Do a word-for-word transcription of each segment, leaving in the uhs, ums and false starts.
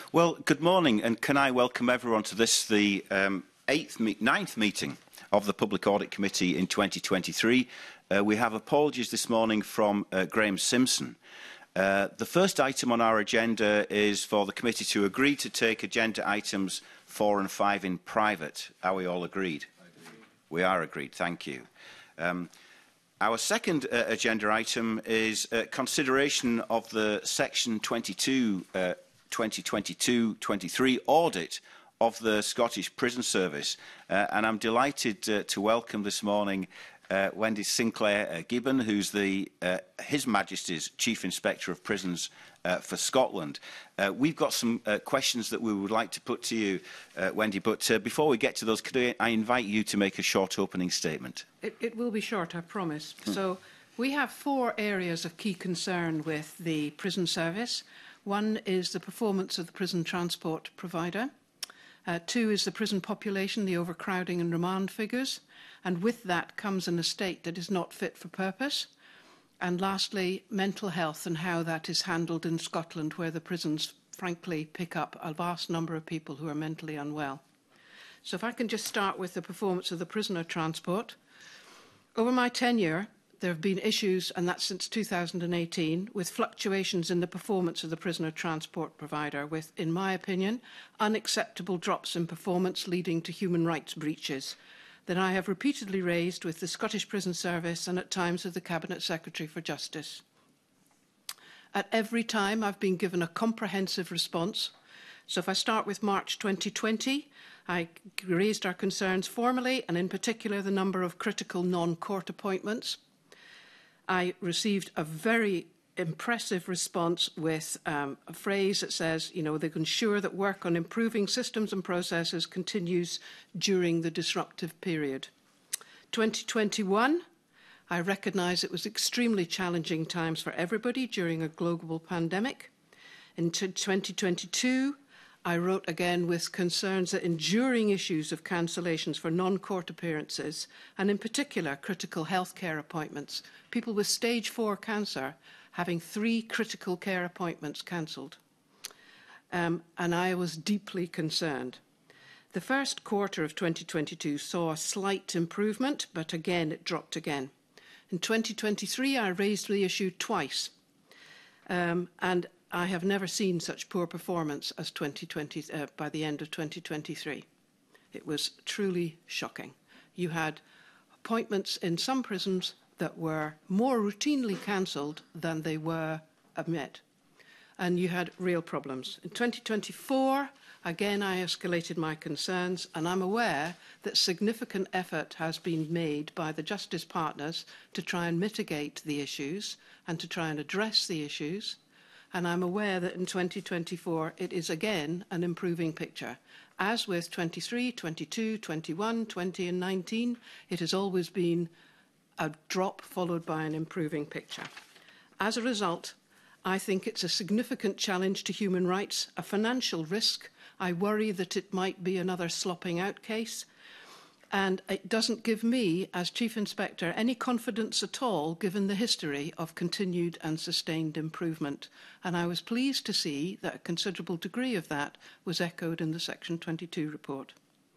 Well, good morning, and can I welcome everyone to this, the um, eighth, me ninth meeting of the Public Audit Committee in twenty twenty-three. Uh, we have apologies this morning from uh, Graham Simpson. Uh, the first item on our agenda is for the committee to agree to take agenda items four and five in private. Are we all agreed? Agreed. We are agreed. Thank you. Um, Our second uh, agenda item is uh, consideration of the Section twenty-two, twenty twenty-two twenty-three audit of the Scottish Prison Service. Uh, and I'm delighted uh, to welcome this morning uh, Wendy Sinclair uh, Gibbon, who's the uh, His Majesty's Chief Inspector of Prisons uh, for Scotland. Uh, we've got some uh, questions that we would like to put to you, uh, Wendy, but uh, before we get to those, could I invite you to make a short opening statement? It, it will be short, I promise. Hmm. So we have four areas of key concern with the prison service. One is the performance of the prison transport provider. Uh, two is the prison population, the overcrowding and remand figures. And with that comes an estate that is not fit for purpose. And lastly, mental health and how that is handled in Scotland, where the prisons, frankly, pick up a vast number of people who are mentally unwell. So if I can just start with the performance of the prisoner transport. Over my tenure, there have been issues, and that's since two thousand eighteen, with fluctuations in the performance of the prisoner transport provider, with, in my opinion, unacceptable drops in performance leading to human rights breaches that I have repeatedly raised with the Scottish Prison Service and at times with the Cabinet Secretary for Justice. At every time, I've been given a comprehensive response. So if I start with March twenty twenty, I raised our concerns formally, and in particular the number of critical non-court appointments. I received a very impressive response with um, a phrase that says, you know, they can ensure that work on improving systems and processes continues during the disruptive period. twenty twenty-one, I recognise it was extremely challenging times for everybody during a global pandemic. In twenty twenty-two, I wrote again with concerns that enduring issues of cancellations for non-court appearances, and in particular critical healthcare appointments, people with stage four cancer having three critical care appointments cancelled. Um, and I was deeply concerned. The first quarter of twenty twenty-two saw a slight improvement, but again it dropped again. In twenty twenty-three, I raised the issue twice. Um, and I have never seen such poor performance as twenty twenty, uh, by the end of twenty twenty-three. It was truly shocking. You had appointments in some prisons that were more routinely cancelled than they were admit. And you had real problems. In twenty twenty-four, again, I escalated my concerns, and I'm aware that significant effort has been made by the Justice partners to try and mitigate the issues and to try and address the issues. And I'm aware that in twenty twenty-four, it is again an improving picture. As with twenty-three, twenty-two, twenty-one, twenty and nineteen, it has always been a drop followed by an improving picture. As a result, I think it's a significant challenge to human rights, a financial risk. I worry that it might be another slopping out case. And it doesn't give me, as Chief Inspector, any confidence at all, given the history of continued and sustained improvement. And I was pleased to see that a considerable degree of that was echoed in the Section twenty-two report.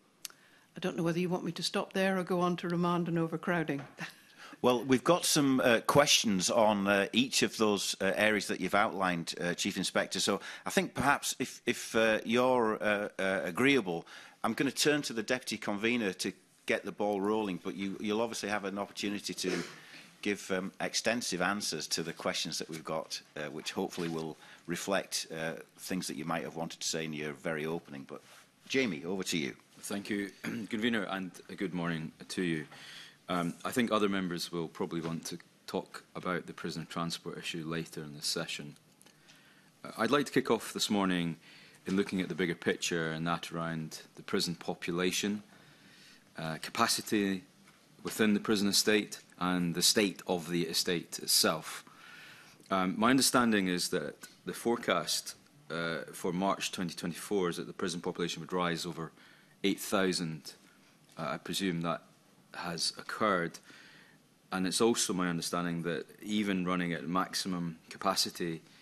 I don't know whether you want me to stop there or go on to remand and overcrowding. Well, we've got some uh, questions on uh, each of those uh, areas that you've outlined, uh, Chief Inspector. So I think perhaps if, if uh, you're uh, uh, agreeable, I'm going to turn to the Deputy Convener to get the ball rolling, but you, you'll obviously have an opportunity to give um, extensive answers to the questions that we've got, uh, which hopefully will reflect uh, things that you might have wanted to say in your very opening. But Jamie, over to you. Thank you, Convener, and a good morning to you. Um, I think other members will probably want to talk about the prisoner transport issue later in this session. Uh, I'd like to kick off this morning in looking at the bigger picture, and that around the prison population, uh, capacity within the prison estate, and the state of the estate itself. Um, my understanding is that the forecast uh, for March twenty twenty-four is that the prison population would rise over eight thousand. Uh, I presume that has occurred, and it's also my understanding that even running at maximum capacity,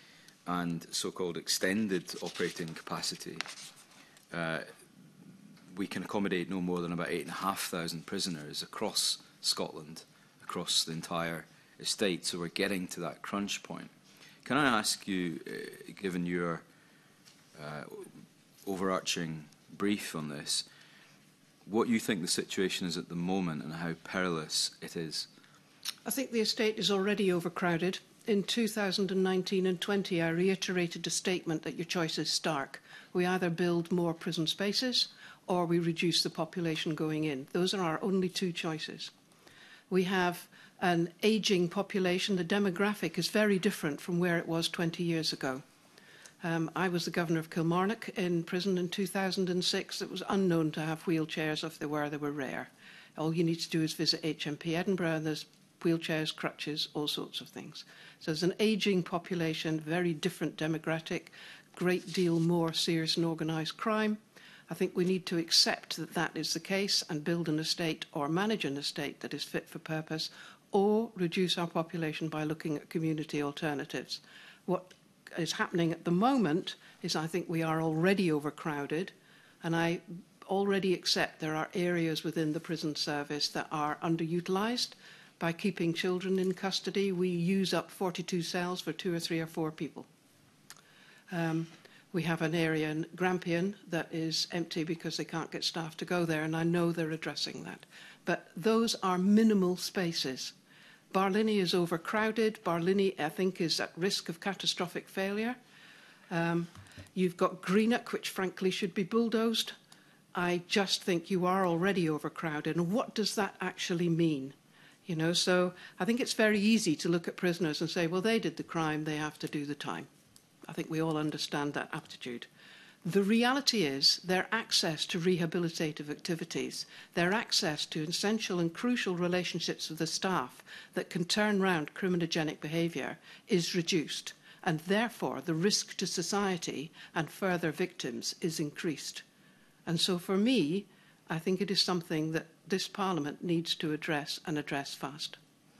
and so-called extended operating capacity, uh, we can accommodate no more than about eight and a half thousand prisoners across Scotland, across the entire estate. So we're getting to that crunch point. Can I ask you, uh, given your uh, overarching brief on this, what you think the situation is at the moment and how perilous it is? I think the estate is already overcrowded. In two thousand nineteen and twenty, I reiterated a statement that your choice is stark. We either build more prison spaces or we reduce the population going in. Those are our only two choices. We have an ageing population. The demographic is very different from where it was twenty years ago. Um, I was the governor of Kilmarnock in prison in two thousand six. It was unknown to have wheelchairs. If there were, they were rare. All you need to do is visit H M P Edinburgh, and there's wheelchairs, crutches, all sorts of things. So there's an ageing population, very different demographic, great deal more serious and organised crime. I think we need to accept that that is the case and build an estate or manage an estate that is fit for purpose, or reduce our population by looking at community alternatives. What is happening at the moment is I think we are already overcrowded, and I already accept there are areas within the prison service that are underutilised. By keeping children in custody, we use up forty-two cells for two or three or four people. Um, we have an area in Grampian that is empty because they can't get staff to go there, and I know they're addressing that. But those are minimal spaces. Barlinnie is overcrowded. Barlinnie, I think, is at risk of catastrophic failure. Um, you've got Greenock, which frankly should be bulldozed. I just think you are already overcrowded. And what does that actually mean? You know, so I think it's very easy to look at prisoners and say, well, they did the crime, they have to do the time. I think we all understand that aptitude. The reality is their access to rehabilitative activities, their access to essential and crucial relationships with the staff that can turn round criminogenic behaviour is reduced, and therefore the risk to society and further victims is increased. And so for me, I think it is something that this Parliament needs to address and address fast.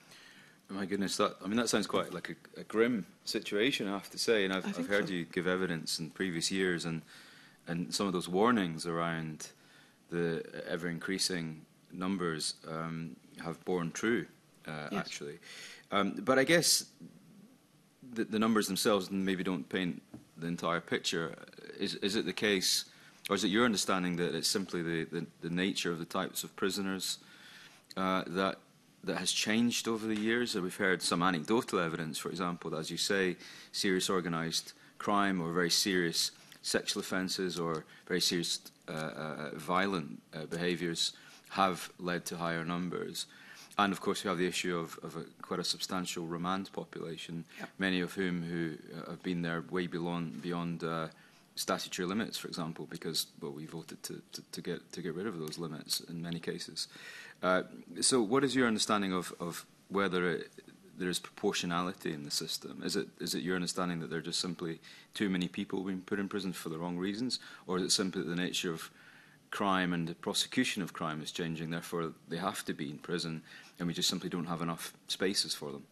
Oh my goodness, that, I mean, that sounds quite like a, a grim situation, I have to say. And I've, I've heard so. you give evidence in previous years, and, and some of those warnings around the ever-increasing numbers um, have borne true, uh, yes. actually. Um, but I guess the, the numbers themselves maybe don't paint the entire picture. Is, is it the case, or is it your understanding that it's simply the, the, the nature of the types of prisoners uh, that that has changed over the years? We've heard some anecdotal evidence, for example, that, as you say, serious organised crime or very serious sexual offences or very serious uh, uh, violent uh, behaviours have led to higher numbers. And, of course, we have the issue of, of a, quite a substantial remand population, yep. many of whom who uh, have been there way beyond, beyond uh, statutory limits, for example, because well, we voted to, to, to, get, to get rid of those limits in many cases. Uh, so what is your understanding of, of whether it, there is proportionality in the system? Is it, is it your understanding that there are just simply too many people being put in prison for the wrong reasons? Or is it simply that the nature of crime and the prosecution of crime is changing, therefore they have to be in prison and we just simply don't have enough spaces for them?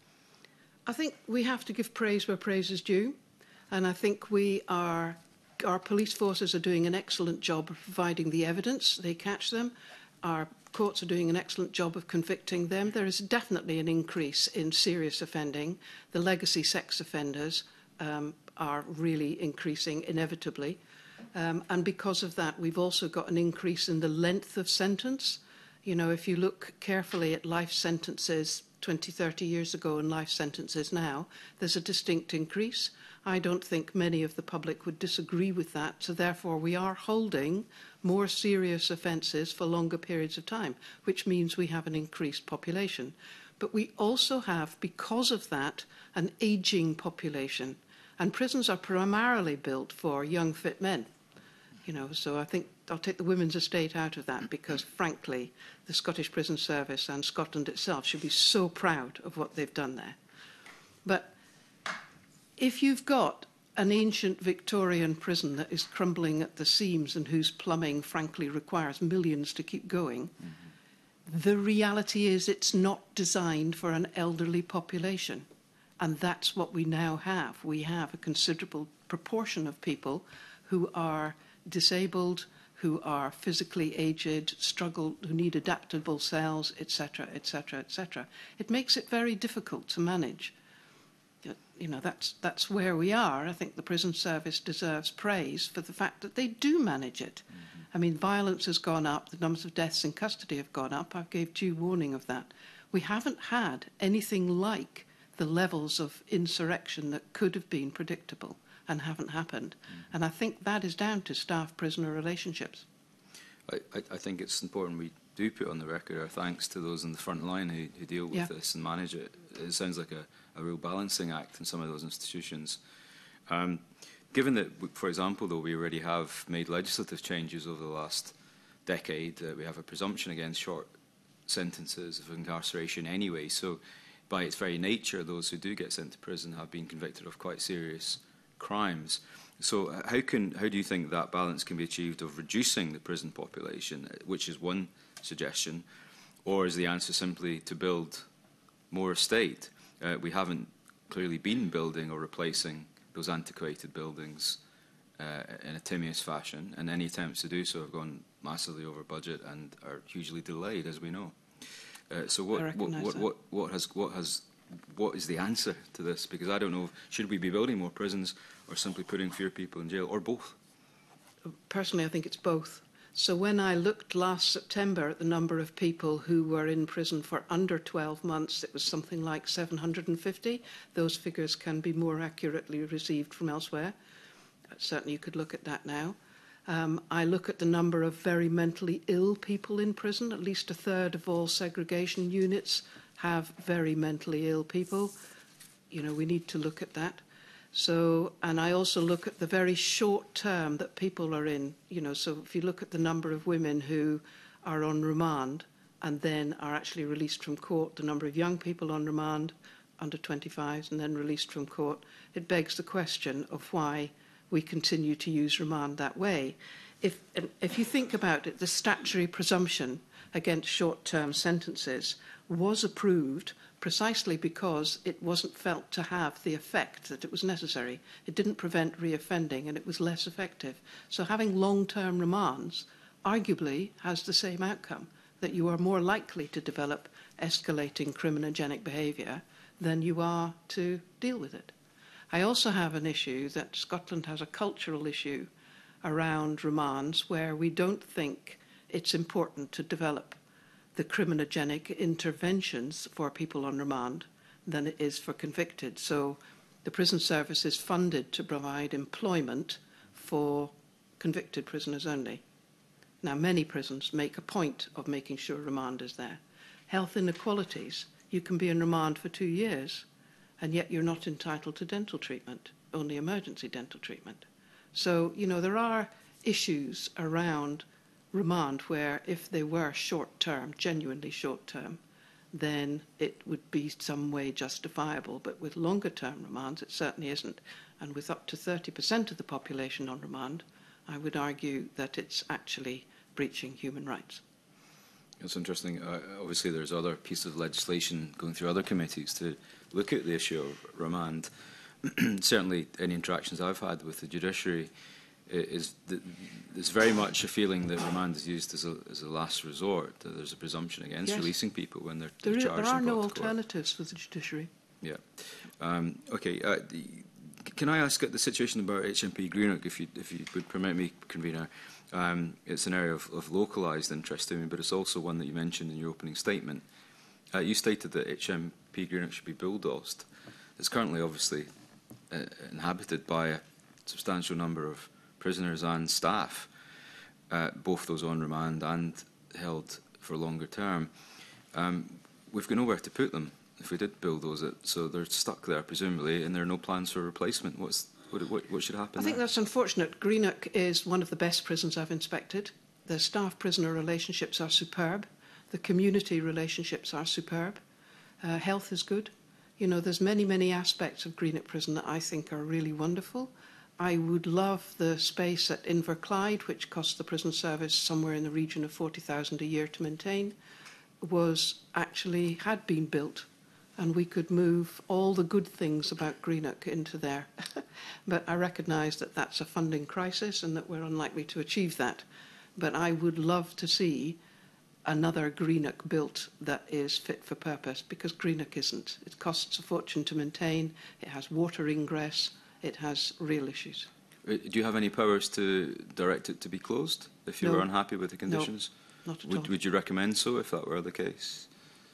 I think we have to give praise where praise is due. And I think we are, our police forces are doing an excellent job of providing the evidence. They catch them. Our courts are doing an excellent job of convicting them. There is definitely an increase in serious offending. The legacy sex offenders um, are really increasing inevitably. Um, and because of that, we've also got an increase in the length of sentence. You know, if you look carefully at life sentences twenty, thirty years ago and life sentences now, there's a distinct increase. I don't think many of the public would disagree with that. So therefore, we are holding more serious offences for longer periods of time, which means we have an increased population. But we also have, because of that, an ageing population. And prisons are primarily built for young, fit men. You know, so I think I'll take the women's estate out of that because, frankly, the Scottish Prison Service and Scotland itself should be so proud of what they've done there. But if you've got an ancient Victorian prison that is crumbling at the seams and whose plumbing, frankly, requires millions to keep going, mm-hmm. the reality is it's not designed for an elderly population. And that's what we now have. We have a considerable proportion of people who are disabled, who are physically aged, struggle, who need adaptable cells, et cetera, et cetera, et cetera. It makes it very difficult to manage. You know, that's, that's where we are. I think the prison service deserves praise for the fact that they do manage it. Mm-hmm. I mean, violence has gone up, the numbers of deaths in custody have gone up. I gave due warning of that. We haven't had anything like the levels of insurrection that could have been predictable and haven't happened. Mm-hmm. And I think that is down to staff-prisoner relationships. I, I, I think it's important we do put on the record our thanks to those in the front line who, who deal with yeah. this and manage it. It sounds like a, a real balancing act in some of those institutions. Um, given that, for example, though, we already have made legislative changes over the last decade, uh, we have a presumption against short sentences of incarceration anyway, so by its very nature, those who do get sent to prison have been convicted of quite serious crimes. So how, can, how do you think that balance can be achieved of reducing the prison population, which is one suggestion, or is the answer simply to build more estate? Uh, we haven't clearly been building or replacing those antiquated buildings uh, in a timious fashion, and any attempts to do so have gone massively over budget and are hugely delayed, as we know. Uh, so what, what, what, what, what, has, what, has, what is the answer to this? Because I don't know, should we be building more prisons or simply putting fewer people in jail, or both? Personally, I think it's both. So when I looked last September at the number of people who were in prison for under twelve months, it was something like seven hundred and fifty. Those figures can be more accurately received from elsewhere. Certainly you could look at that now. Um, I look at the number of very mentally ill people in prison. At least a third of all segregation units have very mentally ill people. You know, we need to look at that. So, and I also look at the very short term that people are in. You know, so if you look at the number of women who are on remand and then are actually released from court, the number of young people on remand, under twenty-fives, and then released from court, it begs the question of why we continue to use remand that way. If, if you think about it, the statutory presumption against short-term sentences was approved precisely because it wasn't felt to have the effect that it was necessary. It didn't prevent reoffending and it was less effective. So having long-term remands arguably has the same outcome, that you are more likely to develop escalating criminogenic behaviour than you are to deal with it. I also have an issue that Scotland has a cultural issue around remands where we don't think it's important to develop the criminogenic interventions for people on remand than it is for convicted. So the prison service is funded to provide employment for convicted prisoners only. Now, many prisons make a point of making sure remand is there. Health inequalities, you can be in remand for two years and yet you're not entitled to dental treatment, only emergency dental treatment. So, you know, there are issues around remand where if they were short-term, genuinely short-term, then it would be some way justifiable. But with longer-term remands, it certainly isn't. And with up to thirty percent of the population on remand, I would argue that it's actually breaching human rights. It's interesting. Uh, obviously, there's other pieces of legislation going through other committees to look at the issue of remand. Certainly, any interactions I've had with the judiciary is that there's very much a feeling that remand is used as a, as a last resort. That there's a presumption against yes. releasing people when they're, they're there charged. There are and no brought to alternatives for the judiciary. Yeah. Um, okay. Uh, the, can I ask at the situation about H M P Greenock, if you, if you would permit me, Convener? Um, it's an area of, of localised interest to me, but it's also one that you mentioned in your opening statement. Uh, you stated that H M P Greenock should be bulldozed. It's currently obviously uh, inhabited by a substantial number of prisoners and staff, uh, both those on remand and held for longer term. Um, we've got nowhere to put them if we did bulldoze it, so they're stuck there presumably, and there are no plans for replacement. What's What, what, what should happen I think there? that's unfortunate. Greenock is one of the best prisons I've inspected. The staff-prisoner relationships are superb. The community relationships are superb. Uh, health is good. You know, there's many, many aspects of Greenock Prison that I think are really wonderful. I would love the space at Inverclyde, which costs the prison service somewhere in the region of forty thousand a year to maintain, was actually, had been built and we could move all the good things about Greenock into there. But I recognise that that's a funding crisis and that we're unlikely to achieve that. But I would love to see another Greenock built that is fit for purpose, because Greenock isn't. It costs a fortune to maintain, it has water ingress, it has real issues. Do you have any powers to direct it to be closed if you No. were unhappy with the conditions? No, not at would, all. Would you recommend so if that were the case?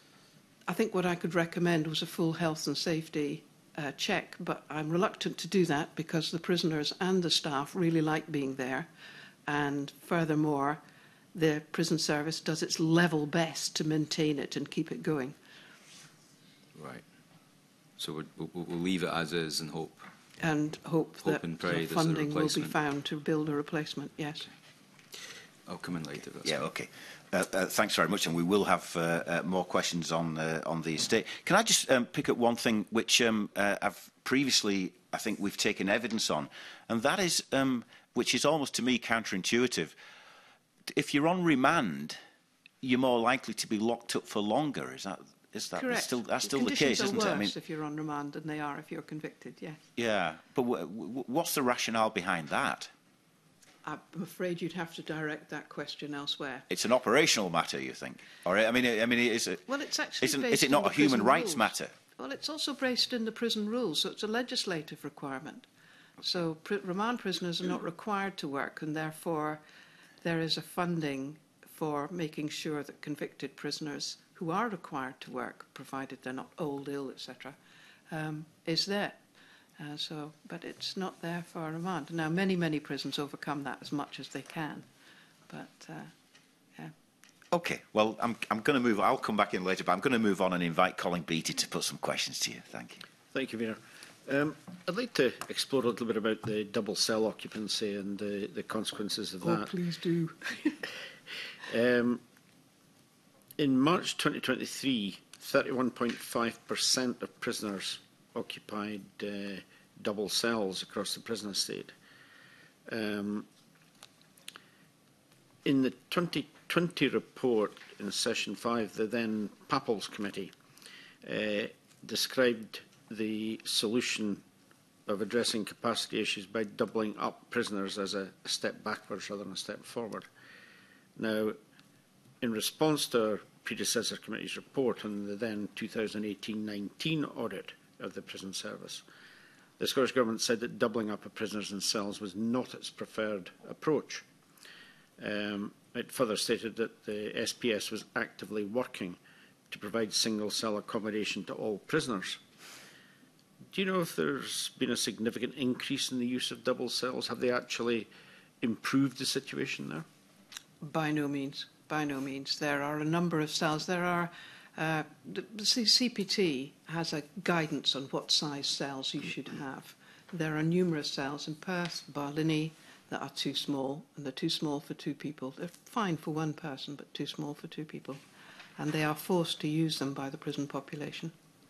I think what I could recommend was a full health and safety uh, check, but I'm reluctant to do that because the prisoners and the staff really like being there. And furthermore, the prison service does its level best to maintain it and keep it going. Right. So we'll, we'll, we'll leave it as is and hope. And hope, Hope that and pray the there's a funding will be replacement. found to build a replacement, yes. I'll come in later. That's Yeah, fine. okay. Uh, uh, thanks very much, and we will have uh, uh, more questions on uh, on the estate. Can I just um, pick up one thing which um, uh, I've previously, I think we've taken evidence on, and that is, um, which is almost to me counterintuitive. If you're on remand, you're more likely to be locked up for longer. Is that is that Correct. still that's still the the case, isn't Conditions it? are I mean, worse if you're on remand than they are if you're convicted, yes. yeah, but w w what's the rationale behind that? I'm afraid you'd have to direct that question elsewhere. It's an operational matter, you think? Or I mean, I mean, is it? Well, it's actually Isn't, based is it in not the a human prison rights rules. matter? Well, it's also based in the prison rules, so it's a legislative requirement. So pr remand prisoners are not required to work, and therefore there is a funding for making sure that convicted prisoners who are required to work, provided they're not old, ill, et cetera, um, is there. Uh, so, but it's not there for remand. Now, many, many prisons overcome that as much as they can, but uh, yeah. Okay, well, I'm, I'm going to move. I'll come back in later, but I'm going to move on and invite Colin Beattie to put some questions to you. Thank you. Thank you, Convener. Um, I'd like to explore a little bit about the double cell occupancy and the, the consequences of Oh, that. please do. Um, in March twenty twenty-three, thirty-one point five percent of prisoners occupied uh, double cells across the prison estate. Um, in the twenty twenty report in session five, the then Papples Committee uh, described the solution of addressing capacity issues by doubling up prisoners as a, a step backwards rather than a step forward. Now, in response to our predecessor committee's report on the then two thousand eighteen nineteen audit of the prison service, the Scottish Government said that doubling up of prisoners in cells was not its preferred approach. Um, it further stated that the S P S was actively working to provide single cell accommodation to all prisoners. Do you know if there's been a significant increase in the use of double cells? Have they actually improved the situation there? By no means. By no means. There are a number of cells. There are, uh, the C P T has a guidance on what size cells you should have. There are numerous cells in Perth, Barlinnie, that are too small, and they're too small for two people. They're fine for one person, but too small for two people. And they are forced to use them by the prison population.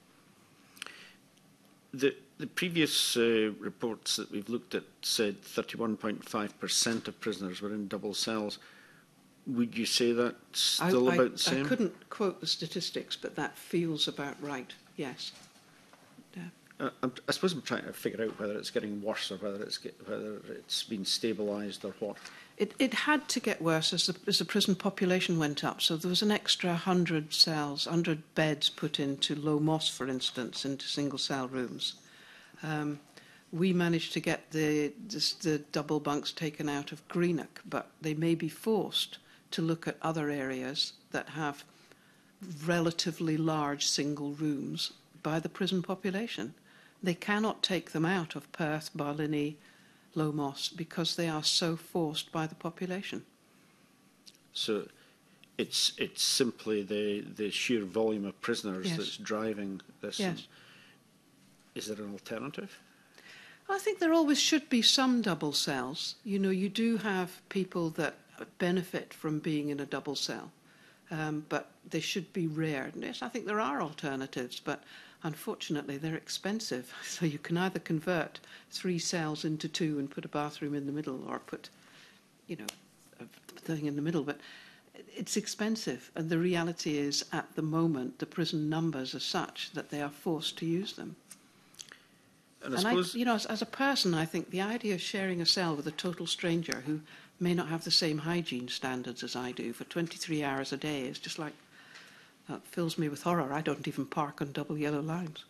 The, the previous uh, reports that we've looked at said thirty-one point five percent of prisoners were in double cells. Would you say that's still I, about I, the same? I couldn't quote the statistics, but that feels about right, yes. Yeah. Uh, I'm, I suppose I'm trying to figure out whether it's getting worse or whether it's, get, whether it's been stabilised or what. It, it had to get worse as the, as the prison population went up. So there was an extra one hundred cells, one hundred beds put into Low Moss, for instance, into single-cell rooms. Um, we managed to get the, this, the double bunks taken out of Greenock, but they may be forced to look at other areas that have relatively large single rooms by the prison population. They cannot take them out of Perth, Barlinnie, Low Moss, because they are so forced by the population. So it's it's simply the, the sheer volume of prisoners Yes. that's driving this. Yes. Is there an alternative? I think there always should be some double cells. You know, you do have people that benefit from being in a double cell, um, but they should be rare. And yes, I think there are alternatives, but unfortunately they're expensive. So you can either convert three cells into two and put a bathroom in the middle, or put, you know, a thing in the middle. But it's expensive, and the reality is, at the moment, the prison numbers are such that they are forced to use them. And I and suppose... I, you know, as, as a person, I think the idea of sharing a cell with a total stranger who may not have the same hygiene standards as I do for twenty-three hours a day is just like, that fills me with horror. I don't even park on double yellow lines.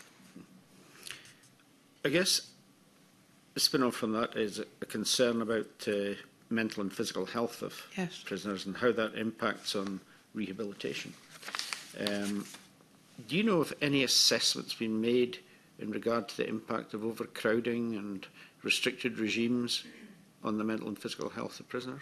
I guess the spin-off from that is a concern about uh, mental and physical health of Yes. prisoners and how that impacts on rehabilitation. Um, do you know if any assessment's been made in regard to the impact of overcrowding and restricted regimes on the mental and physical health of prisoners?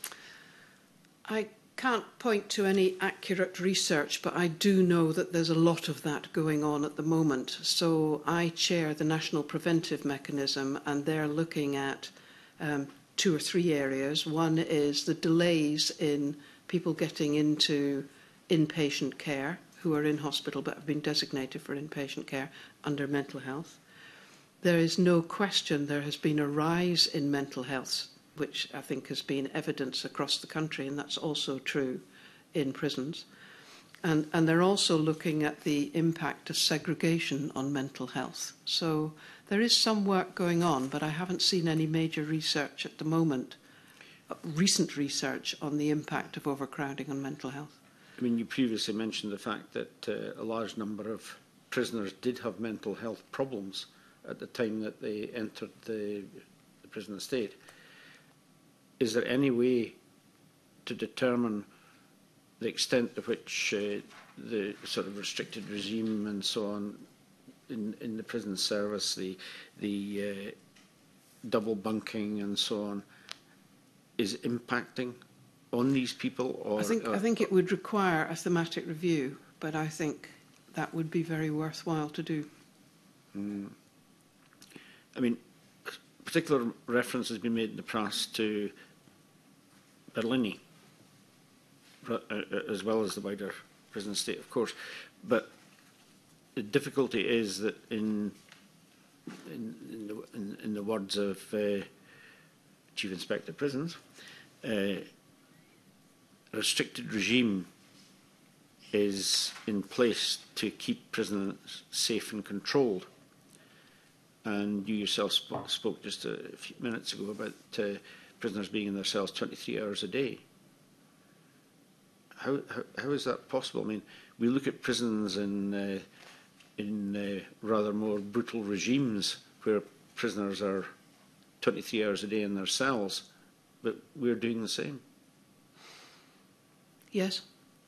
I can't point to any accurate research, but I do know that there's a lot of that going on at the moment. So I chair the National Preventive Mechanism, and they're looking at um, two or three areas. One is the delays in people getting into inpatient care who are in hospital but have been designated for inpatient care under mental health. There is no question there has been a rise in mental health, which I think has been evidence across the country, and that's also true in prisons. And, and they're also looking at the impact of segregation on mental health. So there is some work going on, but I haven't seen any major research at the moment, recent research on the impact of overcrowding on mental health. I mean, you previously mentioned the fact that uh, a large number of prisoners did have mental health problems at the time that they entered the, the prison estate. Is there any way to determine the extent to which uh, the sort of restricted regime and so on in, in the prison service, the, the uh, double bunking and so on, is impacting on these people? Or, I think, uh, I think it would require a thematic review, but I think that would be very worthwhile to do. Mm. I mean, particular reference has been made in the past to Berlini, as well as the wider prison estate, of course. But the difficulty is that in in, in, the, in, in the words of uh, Chief Inspector of Prisons, uh, a restricted regime is in place to keep prisoners safe and controlled. And you yourself spoke, spoke just a few minutes ago about uh, prisoners being in their cells twenty-three hours a day. How, how, how is that possible? I mean, we look at prisons in, uh, in uh, rather more brutal regimes where prisoners are twenty-three hours a day in their cells, but we're doing the same. Yes.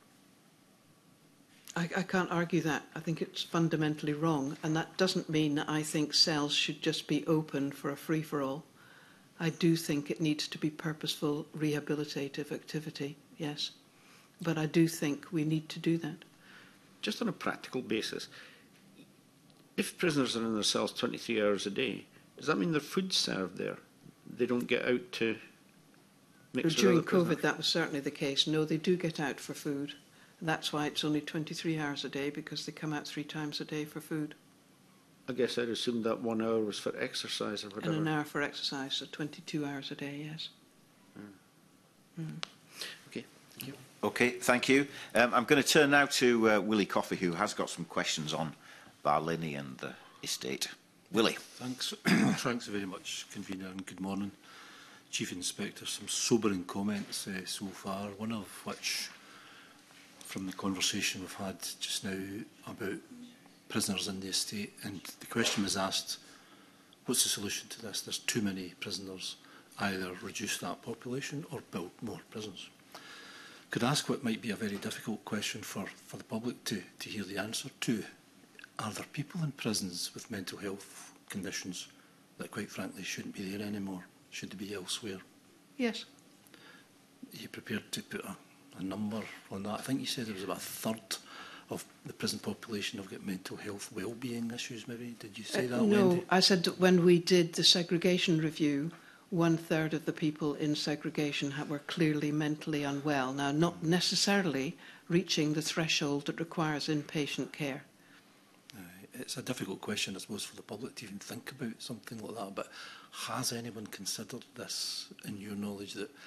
I, I can't argue that. I think it's fundamentally wrong, and that doesn't mean that I think cells should just be open for a free-for-all. I do think it needs to be purposeful, rehabilitative activity, yes. But I do think we need to do that. Just on a practical basis, if prisoners are in their cells twenty-three hours a day, does that mean their food's served there? They don't get out to mix with During other prisoners? COVID, that was certainly the case. No, they do get out for food. That's why it's only twenty-three hours a day, because they come out three times a day for food. I guess I'd assumed that one hour was for exercise or whatever. And an hour for exercise, so twenty-two hours a day, yes. Mm. Mm. Okay, thank you. Okay, thank you. Um, I'm going to turn now to uh, Willie Coffey, who has got some questions on Barlinnie and the estate. Willie. Thanks. Thanks very much, Convener, and good morning. Chief Inspector, some sobering comments uh, so far, one of which, from the conversation we've had just now about prisoners in the estate, and the question was asked, what's the solution to this? There's too many prisoners. Either reduce that population or build more prisons. Could I ask what might be a very difficult question for, for the public to, to hear the answer to? Are there people in prisons with mental health conditions that, quite frankly, shouldn't be there anymore? Should they be elsewhere? Yes. Are you prepared to put a, a number on that? I think you said there was about a third of the prison population have got mental health well-being issues, maybe. Did you say Uh, that, no, Wendy? I said that when we did the segregation review, one third of the people in segregation ha were clearly mentally unwell. Now, not necessarily reaching the threshold that requires inpatient care. Uh, it's a difficult question, I suppose, for the public to even think about something like that, but has anyone considered this, in your knowledge, that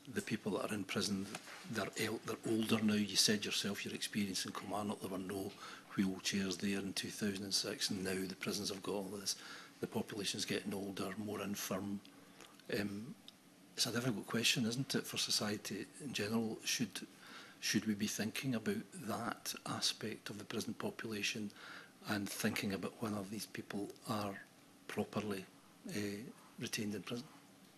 the people that are in prison, they're, el they're older now. You said yourself your experience in Kilmarnock, there were no wheelchairs there in two thousand six, and now the prisons have got all this. The population's getting older, more infirm. Um, it's a difficult question, isn't it, for society in general? Should, should we be thinking about that aspect of the prison population and thinking about whether these people are properly uh, retained in prison?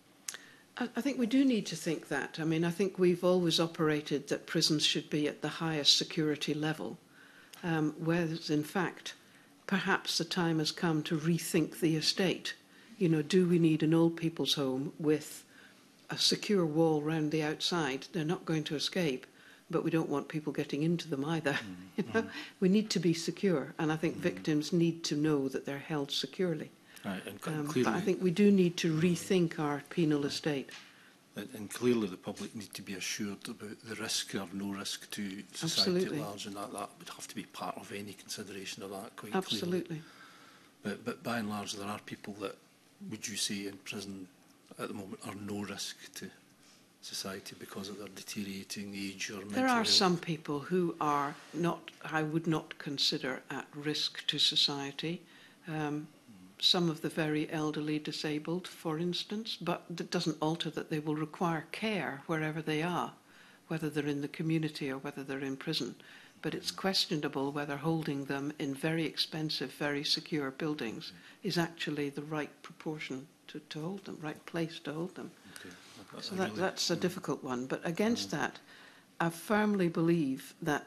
I think we do need to think that. I mean, I think we've always operated that prisons should be at the highest security level, um, whereas in fact, perhaps the time has come to rethink the estate. You know, do we need an old people's home with a secure wall round the outside? They're not going to escape, but we don't want people getting into them either. Mm, you know? mm. We need to be secure, and I think mm. victims need to know that they're held securely. Right, and um, clearly, but I think we do need to rethink our penal estate. And, and clearly the public need to be assured about the risk or no risk to society Absolutely. at large, and that, that would have to be part of any consideration of that quite Absolutely. clearly. But, but by and large, there are people that, would you say, in prison at the moment are no risk to society because of their deteriorating age or mental There are health? some people who are not, I would not consider at risk to society. Um, some of the very elderly disabled, for instance, but that doesn't alter that they will require care wherever they are, whether they're in the community or whether they're in prison. But it's questionable whether holding them in very expensive, very secure buildings is actually the right proportion to, to hold them, right place to hold them. Okay. So that, that's a difficult one. But against that, I firmly believe that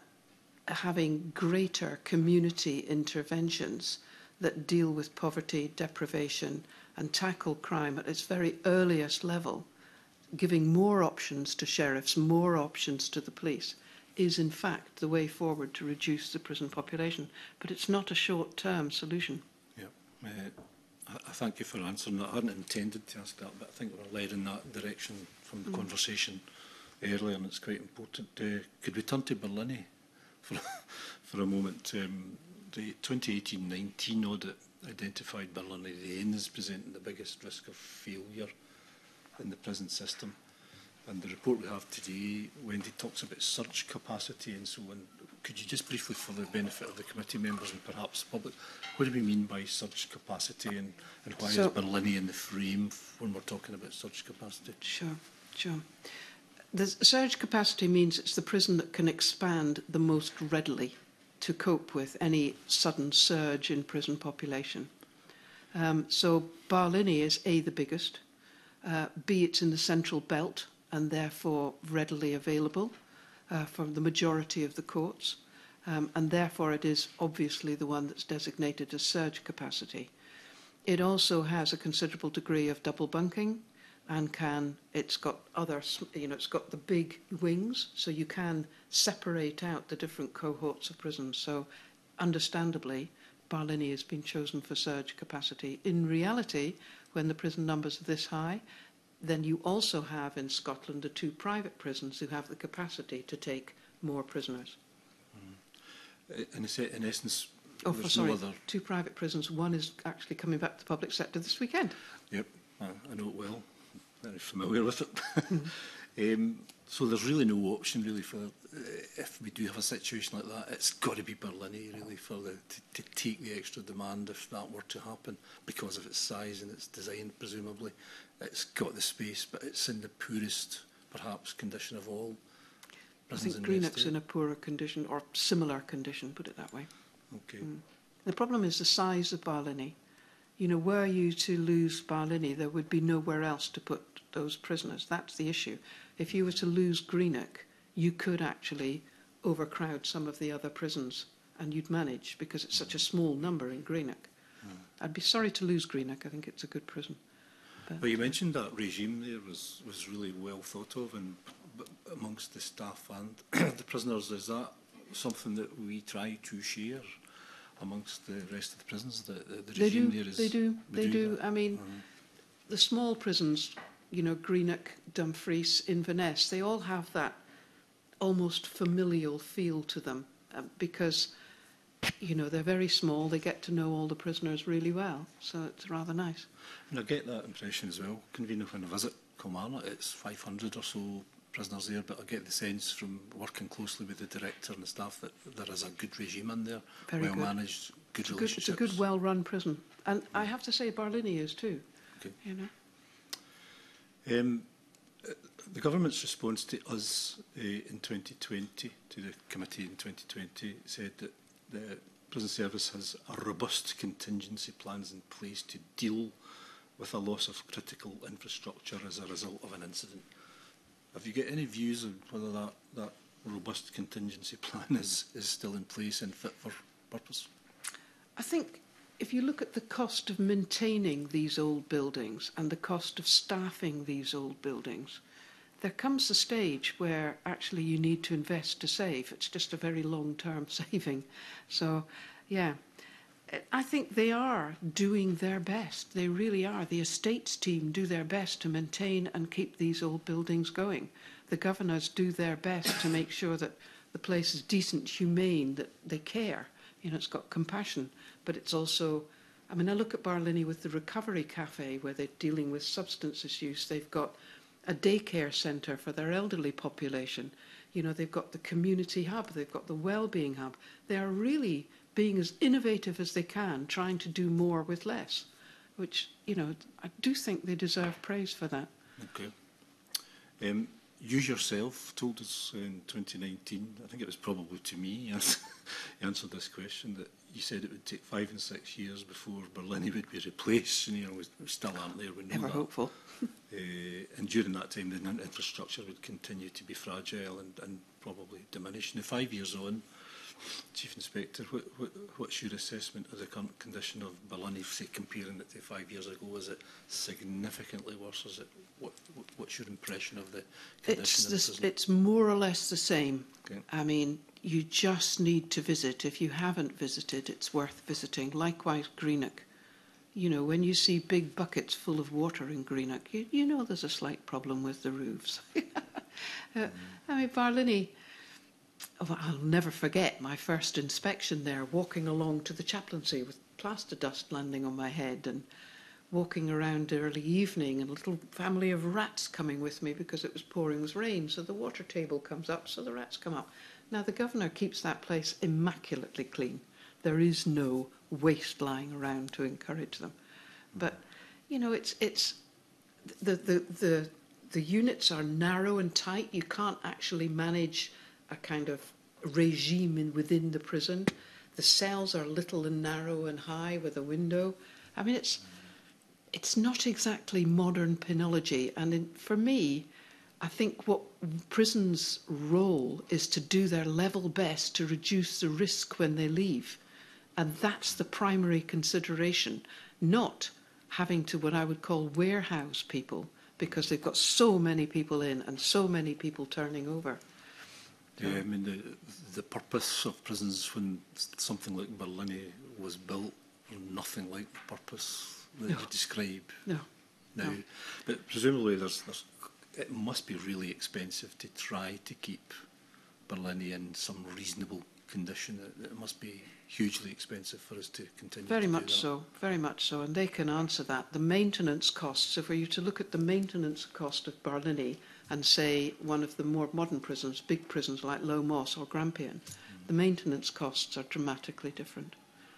having greater community interventions that deal with poverty, deprivation, and tackle crime at its very earliest level, giving more options to sheriffs, more options to the police, is in fact the way forward to reduce the prison population. But it's not a short-term solution. Yeah. Uh, I, I thank you for answering that. I hadn't intended to ask that, but I think we're led in that direction from the mm. conversation earlier, and it's quite important. Uh, could we turn to Berlini for, for a moment? Um, The twenty eighteen nineteen audit identified Berlini Lane as presenting the biggest risk of failure in the prison system. And the report we have today, Wendy, talks about surge capacity and so on. Could you just briefly, for the benefit of the committee members and perhaps the public, what do we mean by surge capacity, and, and why so, is Berlini in the frame when we're talking about surge capacity? Sure, sure. The surge capacity means it's the prison that can expand the most readily to cope with any sudden surge in prison population. Um, so Barlini is A, the biggest, uh, B, it's in the central belt and therefore readily available uh, from the majority of the courts, um, and therefore it is obviously the one that's designated as surge capacity. It also has a considerable degree of double bunking, and can, it's got other, you know, it's got the big wings, so you can separate out the different cohorts of prisons. So, understandably, Barlini has been chosen for surge capacity. In reality, when the prison numbers are this high, then you also have in Scotland the two private prisons who have the capacity to take more prisoners. Mm. In, in essence, oh, there's sorry, no other... two private prisons. One is actually coming back to the public sector this weekend. Yep, I, I know it well. Very familiar with it. Mm. um, so there's really no option really for, uh, if we do have a situation like that, it's got to be Berlini really for the, to, to take the extra demand if that were to happen, because of its size and its design presumably. It's got the space, but it's in the poorest, perhaps, condition of all prisons. I think Greenock's in a poorer condition, or similar condition, put it that way. Okay. Mm. The problem is the size of Barlini. You know, were you to lose Barlini, there would be nowhere else to put those prisoners. That's the issue. If you were to lose Greenock, you could actually overcrowd some of the other prisons, and you'd manage, because it's such a small number in Greenock. Mm. I'd be sorry to lose Greenock. I think it's a good prison. But, but you mentioned that regime there was, was really well thought of, and amongst the staff and the prisoners. Is that something that we try to share amongst the rest of the prisons? The, the, the they regime do, there is... They do, they do. do I mean, uh-huh. the small prisons, you know, Greenock, Dumfries, Inverness, they all have that almost familial feel to them uh, because, you know, they're very small, they get to know all the prisoners really well, so it's rather nice. And I get that impression as well, convener, when I visit Kilmarnock. It's five hundred or so prisoners there, but I get the sense from working closely with the director and the staff that there is a good regime in there, Very well good. managed, good It's a good, relationships. it's a good, well-run prison. And I have to say Barlinnie is too. Okay. You know? Um, the government's response to us uh, in twenty twenty, to the committee in twenty twenty, said that the prison service has a robust contingency plans in place to deal with a loss of critical infrastructure as a result of an incident. Have you got any views on whether that, that robust contingency plan is, is still in place and fit for purpose? I think if you look at the cost of maintaining these old buildings and the cost of staffing these old buildings, there comes a stage where actually you need to invest to save. It's just a very long-term saving. So, yeah, I think they are doing their best. They really are. The estates team do their best to maintain and keep these old buildings going. The governors do their best to make sure that the place is decent, humane, that they care. You know, it's got compassion, but it's also, I mean, I look at Barlinnie with the Recovery Cafe where they're dealing with substance use. They've got a daycare centre for their elderly population. You know, they've got the community hub, they've got the wellbeing hub. They are really being as innovative as they can, trying to do more with less, which, you know, I do think they deserve praise for that. Okay. Um, you yourself told us in twenty nineteen, I think it was probably to me, you answered this question, that you said it would take five and six years before Barlinnie would be replaced, and you know, we still aren't there, we know Ever that. hopeful. uh, and during that time, the infrastructure would continue to be fragile and, and probably diminish. Now, five years on, Chief Inspector, what, what, what's your assessment of the current condition of Barlinnie, say, comparing it to five years ago? Is it significantly worse? Is it, what, what, what's your impression of the condition It's, of the this, prison? it's more or less the same. Okay. I mean, you just need to visit. If you haven't visited, it's worth visiting. Likewise, Greenock. You know, when you see big buckets full of water in Greenock, you, you know there's a slight problem with the roofs. uh, mm. I mean, Barlinnie, oh, I'll never forget my first inspection there, walking along to the chaplaincy with plaster dust landing on my head and walking around early evening and a little family of rats coming with me because it was pouring with rain. So the water table comes up, so the rats come up. Now, the governor keeps that place immaculately clean. There is no waste lying around to encourage them. But, you know, it's, it's the, the, the, the units are narrow and tight. You can't actually manage a kind of regime in, within the prison. The cells are little and narrow and high with a window. I mean, it's, it's not exactly modern penology. And in, for me, I think what prisons' role is to do their level best to reduce the risk when they leave. And that's the primary consideration, not having to what I would call warehouse people, because they've got so many people in and so many people turning over. Yeah, I mean, the, the purpose of prisons when something like Barlinnie was built were nothing like the purpose that No. you describe No. now. No. But presumably there's, there's, it must be really expensive to try to keep Barlinnie in some reasonable condition. It, it must be hugely expensive for us to continue Very to do much that. so, very much so, and they can answer that. The maintenance costs, if we were to look at the maintenance cost of Barlinnie and say one of the more modern prisons, big prisons like Low Moss or Grampian, mm. the maintenance costs are dramatically different.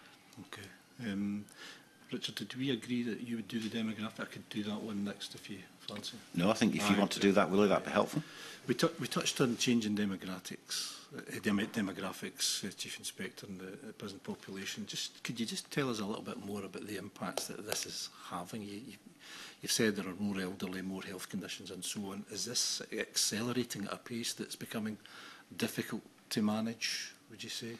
Okay. Um, Richard, did we agree that you would do the demographic? I could do that one next if you fancy. No, I think if you Aye, want to do that, will that be helpful? We, we touched on changing demographics, uh, dem demographics, uh, Chief Inspector, and the uh, prison population. Just could you just tell us a little bit more about the impacts that this is having? You, you, you've said there are more elderly, more health conditions, and so on. Is this accelerating at a pace that's becoming difficult to manage? Would you say?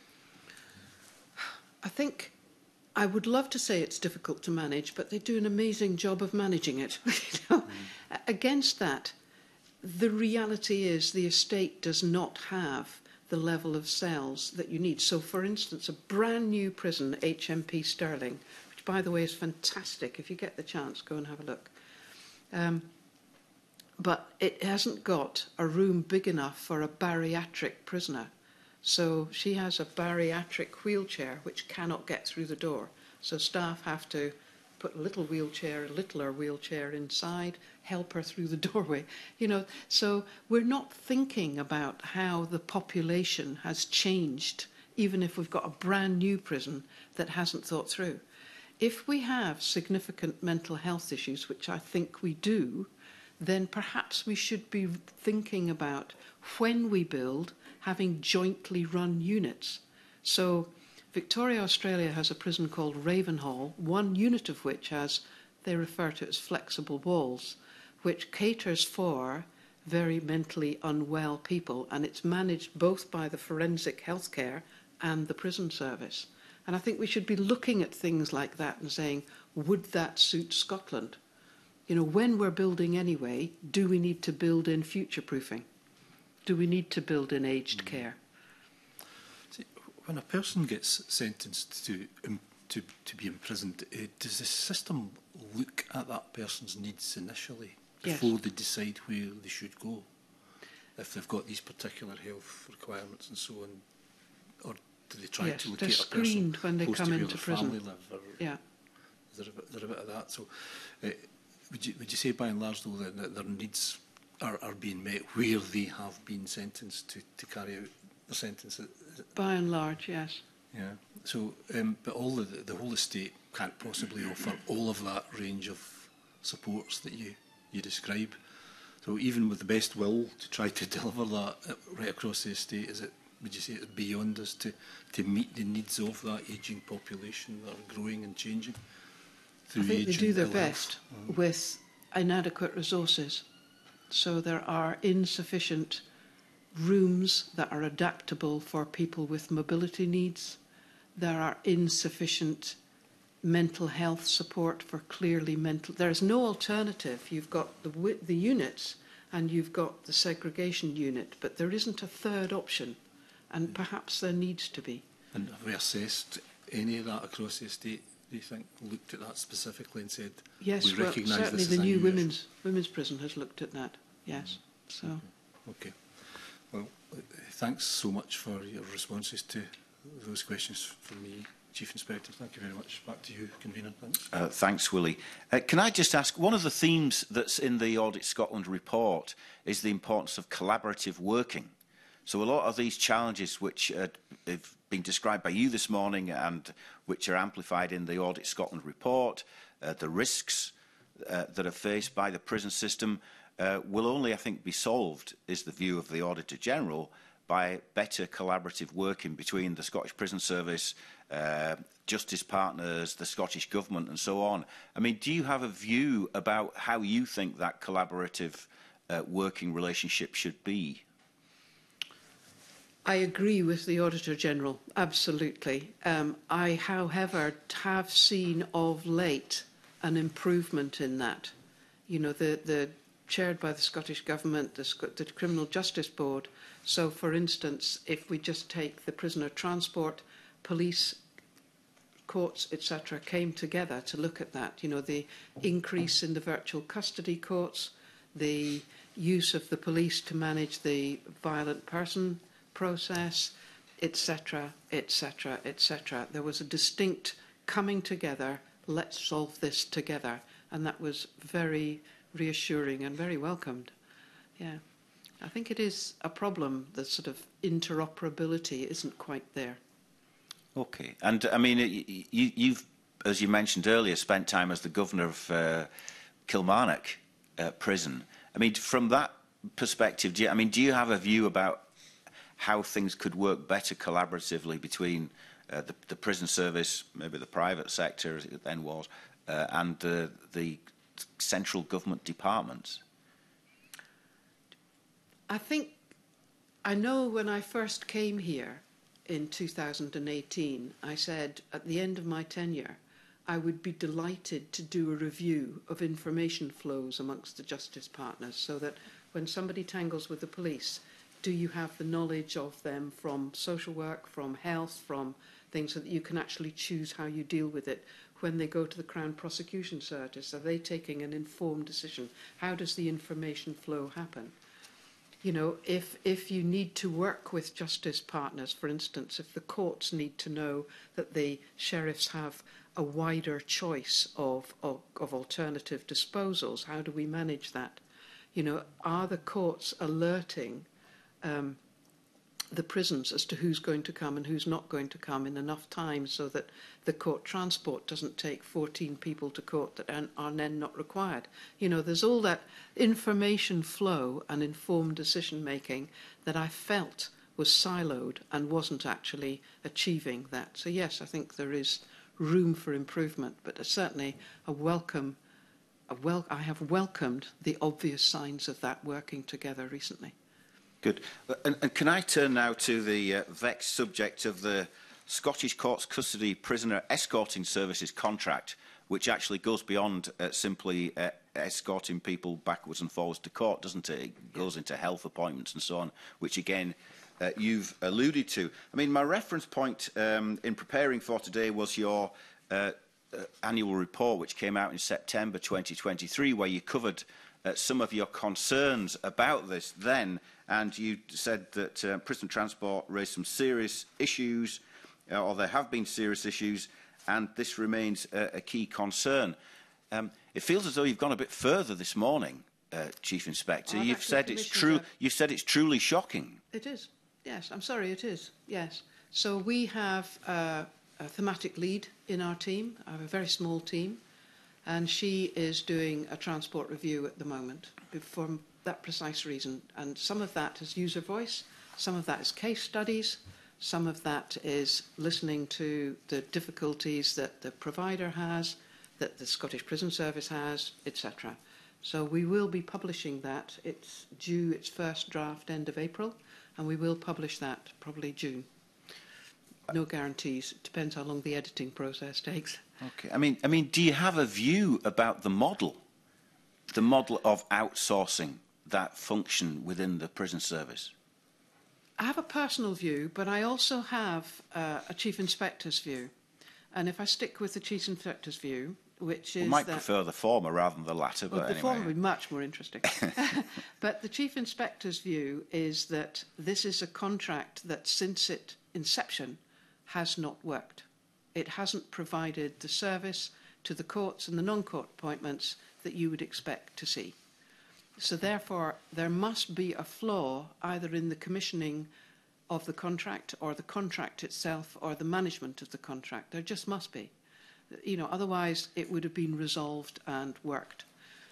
I think I would love to say it's difficult to manage, but they do an amazing job of managing it. You know? mm. Against that, the reality is the estate does not have the level of cells that you need. So, for instance, a brand new prison, H M P Stirling, which, by the way, is fantastic. If you get the chance, go and have a look. Um, but it hasn't got a room big enough for a bariatric prisoner. So she has a bariatric wheelchair which cannot get through the door. So staff have to put a little wheelchair, a littler wheelchair inside, help her through the doorway. You know, so we're not thinking about how the population has changed, even if we've got a brand new prison that hasn't thought through. If we have significant mental health issues, which I think we do, then perhaps we should be thinking about, when we build, having jointly run units. So Victoria, Australia has a prison called Ravenhall, one unit of which has, they refer to it as flexible walls, which caters for very mentally unwell people, and it's managed both by the forensic healthcare and the prison service. And I think we should be looking at things like that and saying, would that suit Scotland? You know, when we're building anyway, do we need to build in future-proofing? Do we need to build in aged care? See, when a person gets sentenced to um, to, to be imprisoned, uh, does the system look at that person's needs initially before Yes. they decide where they should go? If they've got these particular health requirements and so on, or do they try Yes, to they're locate a person screened when they close come to where into their prison. family live? Or Yeah. is there a bit, there a bit of that? So, uh, would you would you say by and large though that, that their needs are, are being met where they have been sentenced to, to carry out the sentence? By and large, yes. Yeah. So, um, but all the the whole estate can't possibly offer all of that range of supports that you you describe. So, even with the best will to try to deliver that uh, right across the estate, is it? Would you say it's beyond us to to meet the needs of that ageing population that are growing and changing through I think age they do and their ill best health? Mm. with inadequate resources. So there are insufficient rooms that are adaptable for people with mobility needs. There are insufficient mental health support for clearly mental... There is no alternative. You've got the, wi- the units and you've got the segregation unit, but there isn't a third option, and perhaps there needs to be. And have we assessed any of that across the estate, do you think, looked at that specifically and said, Yes, we well, recognise certainly this the as a new new women's, women's prison has looked at that, yes. So. Okay. Well, uh, thanks so much for your responses to those questions from me, Chief Inspector. Thank you very much. Back to you, Convener. Thanks. Uh, thanks, Willie. Uh, can I just ask, one of the themes that's in the Audit Scotland report is the importance of collaborative working. So a lot of these challenges which uh, have been described by you this morning and which are amplified in the Audit Scotland report, uh, the risks uh, that are faced by the prison system uh, will only, I think, be solved, is the view of the Auditor General, by better collaborative working between the Scottish Prison Service, uh, justice partners, the Scottish Government and so on. I mean, do you have a view about how you think that collaborative uh, working relationship should be? I agree with the Auditor General, absolutely. Um, I, however, have seen of late an improvement in that. You know, the, the chaired by the Scottish Government, the, Sc the Criminal Justice Board. So, for instance, if we just take the prisoner transport, police, courts, et cetera, came together to look at that. You know, the increase in the virtual custody courts, the use of the police to manage the violent person process, et cetera, et cetera, et cetera. There was a distinct coming together, let's solve this together, and that was very reassuring and very welcomed. Yeah, I think it is a problem, the sort of interoperability isn't quite there. Okay, and I mean, you, you've, as you mentioned earlier, spent time as the Governor of uh, Kilmarnock uh, Prison. I mean, from that perspective, do you, I mean, do you have a view about how things could work better collaboratively between uh, the, the prison service, maybe the private sector, as it then was, uh, and uh, the central government departments? I think, I know when I first came here in two thousand eighteen, I said at the end of my tenure, I would be delighted to do a review of information flows amongst the justice partners so that when somebody tangles with the police, do you have the knowledge of them from social work, from health, from things so that you can actually choose how you deal with it? When they go to the Crown Prosecution Service, are they taking an informed decision? How does the information flow happen? You know, if, if you need to work with justice partners, for instance, if the courts need to know that the sheriffs have a wider choice of, of, of alternative disposals. How do we manage that? You know, are the courts alerting um, the prisons as to who's going to come and who's not going to come in enough time so that the court transport doesn't take fourteen people to court that are, are then not required? You know, there's all that information flow and informed decision making that I felt was siloed and wasn't actually achieving that. So yes, I think there is room for improvement, but certainly a welcome, a wel I have welcomed the obvious signs of that working together recently. Good. And, and can I turn now to the uh, vexed subject of the Scottish Courts Custody Prisoner Escorting Services contract, which actually goes beyond uh, simply uh, escorting people backwards and forwards to court, doesn't it? It goes into health appointments and so on, which again uh, you've alluded to. I mean, my reference point um, in preparing for today was your uh, uh, annual report, which came out in September twenty twenty-three, where you covered uh, some of your concerns about this then, and you said that uh, prison transport raised some serious issues, uh, or there have been serious issues, and this remains uh, a key concern. Um, it feels as though you've gone a bit further this morning, uh, Chief Inspector. I've You've said it's true. that. You've said it's truly shocking. It is. Yes, I'm sorry, it is. Yes. So we have uh, a thematic lead in our team. I have a very small team, and she is doing a transport review at the moment for that precise reason. And some of that is user voice, some of that is case studies, some of that is listening to the difficulties that the provider has, that the Scottish Prison Service has, et cetera. So we will be publishing that. It's due its first draft end of April, and we will publish that probably June. No guarantees. It depends how long the editing process takes. Okay. I mean, I mean, do you have a view about the model, the model of outsourcing that function within the prison service? I have a personal view, but I also have uh, a Chief Inspector's view. And if I stick with the Chief Inspector's view, which is We might that, prefer the former rather than the latter, well, but the anyway. former would be much more interesting. But the Chief Inspector's view is that this is a contract that, since its inception, has not worked. It hasn't provided the service to the courts and the non-court appointments that you would expect to see. So therefore, there must be a flaw either in the commissioning of the contract or the contract itself or the management of the contract. There just must be. You know, otherwise it would have been resolved and worked.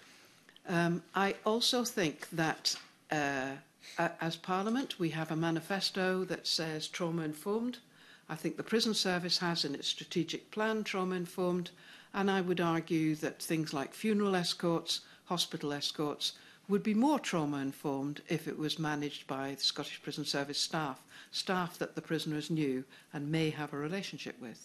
Um, I also think that uh, as Parliament, we have a manifesto that says trauma-informed. I think the Prison Service has in its strategic plan trauma-informed, and I would argue that things like funeral escorts, hospital escorts, would be more trauma-informed if it was managed by the Scottish Prison Service staff, staff that the prisoners knew and may have a relationship with.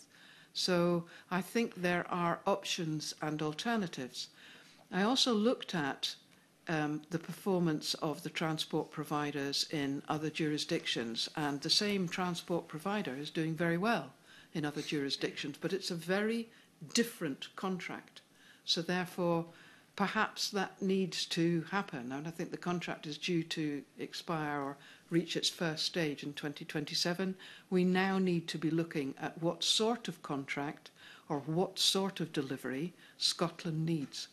So I think there are options and alternatives. I also looked at um, the performance of the transport providers in other jurisdictions, and the same transport provider is doing very well in other jurisdictions, but it's a very different contract. So therefore, perhaps that needs to happen. And I think the contract is due to expire or reach its first stage in twenty twenty-seven. We now need to be looking at what sort of contract or what sort of delivery Scotland needs.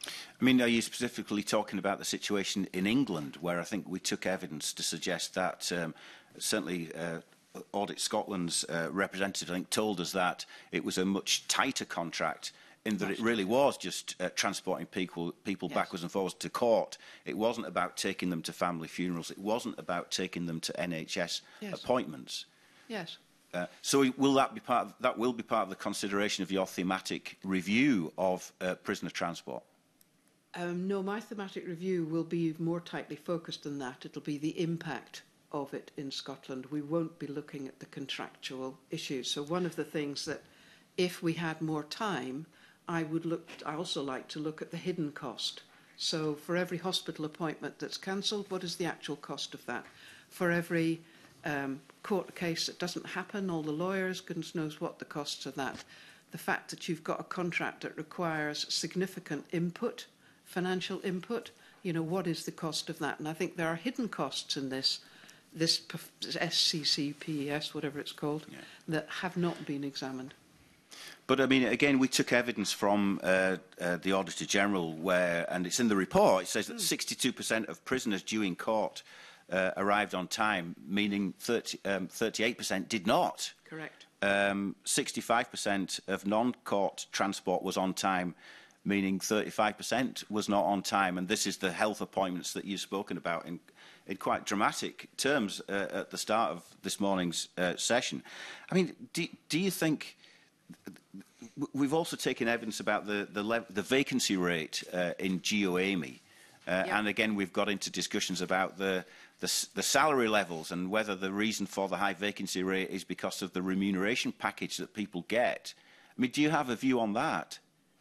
I mean, are you specifically talking about the situation in England, where I think we took evidence to suggest that um, certainly uh, Audit Scotland's uh, representative, I think, told us that it was a much tighter contract in that it really was just uh, transporting people, people yes. backwards and forwards to court. It wasn't about taking them to family funerals. It wasn't about taking them to N H S yes. appointments. Yes. Uh, so will that be part of, that will be part of the consideration of your thematic review of uh, prisoner transport? Um, no, my thematic review will be more tightly focused than that. It'll be the impact of it in Scotland. We won't be looking at the contractual issues. So one of the things that, if we had more time, I would look. I also like to look at the hidden cost. So for every hospital appointment that's cancelled, what is the actual cost of that? For every um, court case that doesn't happen, all the lawyers, goodness knows what the costs of that. The fact that you've got a contract that requires significant input, financial input, you know, what is the cost of that? And I think there are hidden costs in this, this S C C P E S, whatever it's called, yeah. that have not been examined. But I mean, again, we took evidence from uh, uh, the Auditor General, where, and it's in the report, it says that sixty-two percent of prisoners due in court uh, arrived on time, meaning thirty-eight percent did not. Correct. Um, sixty-five percent of non-court transport was on time, meaning thirty-five percent was not on time. And this is the health appointments that you've spoken about in, in quite dramatic terms uh, at the start of this morning's uh, session. I mean, do, do you think... We've also taken evidence about the, the, le the vacancy rate uh, in G O A M I. Uh, yep. And again, we've got into discussions about the, the, the salary levels and whether the reason for the high vacancy rate is because of the remuneration package that people get. I mean, do you have a view on that?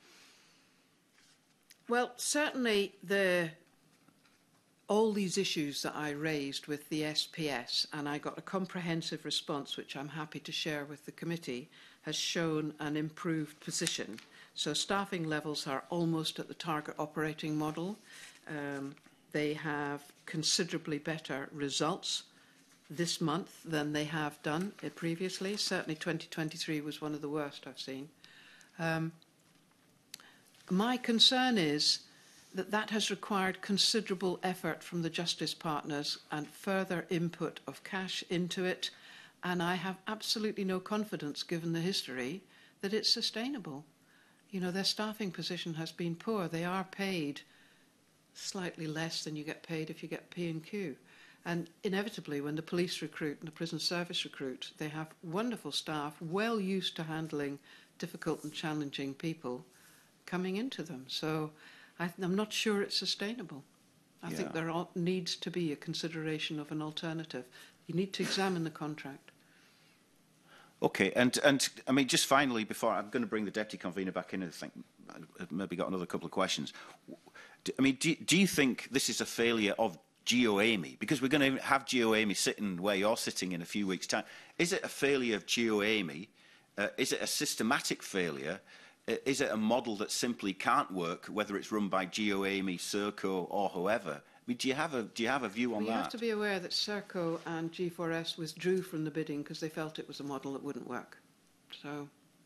Well, certainly the, all these issues that I raised with the S P S, and I got a comprehensive response, which I'm happy to share with the committee, has shown an improved position. So staffing levels are almost at the target operating model. Um, they have considerably better results this month than they have done it previously. Certainly twenty twenty-three was one of the worst I've seen. Um, my concern is that that has required considerable effort from the justice partners and further input of cash into it. And I have absolutely no confidence, given the history, that it's sustainable. You know, their staffing position has been poor. They are paid slightly less than you get paid if you get P and Q. And inevitably, when the police recruit and the prison service recruit, they have wonderful staff, well used to handling difficult and challenging people coming into them. So I, I'm not sure it's sustainable. I yeah. think there are, needs to be a consideration of an alternative. You need to examine the contract. Okay, and, and I mean, just finally, before I'm going to bring the Deputy Convener back in, I think I've maybe got another couple of questions. I mean, do, do you think this is a failure of G O A M I? Because we're going to have G O A M I sitting where you're sitting in a few weeks' time. Is it a failure of G O A M I? Uh, is it a systematic failure? Uh, is it a model that simply can't work, whether it's run by G O A M I, Serco, or whoever? I mean, do you have a do you have a view on well, you that? You have to be aware that Serco and G four S withdrew from the bidding because they felt it was a model that wouldn't work. So,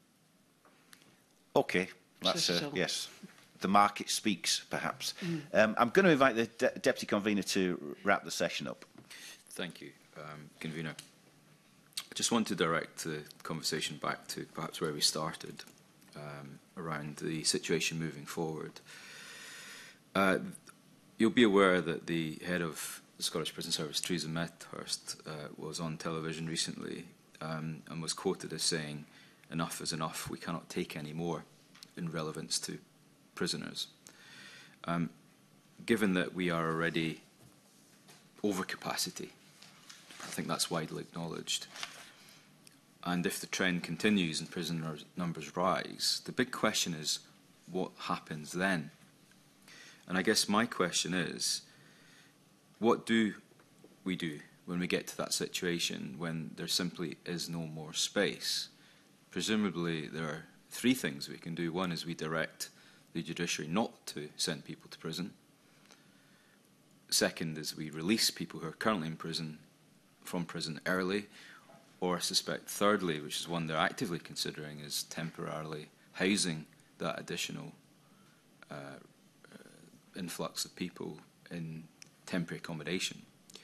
okay, that's uh, yes. The market speaks, perhaps. Mm. Um, I'm going to invite the De Deputy Convener to wrap the session up. Thank you, um, Convener. I just want to direct the conversation back to perhaps where we started, um, around the situation moving forward. Uh, you'll be aware that the head of the Scottish Prison Service, Teresa Medhurst, uh, was on television recently um, and was quoted as saying, "Enough is enough, we cannot take any more," in relevance to prisoners. Um, given that we are already over capacity, I think that's widely acknowledged, and if the trend continues and prisoner numbers rise, the big question is, what happens then? And I guess my question is, what do we do when we get to that situation when there simply is no more space? Presumably there are three things we can do. One is we direct the judiciary not to send people to prison. Second is we release people who are currently in prison from prison early. Or I suspect thirdly, which is one they're actively considering, is temporarily housing that additional uh, uh, influx of people in temporary accommodation.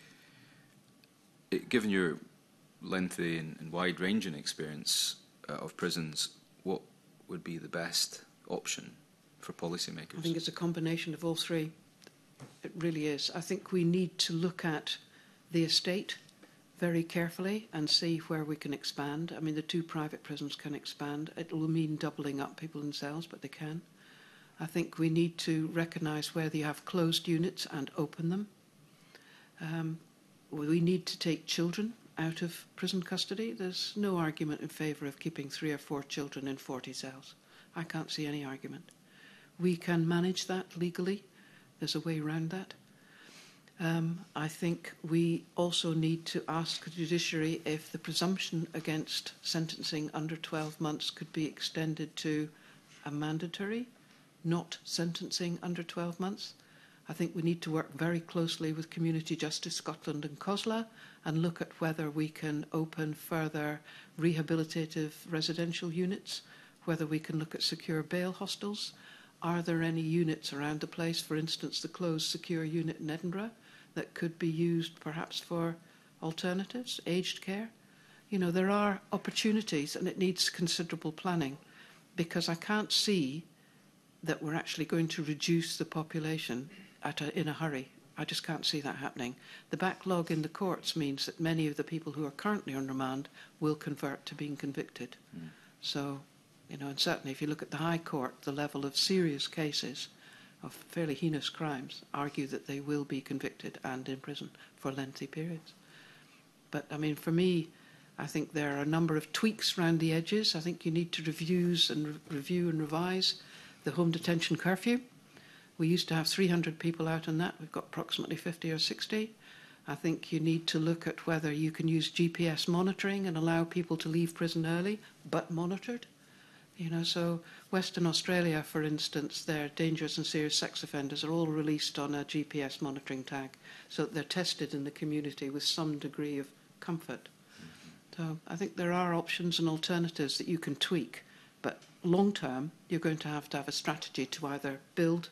It, given your lengthy and, and wide-ranging experience uh, of prisons, what would be the best option for policymakers? I think it's a combination of all three. It really is. I think we need to look at the estate very carefully and see where we can expand. I mean, the two private prisons can expand. It will mean doubling up people in cells, but they can. I think we need to recognise where they have closed units and open them. Um, we need to take children out of prison custody. There's no argument in favour of keeping three or four children in forty cells. I can't see any argument. We can manage that legally. There's a way around that. Um, I think we also need to ask the judiciary if the presumption against sentencing under twelve months could be extended to a mandatory, not sentencing under twelve months. I think we need to work very closely with Community Justice Scotland and COSLA and look at whether we can open further rehabilitative residential units whether we can look at secure bail hostels. Are there any units around the place, for instance, the closed secure unit in Edinburgh, that could be used perhaps for alternatives, aged care? You know, there are opportunities, and it needs considerable planning, because I can't see that we're actually going to reduce the population at a, in a hurry. I just can't see that happening. The backlog in the courts means that many of the people who are currently on remand will convert to being convicted. Mm. So, you know, and certainly if you look at the High Court, the level of serious cases of fairly heinous crimes argue that they will be convicted and in prison for lengthy periods. But, I mean, for me, I think there are a number of tweaks around the edges. I think you need to reviews and re review and revise the home detention curfew. We used to have three hundred people out on that. We've got approximately fifty or sixty. I think you need to look at whether you can use G P S monitoring and allow people to leave prison early, but monitored. You know, so Western Australia, for instance, their dangerous and serious sex offenders are all released on a G P S monitoring tag, so that they're tested in the community with some degree of comfort. So I think there are options and alternatives that you can tweak, but long term, you're going to have to have a strategy to either build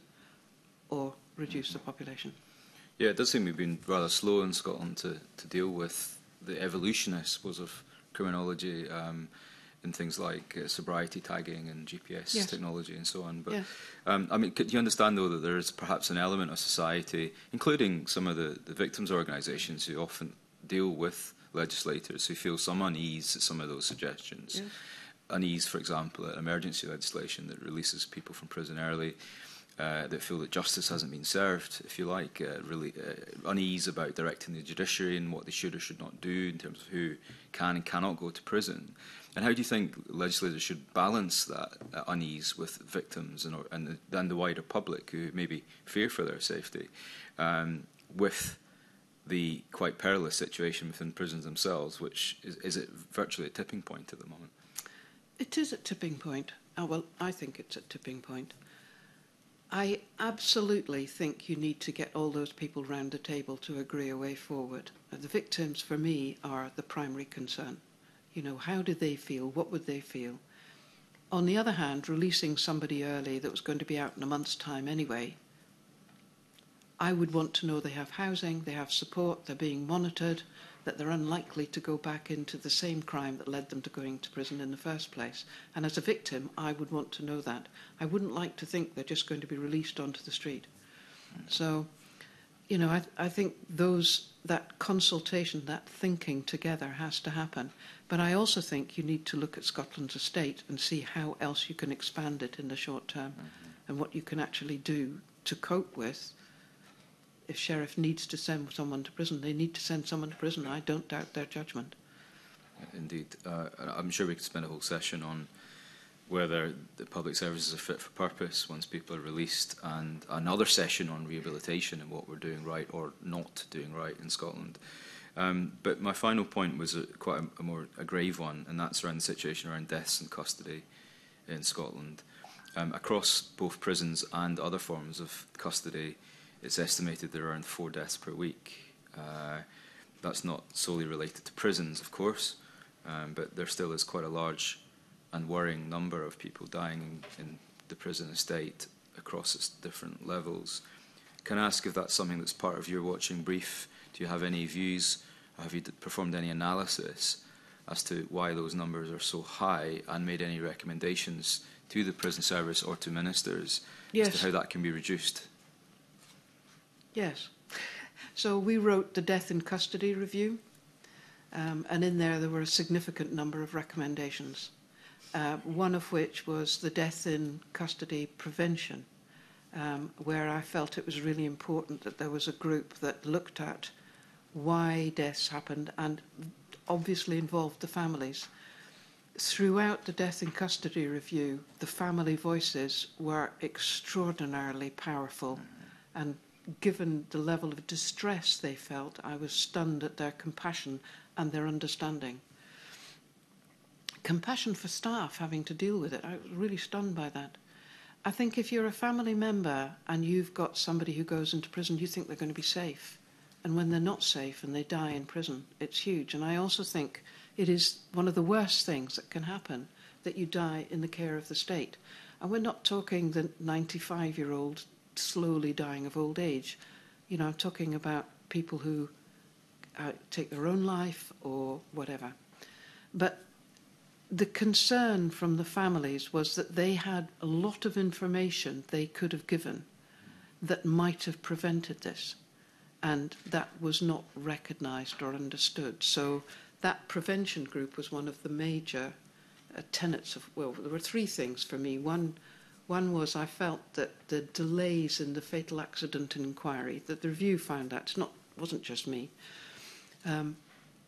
or reduce the population. Yeah, it does seem we've been rather slow in Scotland to, to deal with the evolution, I suppose, of criminology um, in things like uh, sobriety tagging and G P S yes. technology and so on. But yes. um, I mean, could you understand, though, that there is perhaps an element of society, including some of the, the victims' organisations who often deal with legislators who feel some unease at some of those suggestions? Yes. Unease, for example, at emergency legislation that releases people from prison early, uh, that feel that justice hasn't been served, if you like, uh, really uh, unease about directing the judiciary and what they should or should not do in terms of who can and cannot go to prison. And how do you think legislators should balance that uh, unease with victims and, or, and, the, and the wider public who maybe fear for their safety, um, with the quite perilous situation within prisons themselves, which is, is at virtually a tipping point at the moment? It is a tipping point. Oh, well, I think it's a tipping point. I absolutely think you need to get all those people round the table to agree a way forward. The victims, for me, are the primary concern. You know, how do they feel? What would they feel? On the other hand, releasing somebody early that was going to be out in a month's time anyway, I would want to know they have housing, they have support, they're being monitored, that they're unlikely to go back into the same crime that led them to going to prison in the first place. And as a victim, I would want to know that. I wouldn't like to think they're just going to be released onto the street. So, you know, I, I think those, that consultation, that thinking together has to happen. But I also think you need to look at Scotland's estate and see how else you can expand it in the short term, mm-hmm. and what you can actually do to cope with. If sheriff needs to send someone to prison, they need to send someone to prison. I don't doubt their judgment. Indeed. Uh, I'm sure we could spend a whole session on whether the public services are fit for purpose once people are released, and another session on rehabilitation and what we're doing right or not doing right in Scotland. Um, but my final point was a, quite a, a more a grave one, and that's around the situation around deaths in custody in Scotland. Um, across both prisons and other forms of custody, it's estimated there are around four deaths per week. Uh, that's not solely related to prisons, of course, um, but there still is quite a large and worrying number of people dying in, in the prison estate across its different levels. Can I ask if that's something that's part of your watching brief? Do you have any views? Have you performed any analysis as to why those numbers are so high, and made any recommendations to the prison service or to ministers yes. as to how that can be reduced? Yes. So we wrote the Death in Custody Review, um, and in there there were a significant number of recommendations, uh, one of which was the death in custody prevention, um, where I felt it was really important that there was a group that looked at why deaths happened and obviously involved the families. Throughout the Death in Custody Review, the family voices were extraordinarily powerful, and given the level of distress they felt, I was stunned at their compassion and their understanding. Compassion for staff having to deal with it, I was really stunned by that. I think if you're a family member and you've got somebody who goes into prison, you think they're going to be safe. And when they're not safe and they die in prison, it's huge. And I also think it is one of the worst things that can happen that you die in the care of the state. And we're not talking the ninety-five-year-old slowly dying of old age. You know, I'm talking about people who uh, take their own life or whatever. But the concern from the families was that they had a lot of information they could have given that might have prevented this. And that was not recognised or understood. So that prevention group was one of the major uh, tenets of, well, there were three things for me. One, one was I felt that the delays in the fatal accident inquiry, that the review found that, it's not, wasn't just me. Um,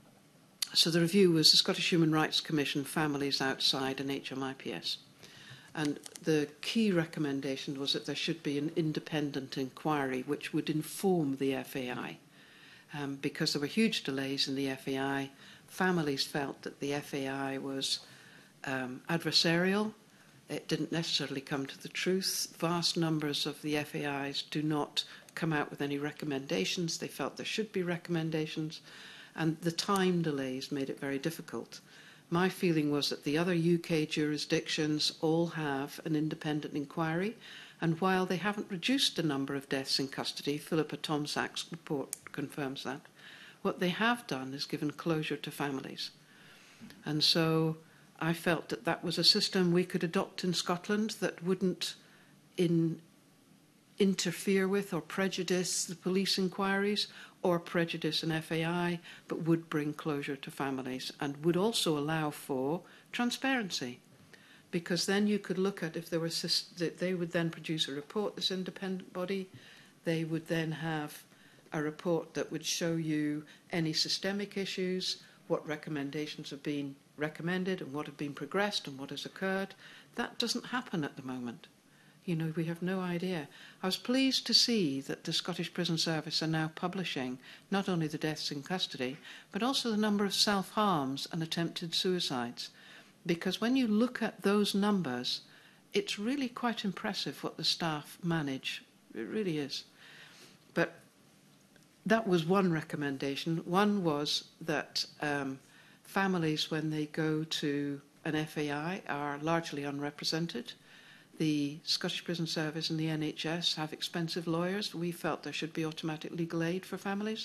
so the review was the Scottish Human Rights Commission, Families Outside and H M I P S. And the key recommendation was that there should be an independent inquiry which would inform the F A I. Um, because there were huge delays in the F A I, families felt that the F A I was um, adversarial. It didn't necessarily come to the truth. Vast numbers of the F A Is do not come out with any recommendations. They felt there should be recommendations. And the time delays made it very difficult. My feeling was that the other U K jurisdictions all have an independent inquiry, and while they haven't reduced the number of deaths in custody, Philippa Tomczak's report confirms that, what they have done is given closure to families. And so I felt that that was a system we could adopt in Scotland that wouldn't in, interfere with or prejudice the police inquiries or prejudice an F A I, but would bring closure to families and would also allow for transparency. Because then you could look at if there were, they would then produce a report, this independent body, they would then have a report that would show you any systemic issues, what recommendations have been recommended and what have been progressed and what has occurred. That doesn't happen at the moment. You know, we have no idea. I was pleased to see that the Scottish Prison Service are now publishing not only the deaths in custody, but also the number of self-harms and attempted suicides. Because when you look at those numbers, it's really quite impressive what the staff manage. It really is. But that was one recommendation. One was that um, families, when they go to an F A I, are largely unrepresented. The Scottish Prison Service and the N H S have expensive lawyers. We felt there should be automatic legal aid for families.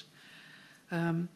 Um,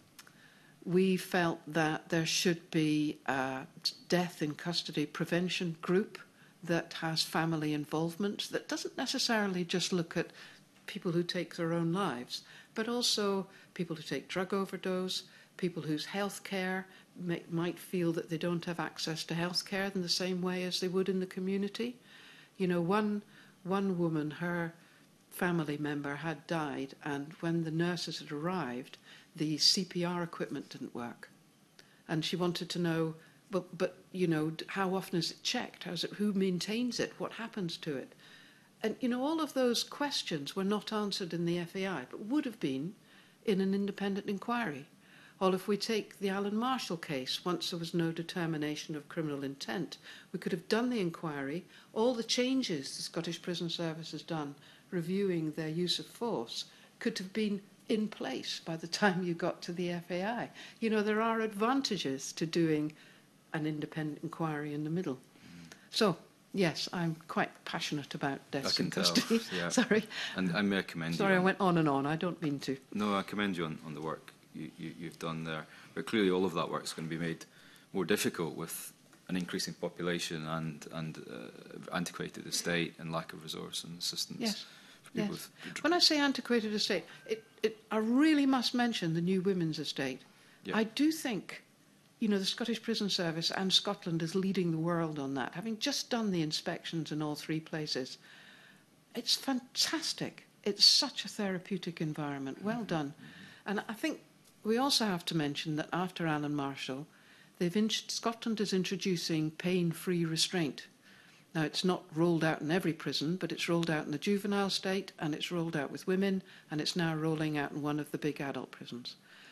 we felt that there should be a death in custody prevention group that has family involvement, that doesn't necessarily just look at people who take their own lives, but also people who take drug overdose, people whose health care may, might feel that they don't have access to health care in the same way as they would in the community. You know, one, one woman, her family member had died, and when the nurses had arrived, the C P R equipment didn't work. And she wanted to know, but, but you know, how often is it checked? How's it, who maintains it? What happens to it? And, you know, all of those questions were not answered in the F A I, but would have been in an independent inquiry. Or if we take the Alan Marshall case, once there was no determination of criminal intent, we could have done the inquiry. All the changes the Scottish Prison Service has done, reviewing their use of force, could have been in place by the time you got to the F A I. You know, there are advantages to doing an independent inquiry in the middle. Mm. So, yes, I'm quite passionate about deaths in custody. Tell, yeah. Sorry. And I may commend Sorry, you. I went on and on. I don't mean to. No, I commend you on, on the work you, you, you've done there. But clearly all of that work is going to be made more difficult with an increasing population and, and uh, antiquated estate and lack of resource and assistance. Yes. For people Yes. with... When I say antiquated estate, it, it, I really must mention the new women's estate. Yeah. I do think, you know, the Scottish Prison Service and Scotland is leading the world on that, having just done the inspections in all three places. It's fantastic. It's such a therapeutic environment. Well done. And I think we also have to mention that after Alan Marshall, they've in Scotland is introducing pain-free restraint. Now, it's not rolled out in every prison, but it's rolled out in the juvenile state, and it's rolled out with women, and it's now rolling out in one of the big adult prisons.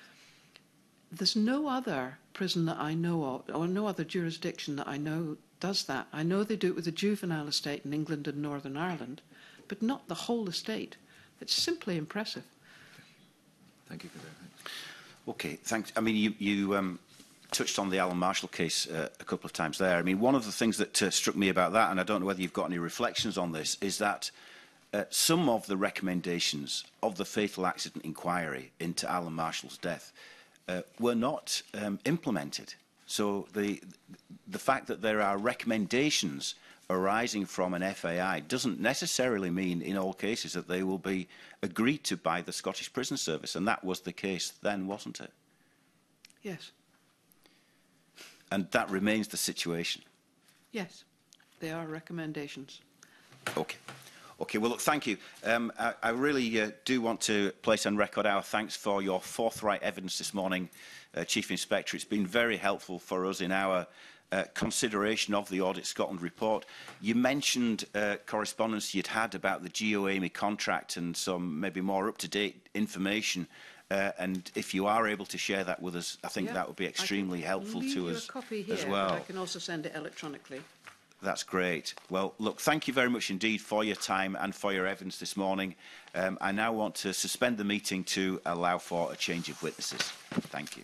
There's no other prison that I know of, or no other jurisdiction that I know does that. I know they do it with the juvenile estate in England and Northern Ireland, but not the whole estate. It's simply impressive. Thank you for that. Okay, thanks. I mean, you, you, um, touched on the Alan Marshall case uh, a couple of times there. I mean, one of the things that uh, struck me about that, and I don't know whether you've got any reflections on this, is that uh, some of the recommendations of the fatal accident inquiry into Alan Marshall's death uh, were not um, implemented. So the, the fact that there are recommendations arising from an F A I doesn't necessarily mean in all cases that they will be agreed to by the Scottish Prison Service, and that was the case then, wasn't it? Yes. And that remains the situation. Yes, they are recommendations. Okay. Okay, well, look, thank you. Um, I, I really uh, do want to place on record our thanks for your forthright evidence this morning, uh, Chief Inspector. It's been very helpful for us in our uh, consideration of the Audit Scotland report. You mentioned uh, correspondence you'd had about the GeoAmey contract and some maybe more up-to-date information. Uh, and if you are able to share that with us, I think Yeah, that would be extremely helpful to you us a copy here, as well. But I can also send it electronically. That's great. Well, look, thank you very much indeed for your time and for your evidence this morning. Um, I now want to suspend the meeting to allow for a change of witnesses. Thank you.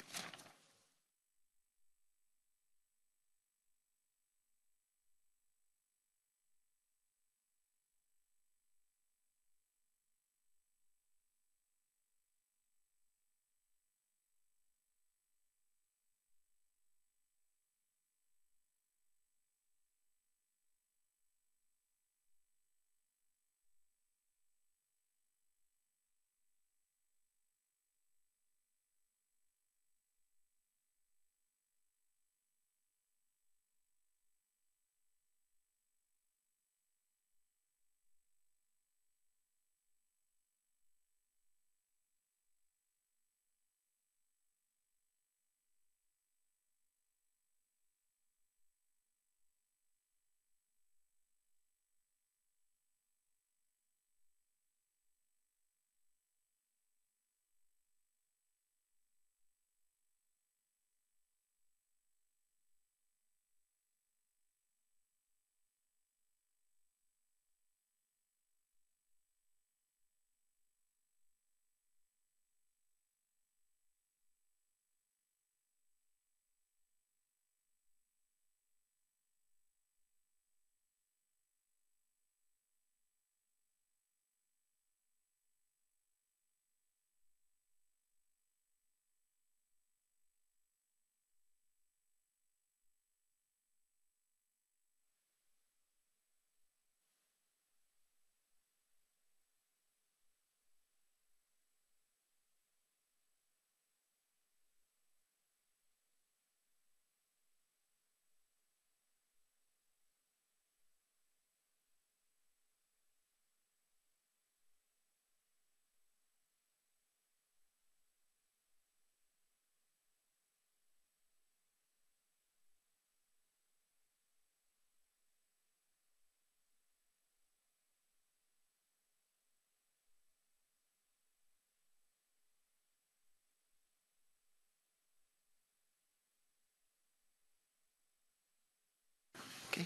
Okay.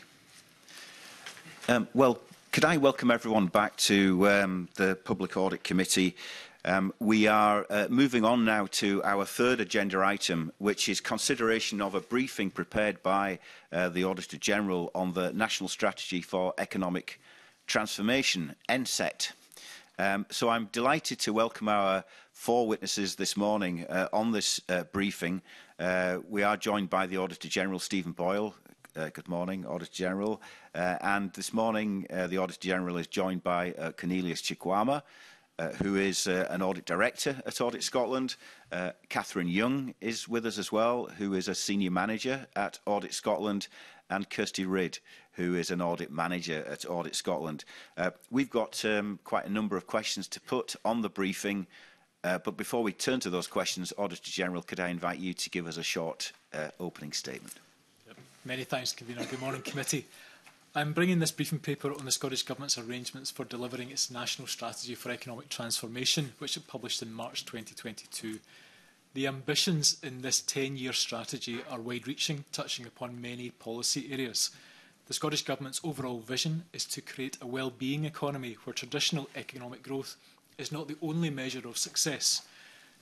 Um, well, could I welcome everyone back to um, the Public Audit Committee. Um, we are uh, moving on now to our third agenda item, which is consideration of a briefing prepared by uh, the Auditor General on the National Strategy for Economic Transformation, N S E T. Um, so I'm delighted to welcome our four witnesses this morning uh, on this uh, briefing. Uh, we are joined by the Auditor General, Stephen Boyle. Uh, good morning, Auditor General. Uh, and this morning, uh, the Auditor General is joined by uh, Cornelius Chikwama, uh, who is uh, an Audit Director at Audit Scotland. Uh, Catherine Young is with us as well, who is a Senior Manager at Audit Scotland. And Kirsty Ridd, who is an Audit Manager at Audit Scotland. Uh, we've got um, quite a number of questions to put on the briefing. Uh, but before we turn to those questions, Auditor General, could I invite you to give us a short uh, opening statement? Many thanks, Convener. Good morning, Committee. I'm bringing this briefing paper on the Scottish Government's arrangements for delivering its National Strategy for Economic Transformation, which it published in March twenty twenty-two. The ambitions in this ten-year strategy are wide-reaching, touching upon many policy areas. The Scottish Government's overall vision is to create a well-being economy where traditional economic growth is not the only measure of success.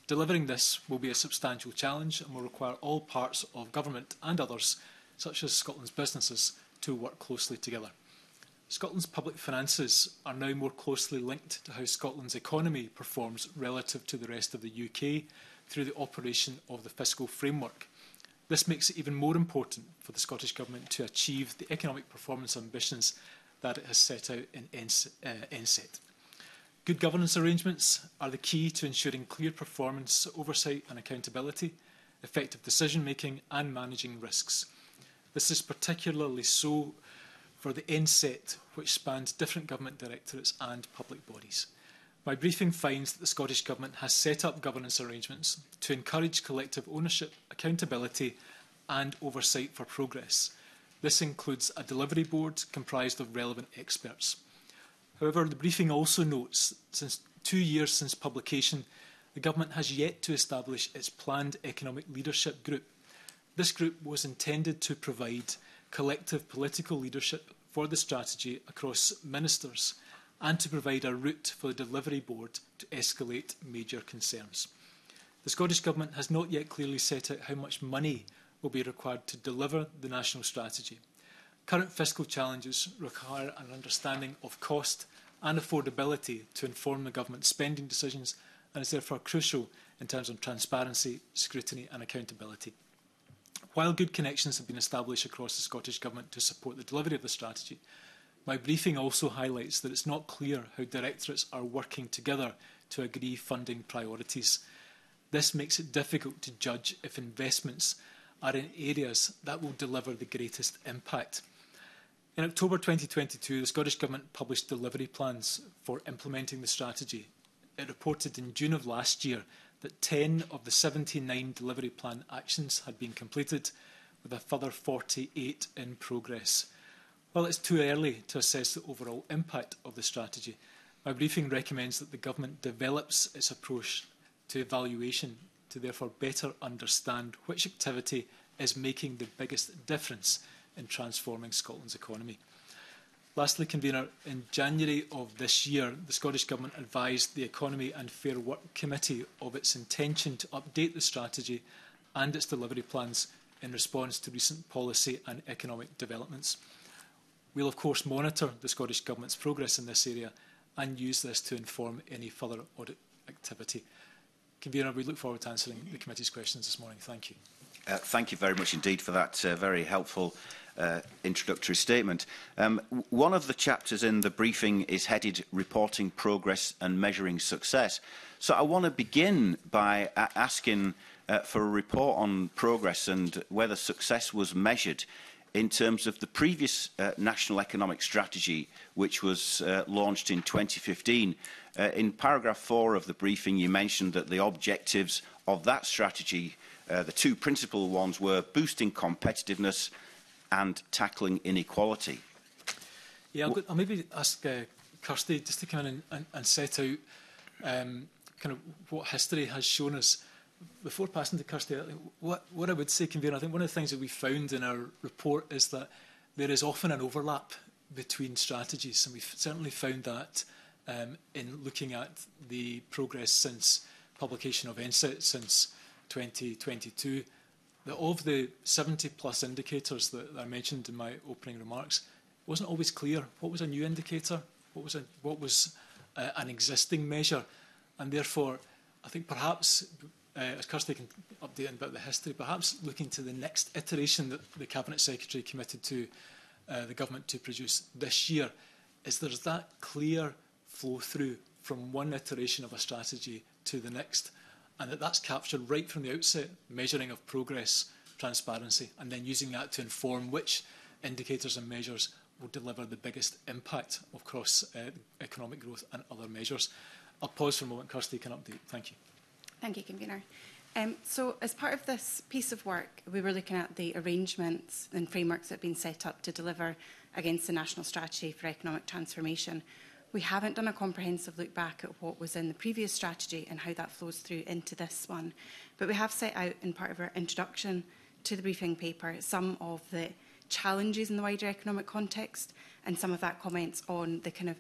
Delivering this will be a substantial challenge and will require all parts of government and others, such as Scotland's businesses, to work closely together. Scotland's public finances are now more closely linked to how Scotland's economy performs relative to the rest of the U K through the operation of the fiscal framework. This makes it even more important for the Scottish Government to achieve the economic performance ambitions that it has set out in N S E T. Good governance arrangements are the key to ensuring clear performance, oversight and accountability, effective decision-making and managing risks. This is particularly so for the N S E T, which spans different government directorates and public bodies. My briefing finds that the Scottish Government has set up governance arrangements to encourage collective ownership, accountability and oversight for progress. This includes a delivery board comprised of relevant experts. However, the briefing also notes that since two years since publication, the Government has yet to establish its planned economic leadership group. This group was intended to provide collective political leadership for the strategy across ministers and to provide a route for the delivery board to escalate major concerns. The Scottish Government has not yet clearly set out how much money will be required to deliver the national strategy. Current fiscal challenges require an understanding of cost and affordability to inform the Government's spending decisions and is therefore crucial in terms of transparency, scrutiny and accountability. While good connections have been established across the Scottish Government to support the delivery of the strategy, my briefing also highlights that it's not clear how directorates are working together to agree funding priorities. This makes it difficult to judge if investments are in areas that will deliver the greatest impact. In October twenty twenty-two, the Scottish Government published delivery plans for implementing the strategy. It reported in June of last year that ten of the seventy-nine delivery plan actions had been completed, with a further forty-eight in progress. While it's too early to assess the overall impact of the strategy, my briefing recommends that the Government develops its approach to evaluation to therefore better understand which activity is making the biggest difference in transforming Scotland's economy. Lastly, Convener, in January of this year, the Scottish Government advised the Economy and Fair Work Committee of its intention to update the strategy and its delivery plans in response to recent policy and economic developments. We will, of course, monitor the Scottish Government's progress in this area and use this to inform any further audit activity. Convener, we look forward to answering the committee's questions this morning. Thank you. Uh, thank you very much indeed for that uh, very helpful uh, introductory statement. Um, one of the chapters in the briefing is headed Reporting Progress and Measuring Success. So I want to begin by uh, asking uh, for a report on progress and whether success was measured in terms of the previous uh, National Economic Strategy, which was uh, launched in twenty fifteen. Uh, in paragraph four of the briefing, you mentioned that the objectives of that strategy, uh, the two principal ones, were boosting competitiveness and tackling inequality. Yeah, I'll, go, I'll maybe ask uh, Kirsty just to come in and, and, and set out um, kind of what history has shown us. Before passing to Kirsty, I think what, what I would say, Convener, I think one of the things that we found in our report is that there is often an overlap between strategies, and we've certainly found that um, in looking at the progress since publication of N S E T since twenty twenty-two, that of the seventy plus indicators that I mentioned in my opening remarks, it wasn't always clear what was a new indicator, what was, a, what was uh, an existing measure, and therefore I think perhaps, Uh, as Kirsty can update about the history, perhaps looking to the next iteration that the Cabinet Secretary committed to uh, the Government to produce this year, is there's that clear flow through from one iteration of a strategy to the next, and that that's captured right from the outset, measuring of progress, transparency, and then using that to inform which indicators and measures will deliver the biggest impact across uh, economic growth and other measures. I'll pause for a moment. Kirsty can update. Thank you. Thank you, Convener. Um, so, as part of this piece of work, we were looking at the arrangements and frameworks that have been set up to deliver against the National Strategy for Economic Transformation. We haven't done a comprehensive look back at what was in the previous strategy and how that flows through into this one. But we have set out in part of our introduction to the briefing paper some of the challenges in the wider economic context and some of that comments on the kind of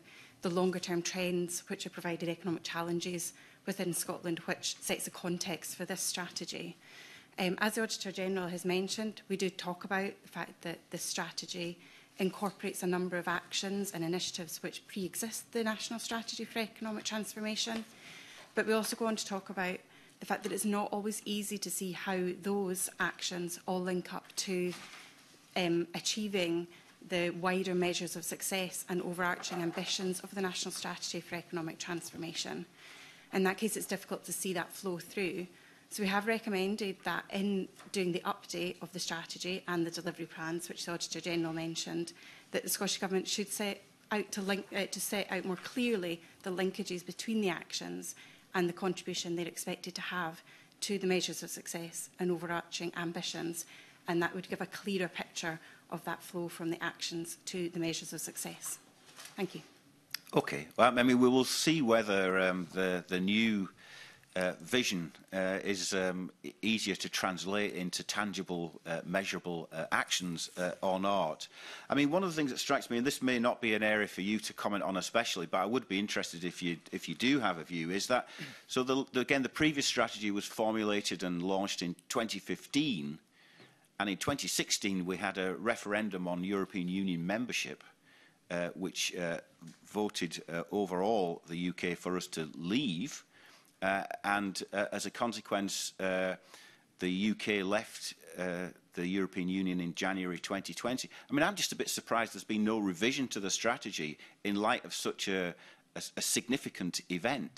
the longer-term trends which have provided economic challenges within Scotland, which sets the context for this strategy. Um, as the Auditor-General has mentioned, we do talk about the fact that this strategy incorporates a number of actions and initiatives which pre-exist the National Strategy for Economic Transformation. But we also go on to talk about the fact that it's not always easy to see how those actions all link up to um, achieving the wider measures of success and overarching ambitions of the National Strategy for Economic Transformation. In that case, it's difficult to see that flow through. So we have recommended that in doing the update of the strategy and the delivery plans, which the Auditor-General mentioned, that the Scottish Government should set out to, link, uh, to set out more clearly the linkages between the actions and the contribution they're expected to have to the measures of success and overarching ambitions, and that would give a clearer picture of that flow from the actions to the measures of success. Thank you. Okay. Well, I mean, we will see whether um, the, the new uh, vision uh, is um, easier to translate into tangible, uh, measurable uh, actions uh, or not. I mean, one of the things that strikes me, and this may not be an area for you to comment on especially, but I would be interested if you, if you do have a view, is that, so the, the, again, the previous strategy was formulated and launched in twenty fifteen, and in twenty sixteen we had a referendum on European Union membership, uh, which uh, voted uh, overall the U K for us to leave. Uh, and uh, as a consequence, uh, the U K left uh, the European Union in January twenty twenty. I mean, I'm just a bit surprised there's been no revision to the strategy in light of such a, a, a significant event.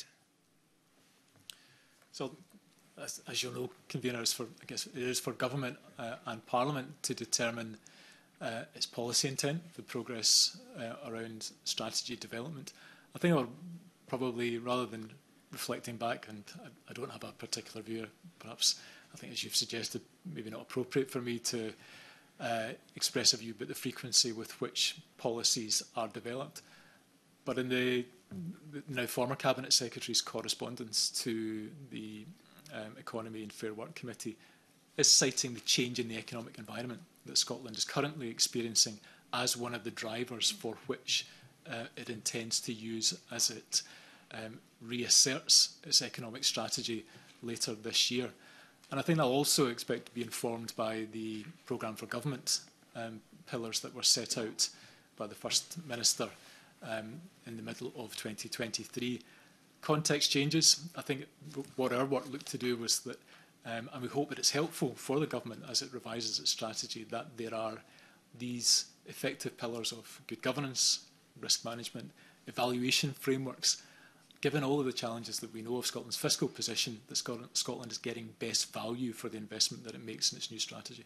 So, as, as you'll know, convener, is for, I guess it is for government uh, and Parliament to determine uh, its policy intent, the progress uh, around strategy development. I think I would probably, rather than reflecting back, and I, I don't have a particular view, perhaps I think, as you've suggested, maybe not appropriate for me to uh, express a view about the frequency with which policies are developed. But in the, the now former Cabinet Secretary's correspondence to the um, Economy and Fair Work Committee is citing the change in the economic environment that Scotland is currently experiencing as one of the drivers for which uh, it intends to use as it Um, reasserts its economic strategy later this year. And I think I'll also expect to be informed by the programme for government um, pillars that were set out by the First Minister um, in the middle of twenty twenty-three. Context changes. I think what our work looked to do was that, um, and we hope that it's helpful for the government as it revises its strategy, that there are these effective pillars of good governance, risk management, evaluation frameworks. Given all of the challenges that we know of Scotland's fiscal position, that Scotland is getting best value for the investment that it makes in its new strategy.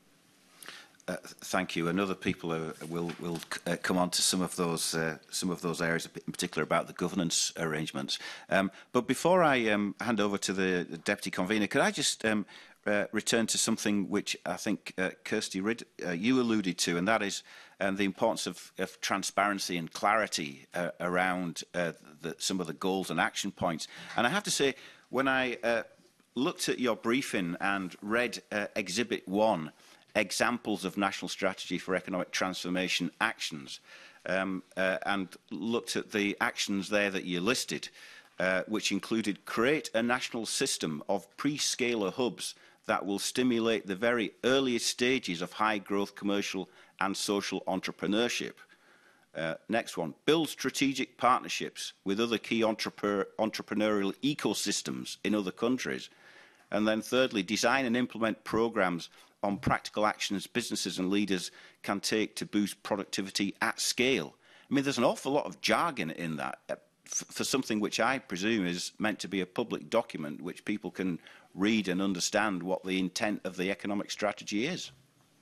Uh, thank you. And other people uh, will, will uh, come on to some of those uh, some of those areas, in particular about the governance arrangements. Um, but before I um, hand over to the, the Deputy Convener, could I just um, uh, return to something which I think uh, Kirsty Ridd, uh, you alluded to, and that is um, the importance of, of transparency and clarity uh, around uh, the, some of the goals and action points. And I have to say, when I uh, looked at your briefing and read uh, Exhibit one, examples of National Strategy for Economic Transformation actions, um, uh, and looked at the actions there that you listed, uh, which included create a national system of pre-scaler hubs that will stimulate the very earliest stages of high-growth commercial and social entrepreneurship. Uh, next one, build strategic partnerships with other key entrepre entrepreneurial ecosystems in other countries. And then thirdly, design and implement programmes on practical actions businesses and leaders can take to boost productivity at scale. I mean, there's an awful lot of jargon in that uh, for something which I presume is meant to be a public document which people can read and understand what the intent of the economic strategy is.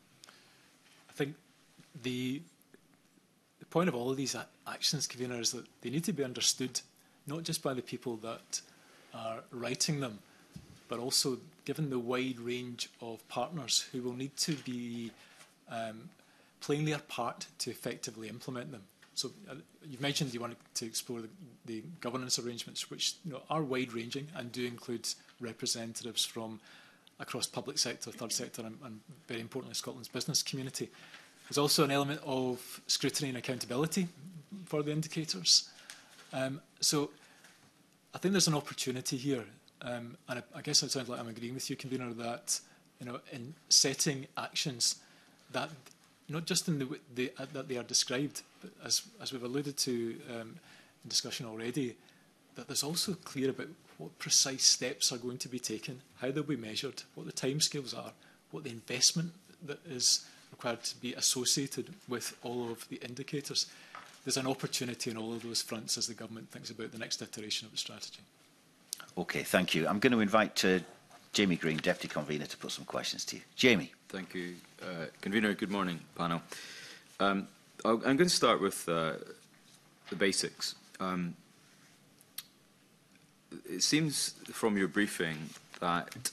I think the, the point of all of these actions, Convener, is that they need to be understood not just by the people that are writing them, but also given the wide range of partners who will need to be um, playing their part to effectively implement them. So uh, you've mentioned you wanted to explore the, the governance arrangements, which you know, are wide-ranging and do include representatives from across public sector, third sector, and, and very importantly, Scotland's business community. There's also an element of scrutiny and accountability for the indicators. Um, so I think there's an opportunity here, um, and I, I guess it sounds like I'm agreeing with you, Convener, that you know, in setting actions that not just in the, the uh, that they are described, but as as we've alluded to um, in discussion already, that there's also clear about what precise steps are going to be taken, how they'll be measured, what the timescales are, what the investment that is required to be associated with all of the indicators. There's an opportunity on all of those fronts as the government thinks about the next iteration of the strategy. Okay, thank you. I'm going to invite uh, Jamie Green, Deputy Convener, to put some questions to you. Jamie. Thank you, uh, Convener. Good morning, panel. Um, I'll, I'm going to start with uh, the basics. Um, it seems from your briefing that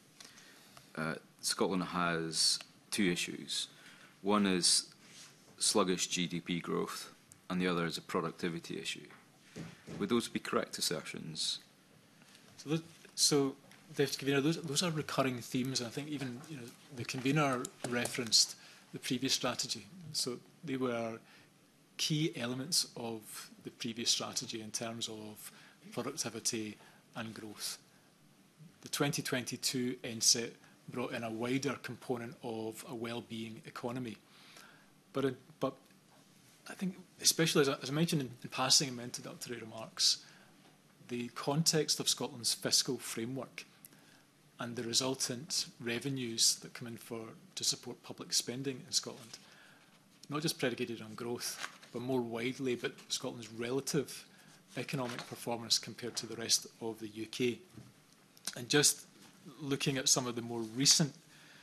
uh, Scotland has two issues. One is sluggish G D P growth, and the other is a productivity issue. Would those be correct assertions? So, those, so Deputy Convener, those, those are recurring themes, and I think even you know, the Convener referenced the previous strategy. So they were key elements of the previous strategy in terms of productivity and growth. The twenty twenty-two N S E T brought in a wider component of a well-being economy. But, uh, but I think, especially as I, as I mentioned in, in passing in my introductory remarks, the context of Scotland's fiscal framework and the resultant revenues that come in for to support public spending in Scotland, not just predicated on growth, but more widely, but Scotland's relative economic performance compared to the rest of the U K. And just looking at some of the more recent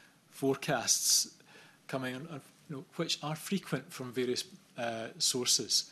forecasts coming on, you know, which are frequent from various uh, sources.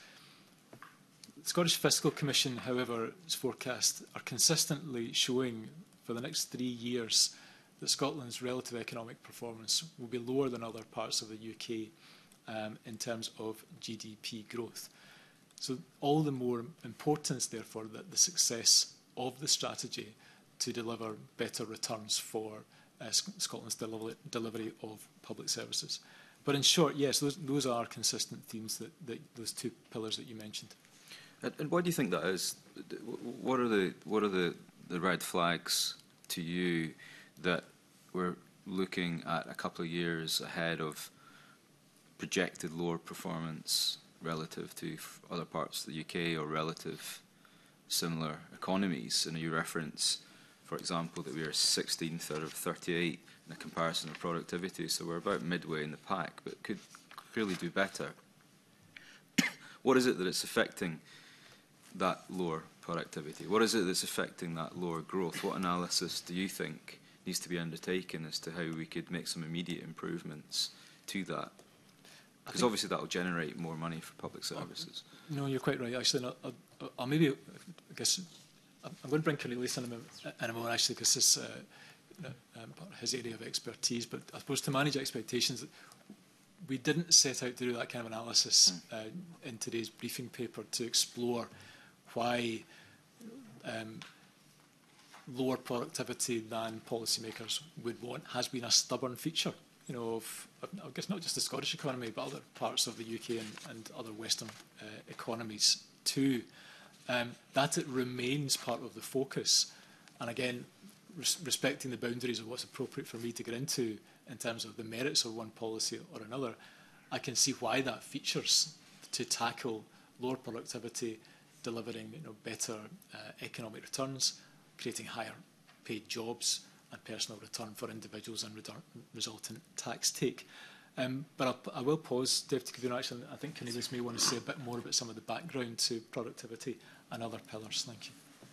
The Scottish Fiscal Commission, however, its forecasts are consistently showing for the next three years that Scotland's relative economic performance will be lower than other parts of the U K um, in terms of G D P growth. So all the more importance, therefore, that the success of the strategy to deliver better returns for uh, Scotland's deliver delivery of public services. But in short, yes, those, those are consistent themes, that, that those two pillars that you mentioned. And, and why do you think that is? What are the what are the, the red flags to you that we're looking at a couple of years ahead of projected lower performance relative to other parts of the U K or relative similar economies? And you reference, for example, that we are sixteenth out of thirty-eight in a comparison of productivity, so we're about midway in the pack, but could clearly do better. What is it that it's affecting that lower productivity? What is it that's affecting that lower growth? What analysis do you think needs to be undertaken as to how we could make some immediate improvements to that? Because obviously that will generate more money for public services. No, you're quite right. Actually, I'll, I'll, I'll maybe, I guess, I'm going to bring Cornelius in a moment, in a moment actually, because this is uh, um, his area of expertise. But I suppose to manage expectations, we didn't set out to do that kind of analysis mm. uh, in today's briefing paper to explore why um, lower productivity than policymakers would want has been a stubborn feature, you know, of, of I guess not just the Scottish economy, but other parts of the U K and, and other Western uh, economies too. Um, that it remains part of the focus, and again, res respecting the boundaries of what's appropriate for me to get into in terms of the merits of one policy or another, I can see why that features to tackle lower productivity, delivering you know, better uh, economic returns, creating higher paid jobs and personal return for individuals and resultant tax take. Um, but I'll, I will pause, Deputy Convener. Actually, I think Cornelius may want to say a bit more about some of the background to productivity and other pillars. Thank you.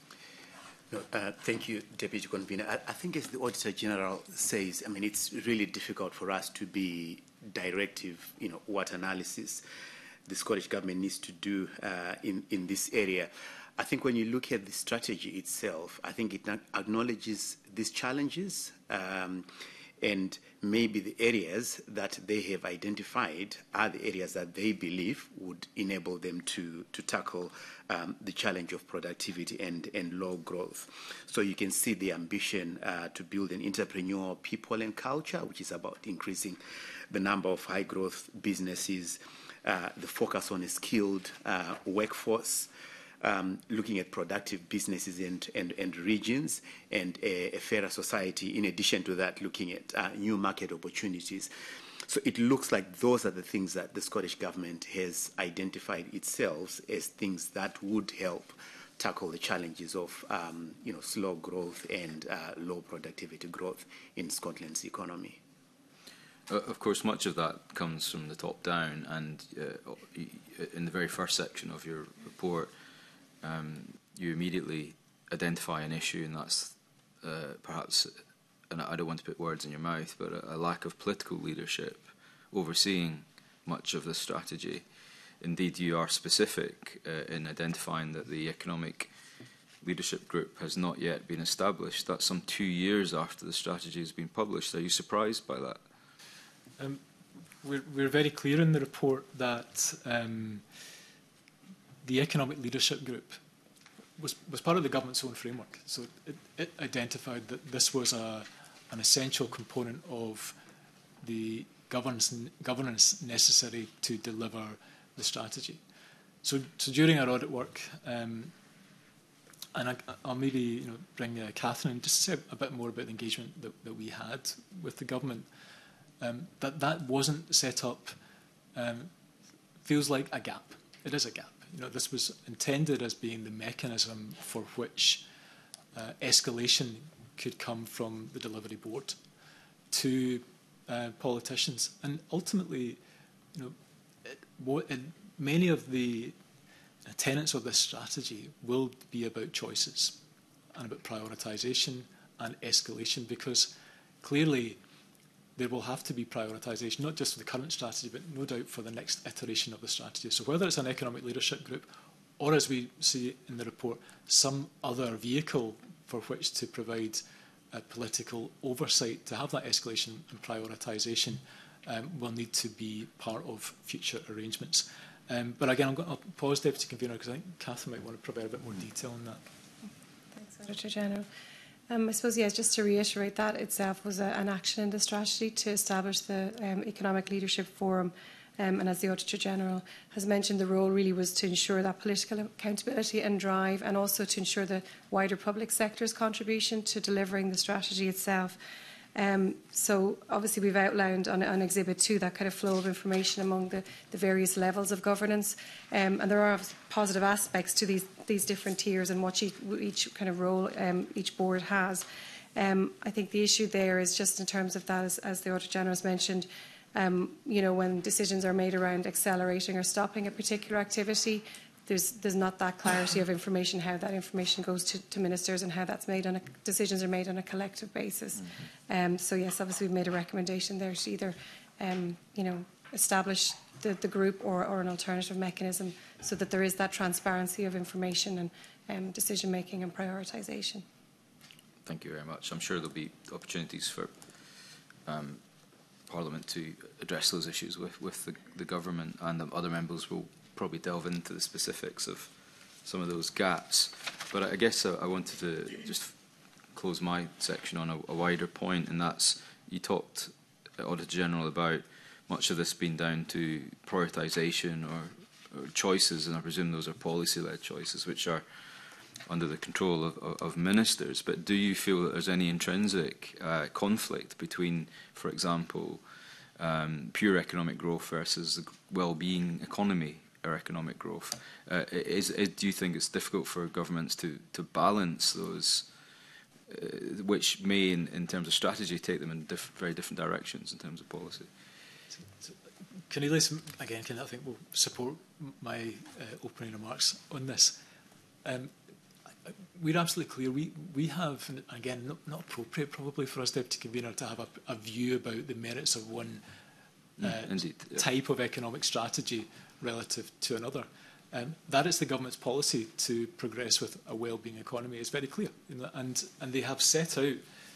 No, uh, thank you, Deputy Convener. I, I think as the Auditor General says, I mean, it's really difficult for us to be directive, you know, what analysis the Scottish Government needs to do uh, in, in this area. I think when you look at the strategy itself, I think it acknowledges these challenges um, and maybe the areas that they have identified are the areas that they believe would enable them to, to tackle um, the challenge of productivity and, and low growth. So you can see the ambition uh, to build an entrepreneurial people and culture, which is about increasing the number of high growth businesses, uh, the focus on a skilled uh, workforce, um, looking at productive businesses and, and, and regions, and a, a fairer society. In addition to that, looking at uh, new market opportunities. So it looks like those are the things that the Scottish Government has identified itself as things that would help tackle the challenges of um, you know, slow growth and uh, low productivity growth in Scotland's economy. Uh, of course, much of that comes from the top down, and uh, in the very first section of your report, um, you immediately identify an issue, and that's uh, perhaps, and I don't want to put words in your mouth, but a, a lack of political leadership overseeing much of the strategy. Indeed, you are specific uh, in identifying that the economic leadership group has not yet been established. That's some two years after the strategy has been published. Are you surprised by that? Um, we're, we're very clear in the report that um, the economic leadership group was, was part of the government's own framework. So it, it identified that this was a, an essential component of the governance, governance necessary to deliver the strategy. So, so during our audit work, um, and I, I'll maybe you know, bring uh, Catherine just to say a bit more about the engagement that, that we had with the government. Um, that that wasn't set up um, feels like a gap. It is a gap. You know, this was intended as being the mechanism for which uh, escalation could come from the delivery board to uh, politicians, and ultimately, you know, it, what, it, many of the tenets of this strategy will be about choices and about prioritisation and escalation, because clearly there will have to be prioritisation, not just for the current strategy, but no doubt for the next iteration of the strategy. So whether it's an economic leadership group, or as we see in the report, some other vehicle for which to provide uh, political oversight to have that escalation and prioritisation, um, will need to be part of future arrangements. Um, but again, I'm going to pause, Deputy Convener, because I think Catherine might want to provide a bit more detail on that. Thanks, Auditor General. Um, I suppose, yes, just to reiterate, that itself was a, an action in the strategy to establish the um, Economic Leadership Forum. Um, and as the Auditor General has mentioned, the role really was to ensure that political accountability and drive, and also to ensure the wider public sector's contribution to delivering the strategy itself. Um, so obviously we've outlined on, on Exhibit two that kind of flow of information among the, the various levels of governance, um, and there are positive aspects to these, these different tiers and what each, each kind of role um, each board has. Um, I think the issue there is just in terms of that, as, as the Auditor General has mentioned, um, you know, when decisions are made around accelerating or stopping a particular activity, There's, there's not that clarity of information, how that information goes to, to ministers and how that's made on a, decisions are made on a collective basis. Mm-hmm. um, so yes, obviously we've made a recommendation there to either, um, you know, establish the, the group or, or an alternative mechanism so that there is that transparency of information and um, decision making and prioritisation. Thank you very much. I'm sure there'll be opportunities for um, Parliament to address those issues with, with the, the government, and the other members will probably delve into the specifics of some of those gaps. But I guess I, I wanted to just close my section on a, a wider point, and that's, you talked, uh, Auditor General, about much of this being down to prioritisation or, or choices, and I presume those are policy-led choices, which are under the control of, of, of ministers. But do you feel that there's any intrinsic uh, conflict between, for example, um, pure economic growth versus the well-being economy or economic growth? Uh, is, is, do you think it's difficult for governments to, to balance those, uh, which may, in, in terms of strategy, take them in diff very different directions in terms of policy? So, so, Cornelius, again, can I think will support my uh, opening remarks on this. Um, we're absolutely clear. We, we have, and again, not, not appropriate probably for us, Deputy Convener, to have a, a view about the merits of one uh, Indeed, yeah. type of economic strategy relative to another. Um, that is the government's policy to progress with a well-being economy. It's very clear, and and they have set out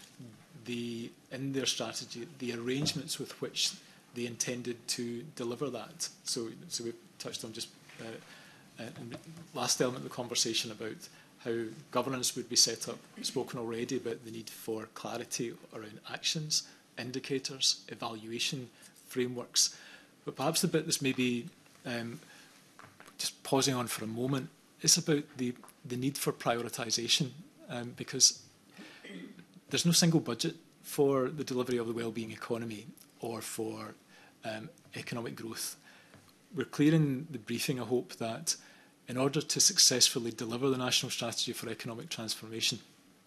the in their strategy the arrangements with which they intended to deliver that. So, so we touched on just uh, uh, in the last element of the conversation about how governance would be set up. We've spoken already about the need for clarity around actions, indicators, evaluation frameworks. But perhaps the bit that's maybe um, just pausing on for a moment it's about the, the need for prioritisation, um, because there's no single budget for the delivery of the wellbeing economy or for um, economic growth. We're clear in the briefing, I hope, that in order to successfully deliver the National Strategy for Economic Transformation,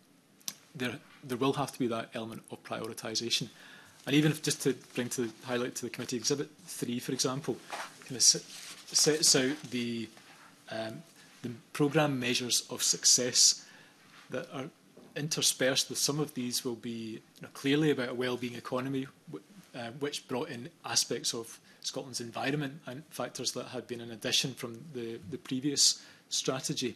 there, there will have to be that element of prioritisation. And even if, just to bring to highlight to the committee, Exhibit three, for example, kind of sets out the, um, the programme measures of success that are interspersed with some of these will be you know, clearly about a wellbeing economy, uh, which brought in aspects of Scotland's environment and factors that had been an addition from the, the previous strategy.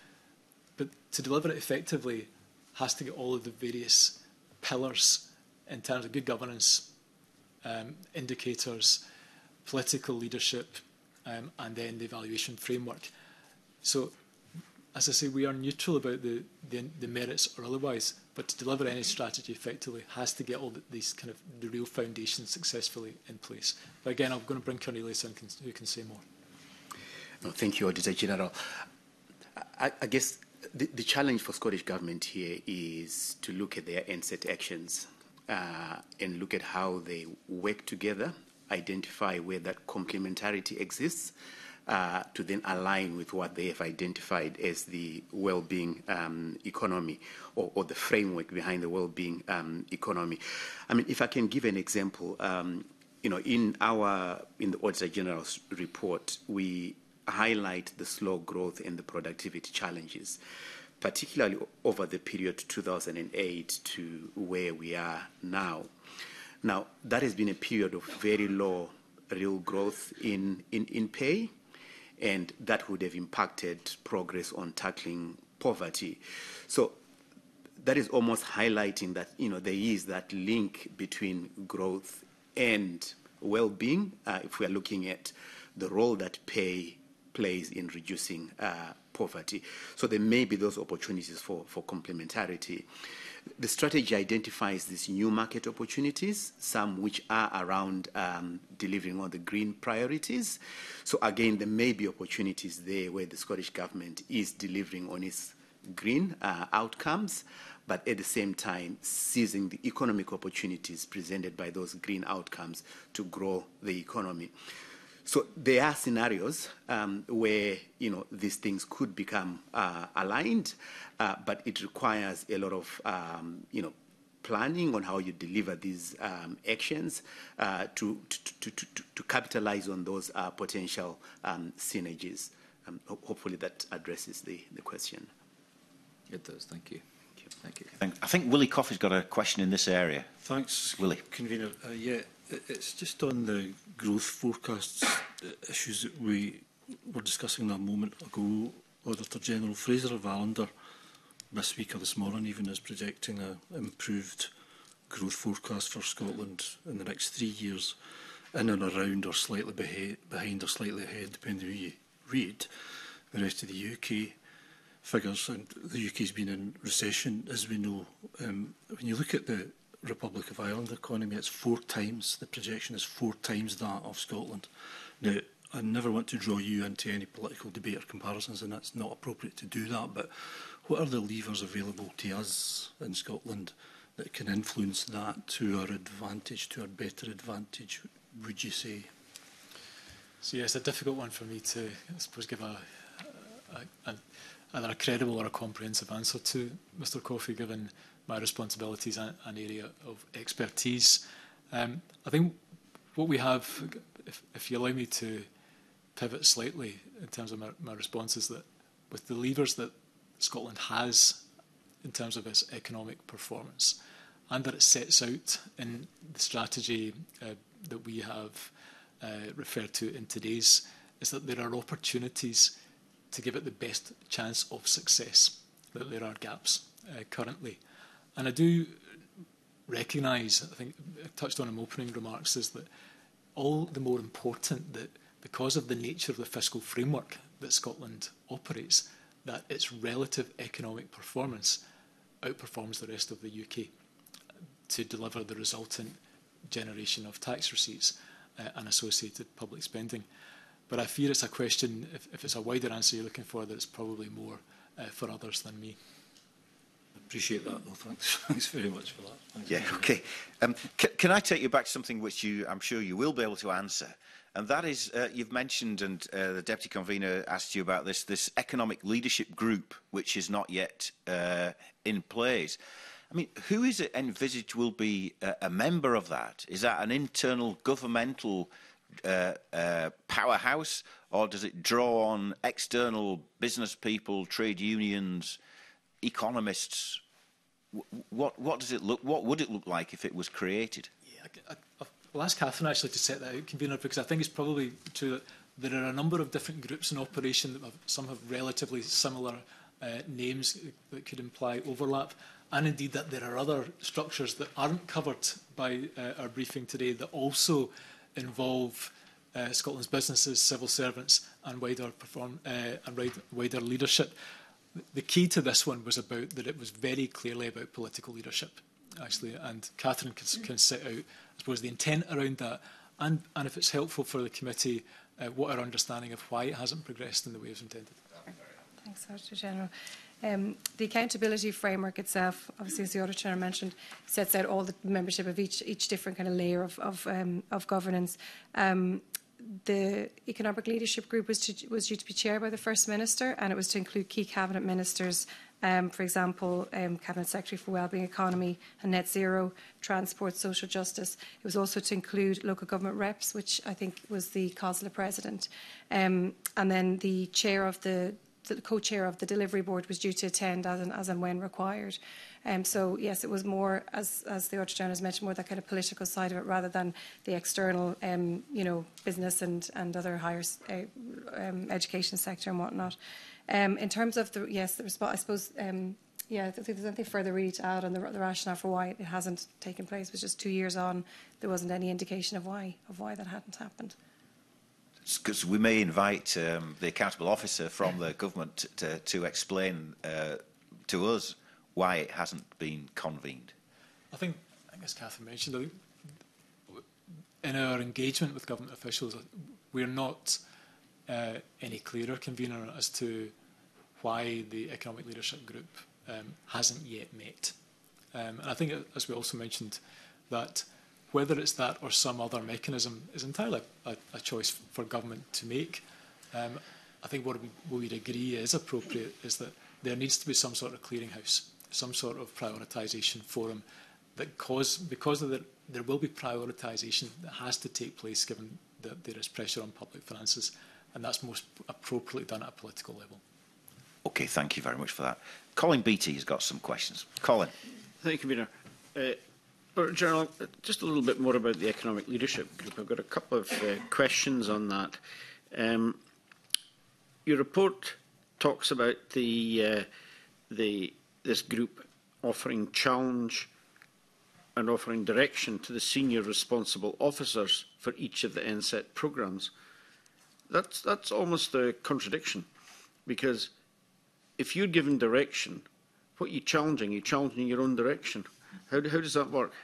But to deliver it effectively has to get all of the various pillars in terms of good governance, um, indicators, political leadership, um, and then the evaluation framework. So, as I say, we are neutral about the, the, the merits or otherwise, but to deliver any strategy effectively has to get all the, these kind of the real foundations successfully in place. But again, I'm going to bring Cornelius in who can say more. No, thank you, Auditor General. I, I guess the, the challenge for Scottish Government here is to look at their N S E T actions uh, and look at how they work together, identify where that complementarity exists, Uh, to then align with what they have identified as the well-being um, economy or, or the framework behind the well-being um, economy. I mean, if I can give an example, um, you know, in our in the Auditor General's report, we highlight the slow growth and the productivity challenges, particularly over the period two thousand eight to where we are now. Now, that has been a period of very low real growth in in, in pay. And that would have impacted progress on tackling poverty. So that is almost highlighting that, you know, there is that link between growth and well-being, uh, if we are looking at the role that pay plays in reducing uh, poverty. So there may be those opportunities for, for complementarity. The strategy identifies these new market opportunities, some which are around um, delivering on the green priorities. So again, there may be opportunities there where the Scottish Government is delivering on its green uh, outcomes, but at the same time seizing the economic opportunities presented by those green outcomes to grow the economy. So there are scenarios um, where, you know, these things could become uh, aligned, uh, but it requires a lot of, um, you know, planning on how you deliver these um, actions uh, to, to, to, to, to capitalize on those uh, potential um, synergies. Um, ho hopefully that addresses the, the question. It does, thank you. Thank you. Thank, I think Willie Coffey's got a question in this area. Thanks, Willie. Convener. Uh, yeah, it's just on the growth forecasts issues that we were discussing a moment ago. Auditor General Fraser of Allender this week or this morning even is projecting an improved growth forecast for Scotland in the next three years, in and around or slightly behind, behind or slightly ahead, depending on who you read. The rest of the U K figures, and the U K's been in recession, as we know. Um, when you look at the Republic of Ireland economy, it's four times, the projection is four times that of Scotland. Now, I never want to draw you into any political debate or comparisons, and that's not appropriate to do that, but what are the levers available to us in Scotland that can influence that to our advantage, to our better advantage, would you say? So, yeah, it's a difficult one for me to, I suppose, give a, a, a either a credible or a comprehensive answer to, Mr Coffey, given my responsibilities and an area of expertise. Um, I think what we have, if, if you allow me to pivot slightly in terms of my, my response, is that with the levers that Scotland has in terms of its economic performance and that it sets out in the strategy uh, that we have uh, referred to in today's, is that there are opportunities to give it the best chance of success, that there are gaps uh, currently. And I do recognise, I think I touched on in my opening remarks, is that all the more important that because of the nature of the fiscal framework that Scotland operates, that its relative economic performance outperforms the rest of the U K to deliver the resultant generation of tax receipts uh, and associated public spending. But I fear it's a question, if, if it's a wider answer you're looking for, that it's probably more uh, for others than me. I appreciate that, though. Thanks, thanks very much for that. Thanks yeah, okay. Um, can I take you back to something which you, I'm sure you will be able to answer? And that is, uh, you've mentioned, and uh, the Deputy Convener asked you about this, this economic leadership group, which is not yet uh, in place. I mean, who is it envisaged will be a, a member of that? Is that an internal governmental uh, uh, powerhouse, or does it draw on external business people, trade unions, economists? What, what does it look? What would it look like if it was created? Yeah, I, I, I'll ask Catherine actually to set that out, Convener, because I think it's probably true that there are a number of different groups in operation that have, some have relatively similar uh, names that could imply overlap. And indeed that there are other structures that aren't covered by uh, our briefing today that also involve uh, Scotland's businesses, civil servants and wider, perform, uh, and wider leadership. The key to this one was about that it was very clearly about political leadership, actually, and Catherine can, can set out, I suppose, the intent around that, and, and if it's helpful for the committee, uh, what our understanding of why it hasn't progressed in the way it was intended. Thanks, Auditor General. Um, the accountability framework itself, obviously, as the Auditor General mentioned, sets out all the membership of each each different kind of layer of of, um, of governance. Um, the Economic Leadership Group was to, was due to be chaired by the First Minister, and it was to include key cabinet ministers. Um, for example, um, Cabinet Secretary for Wellbeing, Economy and Net Zero, Transport, Social Justice. It was also to include local government reps, which I think was the Consular President, um, and then the chair of the the co-chair of the delivery board was due to attend as and, as and when required. Um, so, yes, it was more, as, as the Auditor General has mentioned, more that kind of political side of it rather than the external, um, you know, business and, and other higher uh, um, education sector and whatnot. Um, in terms of the, yes, the response, I suppose, um, yeah, I don't think there's anything further really to add on the, the rationale for why it hasn't taken place. It was just two years on, there wasn't any indication of why, of why that hadn't happened. Because we may invite um, the accountable officer from the government to, to explain uh, to us why it hasn't been convened. I think, I guess Catherine mentioned, in our engagement with government officials, we're not uh, any clearer, Convener, as to why the Economic Leadership Group um, hasn't yet met. Um, and I think, as we also mentioned, that whether it's that or some other mechanism is entirely a, a choice for government to make. Um, I think what we, what we'd agree is appropriate is that there needs to be some sort of clearinghouse, some sort of prioritisation forum that cause, because of the, there will be prioritisation that has to take place given that there is pressure on public finances, and that's most appropriately done at a political level. Okay, thank you very much for that. Colin Beattie has got some questions. Colin. Thank you, Convener. Uh, General, just a little bit more about the Economic Leadership Group. I've got a couple of uh, questions on that. Um, your report talks about the, uh, the this group offering challenge and offering direction to the senior responsible officers for each of the N S E T programmes. That's, that's almost a contradiction, because if you're given direction, what are you challenging? You're challenging your own direction. How, how does that work?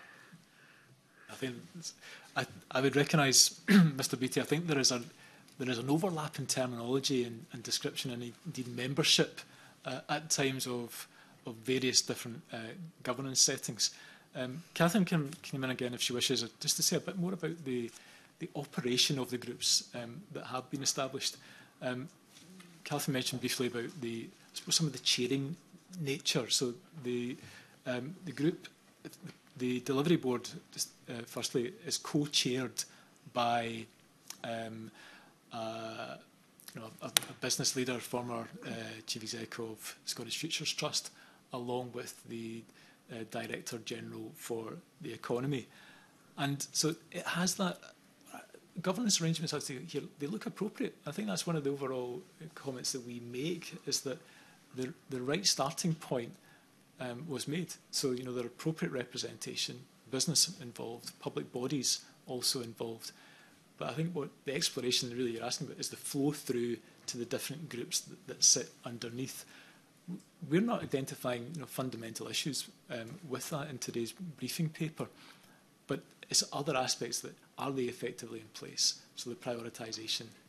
I think I, I would recognise, Mr Beattie, I think there is a there is an overlap in terminology and, and description and indeed membership uh, at times of of various different uh, governance settings. Um, Catherine can come in again if she wishes, just to say a bit more about the the operation of the groups um, that have been established. Um, Catherine mentioned briefly about the I suppose some of the chairing nature. So the um, the group. The delivery board, uh, firstly, is co-chaired by um, uh, you know, a, a business leader, former uh, chief executive of Scottish Futures Trust, along with the uh, Director General for the Economy. And so it has that, uh, governance arrangements, I say here, they look appropriate. I think that's one of the overall comments that we make, is that the, the right starting point Um, was made. So, you know, there are appropriate representation, business involved, public bodies also involved. But I think what the exploration really you're asking about is the flow through to the different groups that, that sit underneath. We're not identifying, you know, fundamental issues um, with that in today's briefing paper, but it's other aspects that are they effectively in place. So the prioritisation,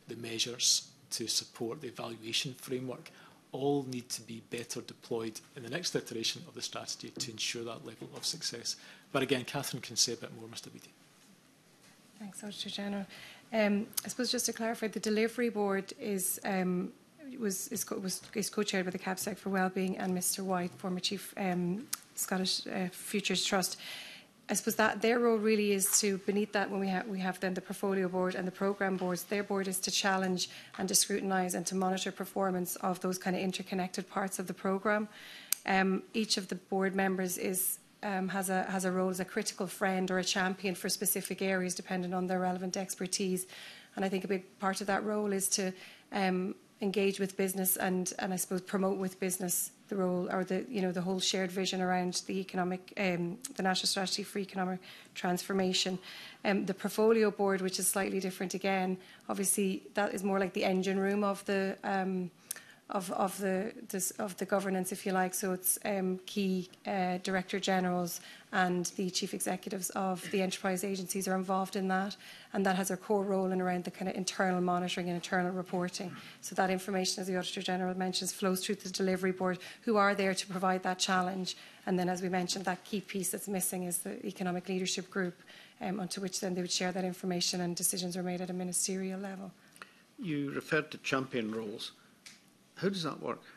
the measures to support the evaluation framework all need to be better deployed in the next iteration of the strategy to ensure that level of success. But again, Catherine can say a bit more, Mr Beattie. Thanks, Auditor General. Um, I suppose just to clarify, the delivery board is um, was is, co was is co-chaired by the CAPSEC for Wellbeing and Mr White, former Chief um, Scottish uh, Futures Trust. I suppose that their role really is to, beneath that, when we have we have then the portfolio board and the programme boards, their board is to challenge and to scrutinise and to monitor performance of those kind of interconnected parts of the programme. Um, each of the board members is um, has a has a role as a critical friend or a champion for specific areas, depending on their relevant expertise. And I think a big part of that role is to um, engage with business and and I suppose promote with business the role or the you know the whole shared vision around the economic um, the national strategy for economic transformation. Um, the portfolio board, which is slightly different again, obviously that is more like the engine room of the um, of of the this, of the governance, if you like. So it's um, key uh, director generals and the chief executives of the enterprise agencies are involved in that, and that has a core role in around the kind of internal monitoring and internal reporting. So that information, as the Auditor General mentions, flows through the delivery board, who are there to provide that challenge. And then, as we mentioned, that key piece that's missing is the economic leadership group, um, onto which then they would share that information and decisions are made at a ministerial level. You referred to champion roles. How does that work?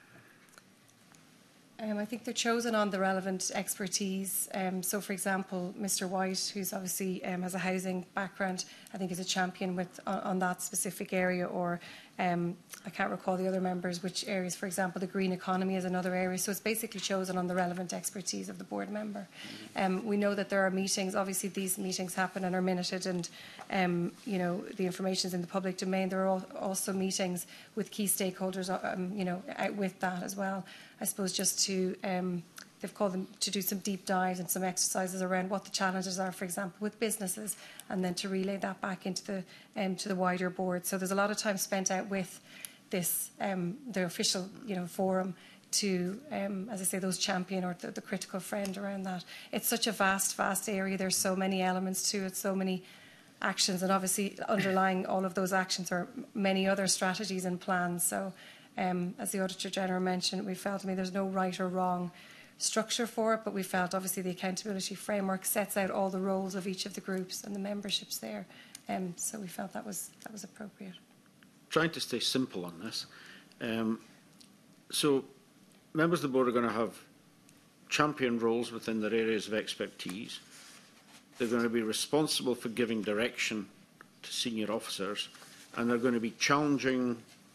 Um, I think they're chosen on the relevant expertise. Um, so, for example, Mr White, who's obviously um, has a housing background, I think is a champion with on, on that specific area. Or um, I can't recall the other members which areas. For example, the green economy is another area. So it's basically chosen on the relevant expertise of the board member. Um, we know that there are meetings. Obviously, these meetings happen and are minuted, and um, you know the information is in the public domain. There are also meetings with key stakeholders, um, you know, out with that as well. I suppose just to, um, they've called them to do some deep dives and some exercises around what the challenges are, for example, with businesses, and then to relay that back into the um, to the wider board. So there's a lot of time spent out with this, um, the official, you know, forum to, um, as I say, those champion or the, the critical friend around that. It's such a vast, vast area. There's so many elements to it, so many actions, and obviously underlying all of those actions are many other strategies and plans. So. Um, as the Auditor General mentioned, we felt, I mean, there's no right or wrong structure for it, but we felt obviously the accountability framework sets out all the roles of each of the groups and the memberships there. Um, so we felt that was that was appropriate. Trying to stay simple on this. Um, so members of the board are going to have champion roles within their areas of expertise. They're going to be responsible for giving direction to senior officers, and they're going to be challenging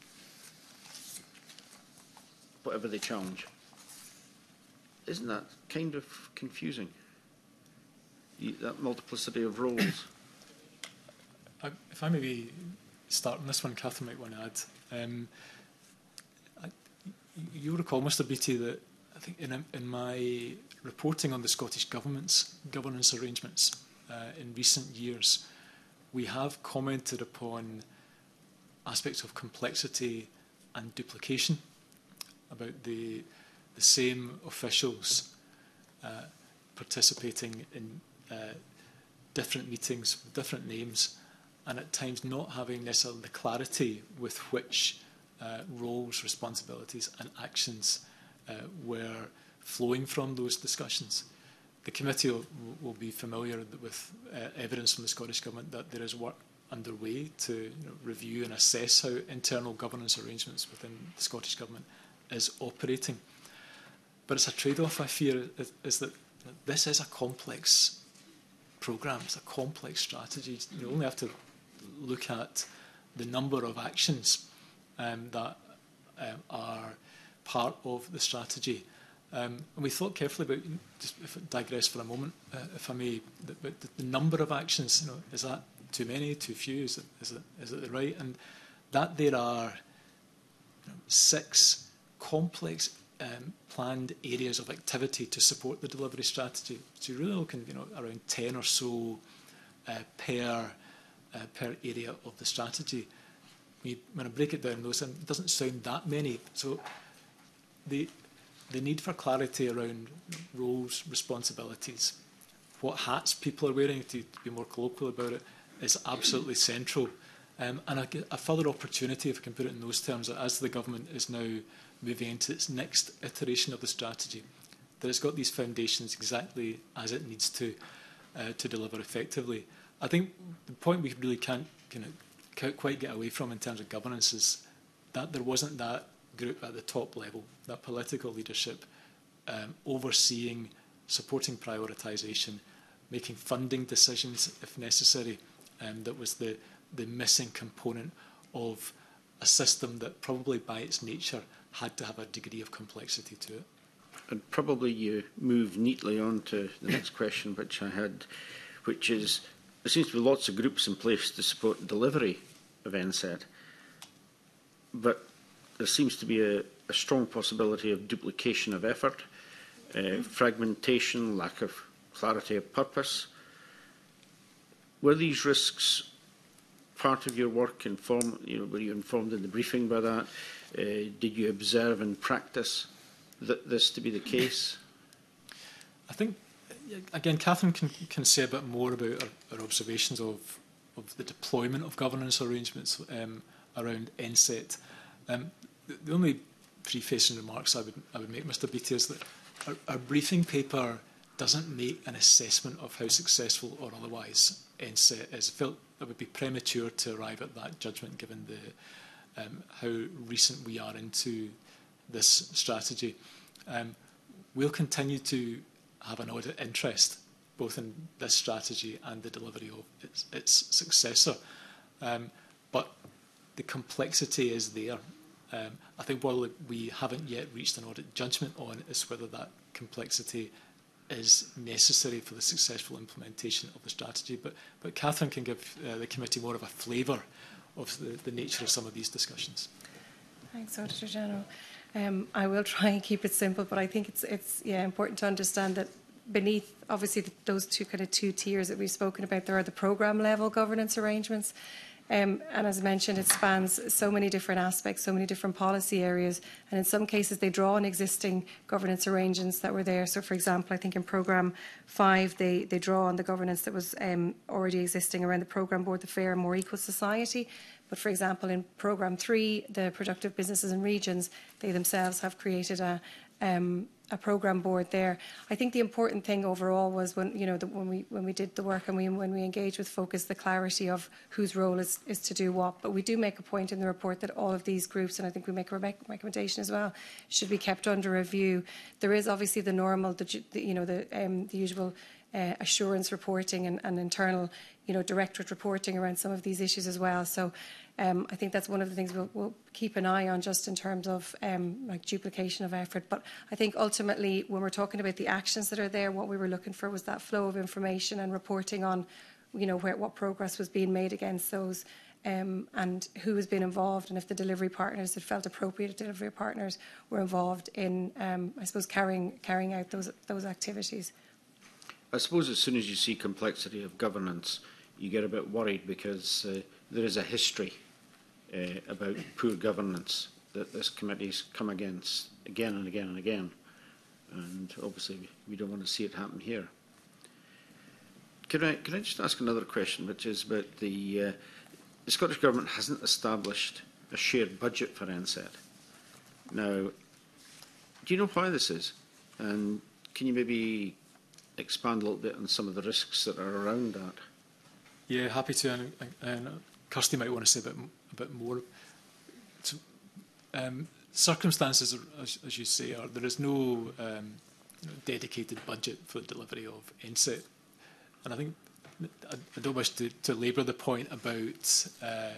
whatever they challenge. Isn't that kind of confusing, that multiplicity of roles? I, if I maybe start on this one, Catherine might want to add. Um, I, you'll recall, Mr Beattie, that I think in, in my reporting on the Scottish Government's governance arrangements uh, in recent years, we have commented upon aspects of complexity and duplication, about the, the same officials uh, participating in uh, different meetings with different names, and at times not having necessarily the clarity with which uh, roles, responsibilities and actions uh, were flowing from those discussions. The committee will, will be familiar with uh, evidence from the Scottish Government that there is work underway to you know, review and assess how internal governance arrangements within the Scottish Government is operating. But it's a trade-off, I fear, is, is that this is a complex programme, it's a complex strategy. You only have to look at the number of actions um, that um, are part of the strategy. Um, and we thought carefully about, just if I digress for a moment, uh, if I may, the, the, the number of actions, you know, is that too many, too few, is it, is it, is it the right? And that there are you know, six complex um, planned areas of activity to support the delivery strategy. So you're really looking, you know, around ten or so uh, per uh, per area of the strategy. We, when I break it down, those it doesn't sound that many. So the the need for clarity around roles, responsibilities, what hats people are wearing, to, to be more colloquial about it, is absolutely central. Um, and a, a further opportunity, if I can put it in those terms, that as the government is now moving into its next iteration of the strategy, that it's got these foundations exactly as it needs to uh, to deliver effectively. I think the point we really can't kind of quite get away from in terms of governance is that there wasn't that group at the top level, that political leadership, um, overseeing, supporting prioritisation, making funding decisions if necessary. Um, that was the, the missing component of a system that probably by its nature had to have a degree of complexity to it. And probably you move neatly on to the next question which I had, which is, there seems to be lots of groups in place to support delivery of N S E T, but there seems to be a, a strong possibility of duplication of effort, uh, fragmentation, lack of clarity of purpose. Were these risks part of your work? Inform, you know, were you informed in the briefing by that? Uh, did you observe in practice that this to be the case? I think, again, Catherine can, can say a bit more about our, our observations of, of the deployment of governance arrangements um, around N S E T. Um, the, the only prefacing remarks I would, I would make, Mr Beattie, is that our, our briefing paper doesn't make an assessment of how successful or otherwise N S E T is. I felt it would be premature to arrive at that judgment given the, um, how recent we are into this strategy. Um, we'll continue to have an audit interest both in this strategy and the delivery of its, its successor. Um, but the complexity is there. Um, I think while we haven't yet reached an audit judgment on is whether that complexity is necessary for the successful implementation of the strategy. But, but Catherine can give uh, the committee more of a flavour of the, the nature of some of these discussions. Thanks, Auditor General. Um, I will try and keep it simple, but I think it's, it's yeah, important to understand that beneath, obviously, the, those two kind of two tiers that we've spoken about, there are the programme level governance arrangements. Um, and as mentioned, it spans so many different aspects, so many different policy areas, and in some cases they draw on existing governance arrangements that were there. So, for example, I think in Programme five they, they draw on the governance that was um, already existing around the Programme Board, the Fair and More Equal Society. But, for example, in Programme three, the Productive Businesses and Regions, they themselves have created a um, a programme board there. I think the important thing overall was when you know the, when we when we did the work and we when we engaged with focus, the clarity of whose role is, is to do what. But we do make a point in the report that all of these groups, and I think we make a re recommendation as well, should be kept under review. There is obviously the normal, the, the you know the um, the usual uh, assurance reporting and, and internal you know directorate reporting around some of these issues as well. So. Um, I think that's one of the things we'll, we'll keep an eye on, just in terms of um, like duplication of effort. But I think ultimately, when we're talking about the actions that are there, what we were looking for was that flow of information and reporting on, you know, where, what progress was being made against those, um, and who has been involved, and if the delivery partners that felt appropriate delivery partners were involved in, um, I suppose, carrying carrying out those those activities. I suppose as soon as you see complexity of governance, you get a bit worried because uh, there is a history Uh, about poor governance that this committee's come against again and again and again, and obviously we, we don't want to see it happen here. Can I, can I just ask another question, which is about the, uh, the Scottish Government hasn't established a shared budget for N S E T. Now, do you know why this is? And can you maybe expand a little bit on some of the risks that are around that? Yeah, happy to. And, and Kirsty might want to say a bit a bit more. So, um, circumstances, as, as you say, are there is no um, you know, dedicated budget for the delivery of N S E T, and I think I, I don't wish to, to labour the point about uh,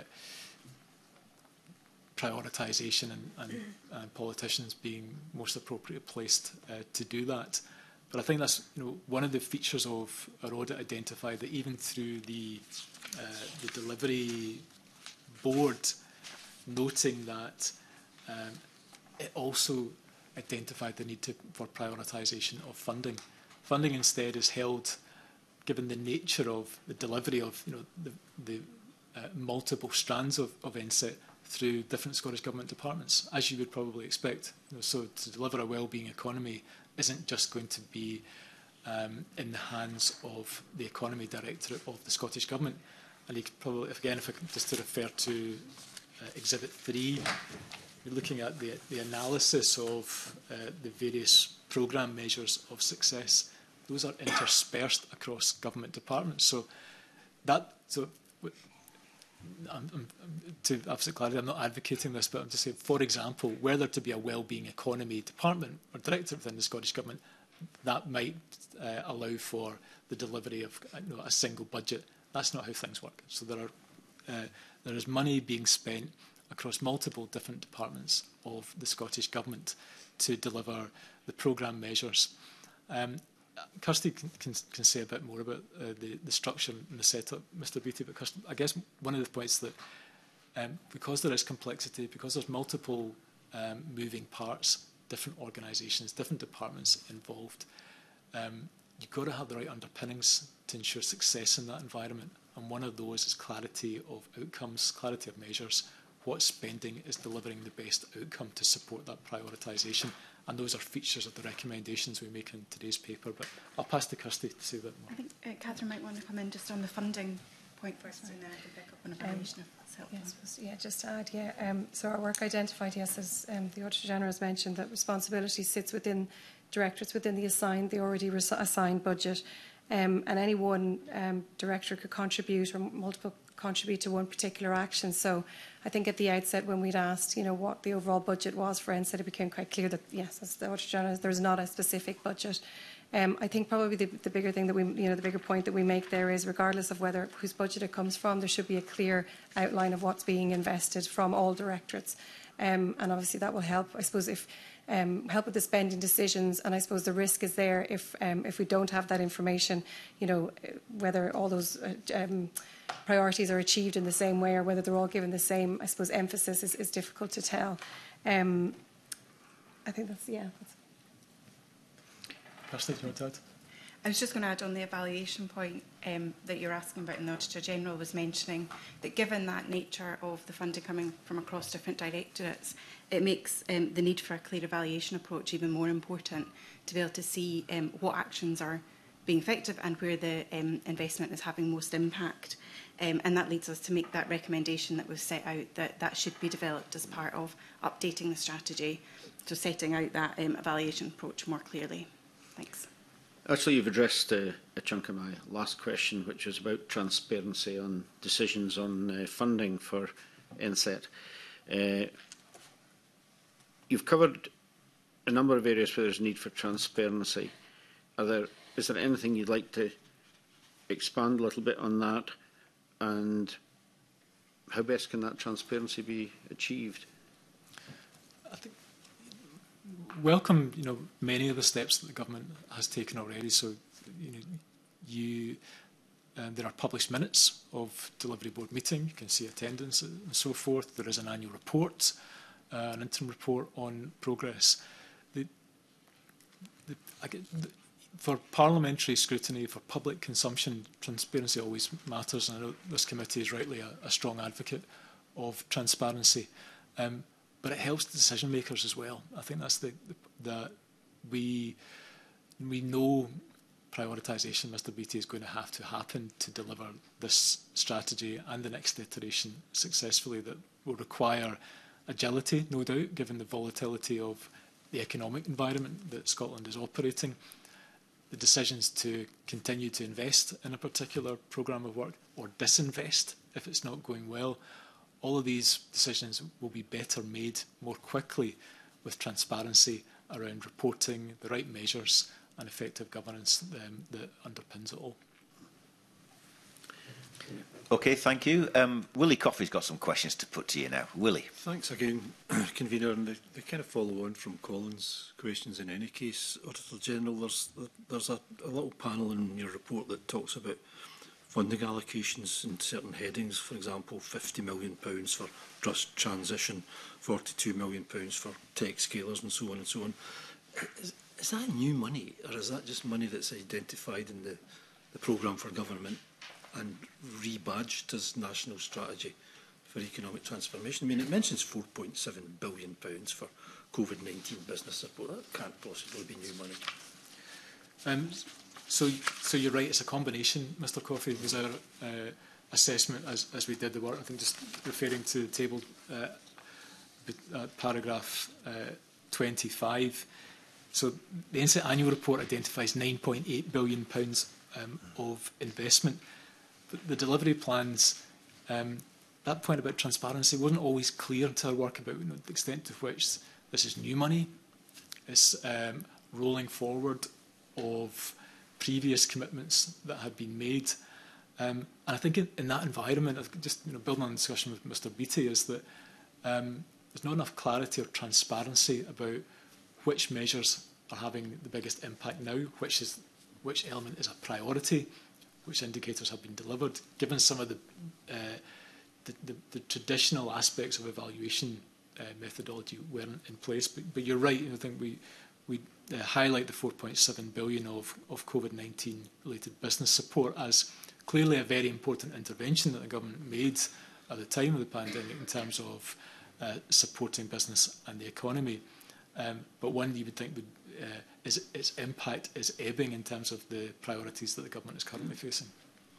prioritisation and, and, and politicians being most appropriate placed uh, to do that. But I think that's you know one of the features of our audit identified that even through the uh, the delivery board, noting that um, it also identified the need to, for prioritisation of funding. Funding instead is held, given the nature of the delivery of you know the, the uh, multiple strands of, of N S E T through different Scottish Government departments, as you would probably expect. You know, so to deliver a wellbeing economy isn't just going to be um, in the hands of the Economy Directorate of the Scottish Government. and you could probably, if, again, if I could just to refer to uh, Exhibit three, you're looking at the, the analysis of uh, the various programme measures of success. Those are interspersed across government departments. So that, so I'm, I'm, to absolute clarity, I'm not advocating this, but I'm just saying, for example, were there to be a wellbeing economy department or director within the Scottish Government, that might uh, allow for the delivery of you know, a single budget. That's not how things work. So there are uh, there is money being spent across multiple different departments of the Scottish Government to deliver the programme measures. Um, Kirsty can, can, can say a bit more about uh, the, the structure and the setup, Mr Beattie, but Kirsty, I guess one of the points that um, because there is complexity, because there's multiple um, moving parts, different organisations, different departments involved, um, you've got to have the right underpinnings to ensure success in that environment. And one of those is clarity of outcomes, clarity of measures, what spending is delivering the best outcome to support that prioritisation. And those are features of the recommendations we make in today's paper. But I'll pass to Kirsty to say a bit more. I think uh, Catherine might want to come in just on the funding point first, and then I can pick up on evaluation um, if that's helpful. Yes, yeah, just to add, yeah. Um, so our work identified, yes, as um, the Auditor General has mentioned, that responsibility sits within directorates within the assigned, the already assigned budget. Um, and any one um, director could contribute, or multiple contribute to one particular action. So I think at the outset when we'd asked, you know, what the overall budget was for N S E T, it became quite clear that, yes, as the Auditor General, there's not a specific budget. Um, I think probably the, the bigger thing that we, you know, the bigger point that we make there is, regardless of whether whose budget it comes from, there should be a clear outline of what's being invested from all directorates. Um, and obviously that will help, I suppose, if um, help with the spending decisions. And I suppose the risk is there if um, if we don't have that information, you know, whether all those uh, um, priorities are achieved in the same way or whether they're all given the same, I suppose, emphasis is, is difficult to tell. Um, I think that's, yeah. That's Kirsty, do you want to add? I was just going to add on the evaluation point um, that you're asking about, and the Auditor General was mentioning that given that nature of the funding coming from across different directorates, it makes um, the need for a clear evaluation approach even more important to be able to see um, what actions are being effective and where the um, investment is having most impact. Um, and that leads us to make that recommendation that was set out that that should be developed as part of updating the strategy, so setting out that um, evaluation approach more clearly. Thanks. Actually, you've addressed uh, a chunk of my last question, which was about transparency on decisions on uh, funding for N S E T. Uh, you've covered a number of areas where there's need for transparency. Are there, is there anything you'd like to expand a little bit on that? And how best can that transparency be achieved? I think welcome, you know, many of the steps that the government has taken already. So, you know, you uh, there are published minutes of delivery board meeting. You can see attendance and so forth. There is an annual report, uh, an interim report on progress. The, the, I get, the, for parliamentary scrutiny, for public consumption, transparency always matters. And I know this committee is rightly a, a strong advocate of transparency. Um, But it helps the decision makers as well. I think that's the, the that we we know prioritisation, Mr Beattie, is going to have to happen to deliver this strategy and the next iteration successfully. That will require agility, no doubt, given the volatility of the economic environment that Scotland is operating. The decisions to continue to invest in a particular programme of work or disinvest if it's not going well. All of these decisions will be better made more quickly with transparency around reporting, the right measures and effective governance um, that underpins it all. Okay, thank you. Um, Willie Coffey's got some questions to put to you now. Willie. Thanks again, Convener. And they, they kind of follow on from Colin's questions in any case. Auditor General, there's, there's a, a little panel in your report that talks about funding allocations in certain headings, for example, fifty million pounds for trust transition, forty-two million pounds for tech scalers and so on and so on. Is, is that new money, or is that just money that's identified in the, the programme for government and rebadged as national strategy for economic transformation? I mean, it mentions four point seven billion pounds for COVID nineteen business support. That can't possibly be new money. Um, So, so you're right, it's a combination, Mr Coffey. There's a, uh, a assessment as, as we did the work. I think just referring to the table, uh, uh, paragraph uh, twenty-five. So the N S E T annual report identifies nine point eight billion pounds um, of investment. But the delivery plans, um, that point about transparency wasn't always clear to our work about, you know, the extent to which this is new money, it's um, rolling forward of previous commitments that had been made. Um, and I think in, in that environment, just you know, building on the discussion with Mr Beattie, is that um, there's not enough clarity or transparency about which measures are having the biggest impact now, which is which element is a priority, which indicators have been delivered, given some of the, uh, the, the, the traditional aspects of evaluation uh, methodology weren't in place. But, but you're right, I think we, we uh, highlight the four point seven billion of, of COVID nineteen related business support as clearly a very important intervention that the government made at the time of the pandemic in terms of uh, supporting business and the economy. Um, but one you would think would, uh, is, its impact is ebbing in terms of the priorities that the government is currently facing.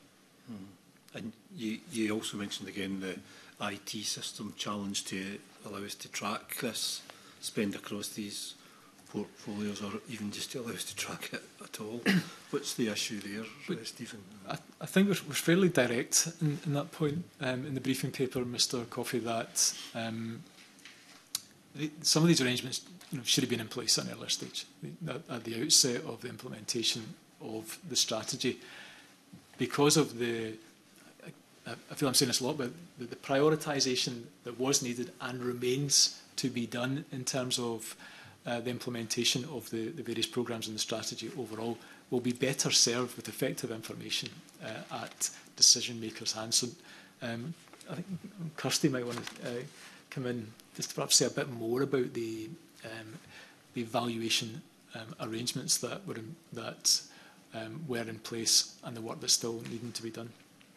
Mm. And you, you also mentioned again the I T system challenge to allow us to track this spend across these portfolios, or even just to allow us to track it at all. What's the issue there, uh, Stephen? I, I think we're, we're fairly direct in, in that point um, in the briefing paper, Mr Coffey, that um, the, some of these arrangements you know, should have been in place at an earlier stage, at, at the outset of the implementation of the strategy. Because of the, I, I feel I'm saying this a lot, but the, the prioritisation that was needed and remains to be done in terms of uh, the implementation of the, the various programmes and the strategy overall will be better served with effective information uh, at decision makers' hands. So um, I think Kirsty might want to uh, come in just to perhaps say a bit more about the um, the evaluation um, arrangements that were in, that um, were in place and the work that's still needing to be done.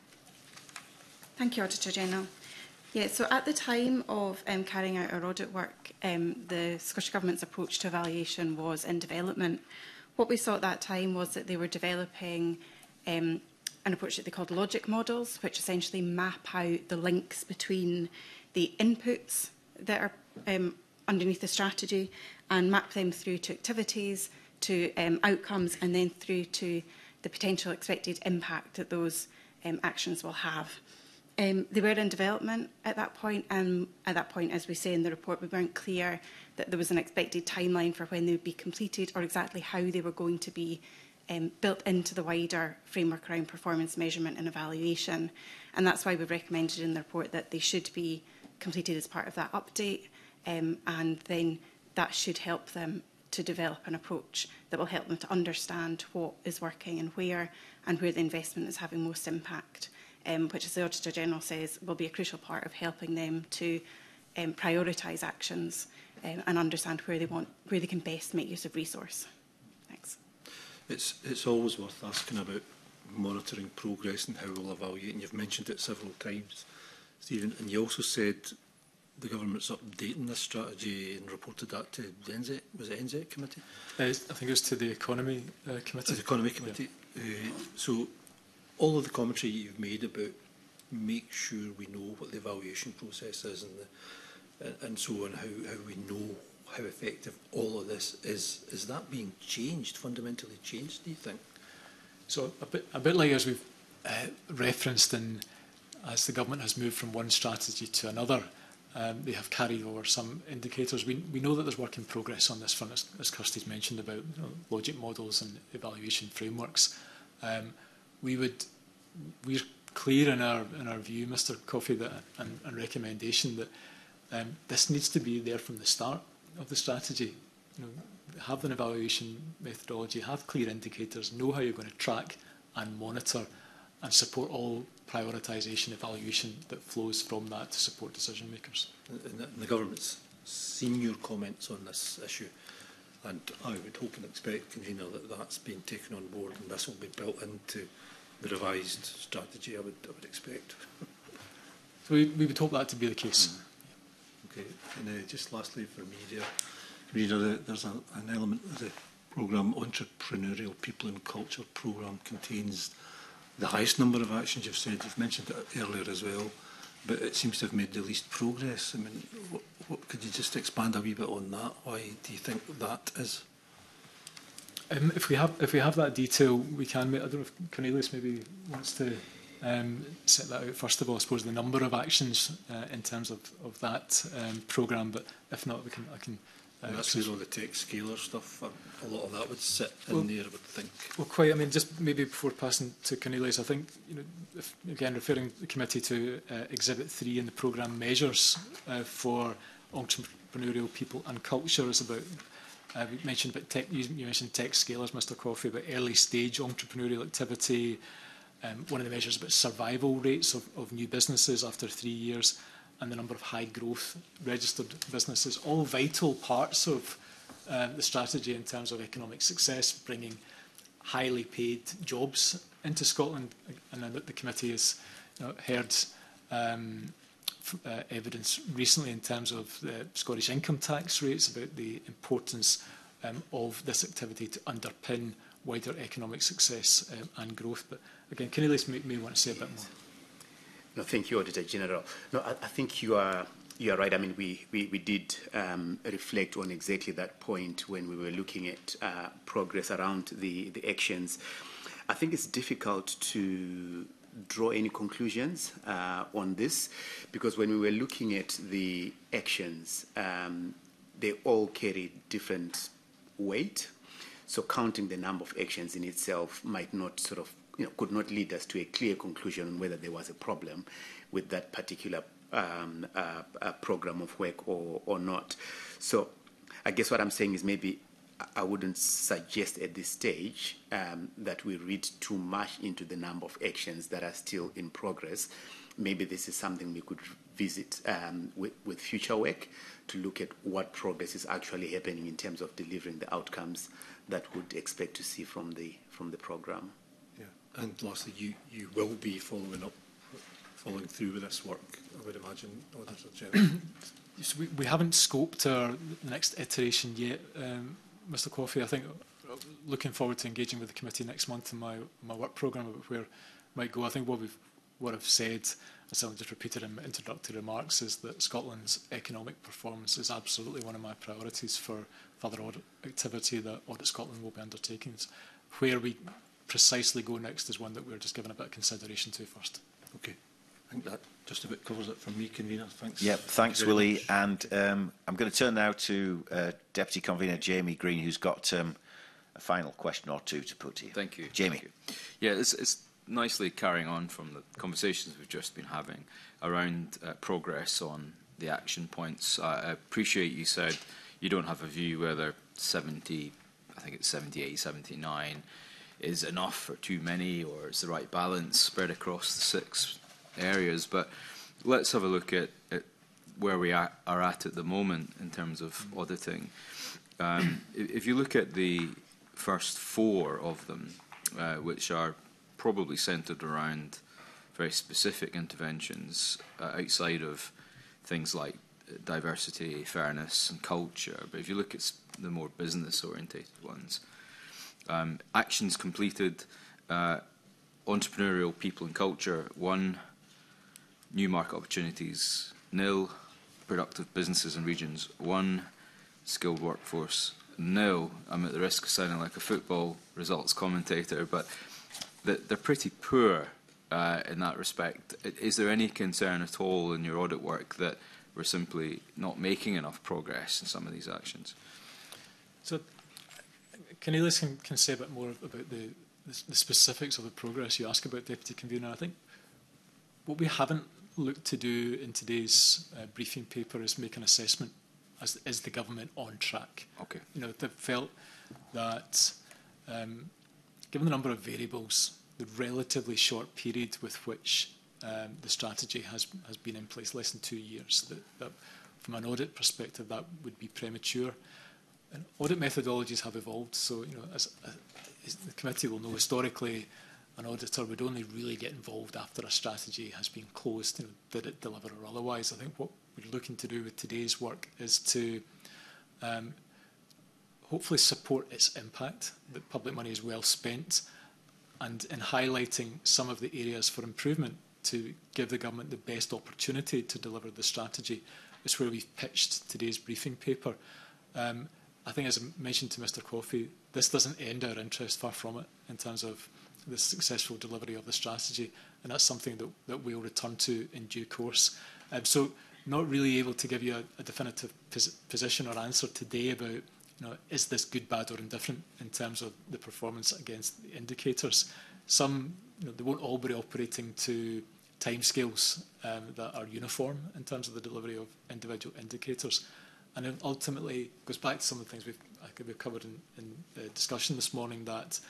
Thank you, Auditor General. Yeah, so at the time of um, carrying out our audit work, um, the Scottish Government's approach to evaluation was in development. What we saw at that time was that they were developing um, an approach that they called logic models, which essentially map out the links between the inputs that are um, underneath the strategy and map them through to activities, to um, outcomes, and then through to the potential expected impact that those um, actions will have. Um, they were in development at that point, and at that point, as we say in the report, we weren't clear that there was an expected timeline for when they would be completed or exactly how they were going to be um, built into the wider framework around performance measurement and evaluation. And that's why we've recommended in the report that they should be completed as part of that update, um, and then that should help them to develop an approach that will help them to understand what is working and where, and where the investment is having most impact. Um, which, as the Auditor General says, will be a crucial part of helping them to um, prioritise actions um, and understand where they want, where they can best make use of resource. Thanks. It's it's always worth asking about monitoring progress and how we'll evaluate. And you've mentioned it several times, Stephen. And you also said the government's updating this strategy and reported that to the N Z E T. Was it N Z E T committee? Uh, I think it was to the Economy uh, Committee. The Economy Committee. Yeah. Uh, so. All of the commentary you've made about make sure we know what the evaluation process is and, the, and so on, how, how we know how effective all of this is, is that being changed, fundamentally changed, do you think? So a bit, a bit like as we've uh, referenced, in, as the government has moved from one strategy to another, um, they have carried over some indicators. We, we know that there's work in progress on this front, as, as Kirsty's mentioned, about you know, logic models and evaluation frameworks. Um, We would, we're clear in our in our view, Mr Coffey, that and, and recommendation that um, this needs to be there from the start of the strategy. You know, have an evaluation methodology, have clear indicators, know how you're going to track and monitor, and support all prioritisation evaluation that flows from that to support decision makers. And the, and the government's seen your comments on this issue. And I would hope and expect, Convener, that that's been taken on board and this will be built into the revised strategy, I would, I would expect. So we, we would hope that to be the case. Mm. Okay, and uh, just lastly for me, dear Convener, there's a, an element of the programme, Entrepreneurial People and Culture programme, contains the highest number of actions you've said. You've mentioned it earlier as well, but it seems to have made the least progress. I mean, what, what, could you just expand a wee bit on that? Why do you think that is? Um, if we have if we have that detail, we can. I don't know if Cornelius maybe wants to um, set that out first of all. I suppose the number of actions uh, in terms of of that um, programme, but if not, we can. I can. Uh, and that's where all the tech scaler stuff. A lot of that would sit in well, there, I would think. Well, quite. I mean, just maybe before passing to Cornelius, I think you know, if, again referring the committee to uh, Exhibit Three in the programme measures uh, for entrepreneurial people and culture is about. Uh, we mentioned about tech, you, you mentioned tech scalers, Mr Coffey, about early stage entrepreneurial activity. Um, one of the measures about survival rates of, of new businesses after three years and the number of high growth registered businesses, all vital parts of uh, the strategy in terms of economic success, bringing highly paid jobs into Scotland. And then the committee has you know, heard um, Uh, evidence recently in terms of the Scottish income tax rates about the importance um, of this activity to underpin wider economic success um, and growth. But again, Cornelius may, may want to say a bit more. No, thank you, Auditor General. No, I, I think you are you are right. I mean, we we, we did um, reflect on exactly that point when we were looking at uh, progress around the the actions. I think it's difficult to draw any conclusions uh, on this, because when we were looking at the actions, um, they all carry different weight. So counting the number of actions in itself might not sort of, you know, could not lead us to a clear conclusion on whether there was a problem with that particular um, uh, uh, program of work or, or not. So I guess what I'm saying is maybe I wouldn't suggest at this stage um, that we read too much into the number of actions that are still in progress. Maybe this is something we could visit um, with, with future work to look at what progress is actually happening in terms of delivering the outcomes that we'd expect to see from the from the programme. Yeah, and lastly, you, you will be following up, following through with this work, I would imagine, Auditor General. So we, we haven't scoped our next iteration yet. Um, Mr Coffey, I think looking forward to engaging with the committee next month in my, my work programme about where it might go. I think what we've what I've said, as I've just repeated in my introductory remarks, is that Scotland's economic performance is absolutely one of my priorities for further audit activity that Audit Scotland will be undertaking. Where we precisely go next is one that we're just giving a bit of consideration to first. Okay. I think that just about covers it from me, Convener. Thanks. Yep, thanks, Willie. Much. And um, I'm going to turn now to uh, Deputy Convener Jamie Green, who's got um, a final question or two to put to you. Thank you. Jamie. Thank you. Yeah, it's, it's nicely carrying on from the conversations we've just been having around uh, progress on the action points. I, I appreciate you said you don't have a view whether seventy, I think it's seventy-eight, seventy-nine, is enough or too many, or it's the right balance spread across the six areas, but let's have a look at, at where we are, are at at the moment in terms of auditing. Um, if, if you look at the first four of them, uh, which are probably centred around very specific interventions uh, outside of things like diversity, fairness and culture, but if you look at the more business-orientated ones, um, actions completed, uh, entrepreneurial people and culture, one, new market opportunities, nil, productive businesses and regions, one, skilled workforce, nil. I'm at the risk of sounding like a football results commentator, but they're pretty poor uh, in that respect. Is there any concern at all in your audit work that we're simply not making enough progress in some of these actions? So, Cornelius can, can say a bit more about the, the, the specifics of the progress you ask about, Deputy Convener. I think what we haven't looked to do in today's uh, briefing paper is make an assessment as is the government on track. Okay. You know, they felt that um, given the number of variables, the relatively short period with which um, the strategy has has been in place, less than two years, that, that from an audit perspective that would be premature. And audit methodologies have evolved, so you know, as, as the committee will know, historically, an auditor would only really get involved after a strategy has been closed. You know, did it deliver or otherwise? I think what we're looking to do with today's work is to um, hopefully support its impact, that public money is well spent, and in highlighting some of the areas for improvement to give the government the best opportunity to deliver the strategy is where we've pitched today's briefing paper. Um, I think, as I mentioned to Mr Coffey, this doesn't end our interest, far from it, in terms of the successful delivery of the strategy, and that's something that, that we'll return to in due course. Um, so, not really able to give you a, a definitive pos position or answer today about, you know, is this good, bad or indifferent in terms of the performance against the indicators. Some, you know, they won't all be operating to timescales um, that are uniform in terms of the delivery of individual indicators. And it ultimately goes back to some of the things we've, I think we've covered in, in uh, discussion this morning, that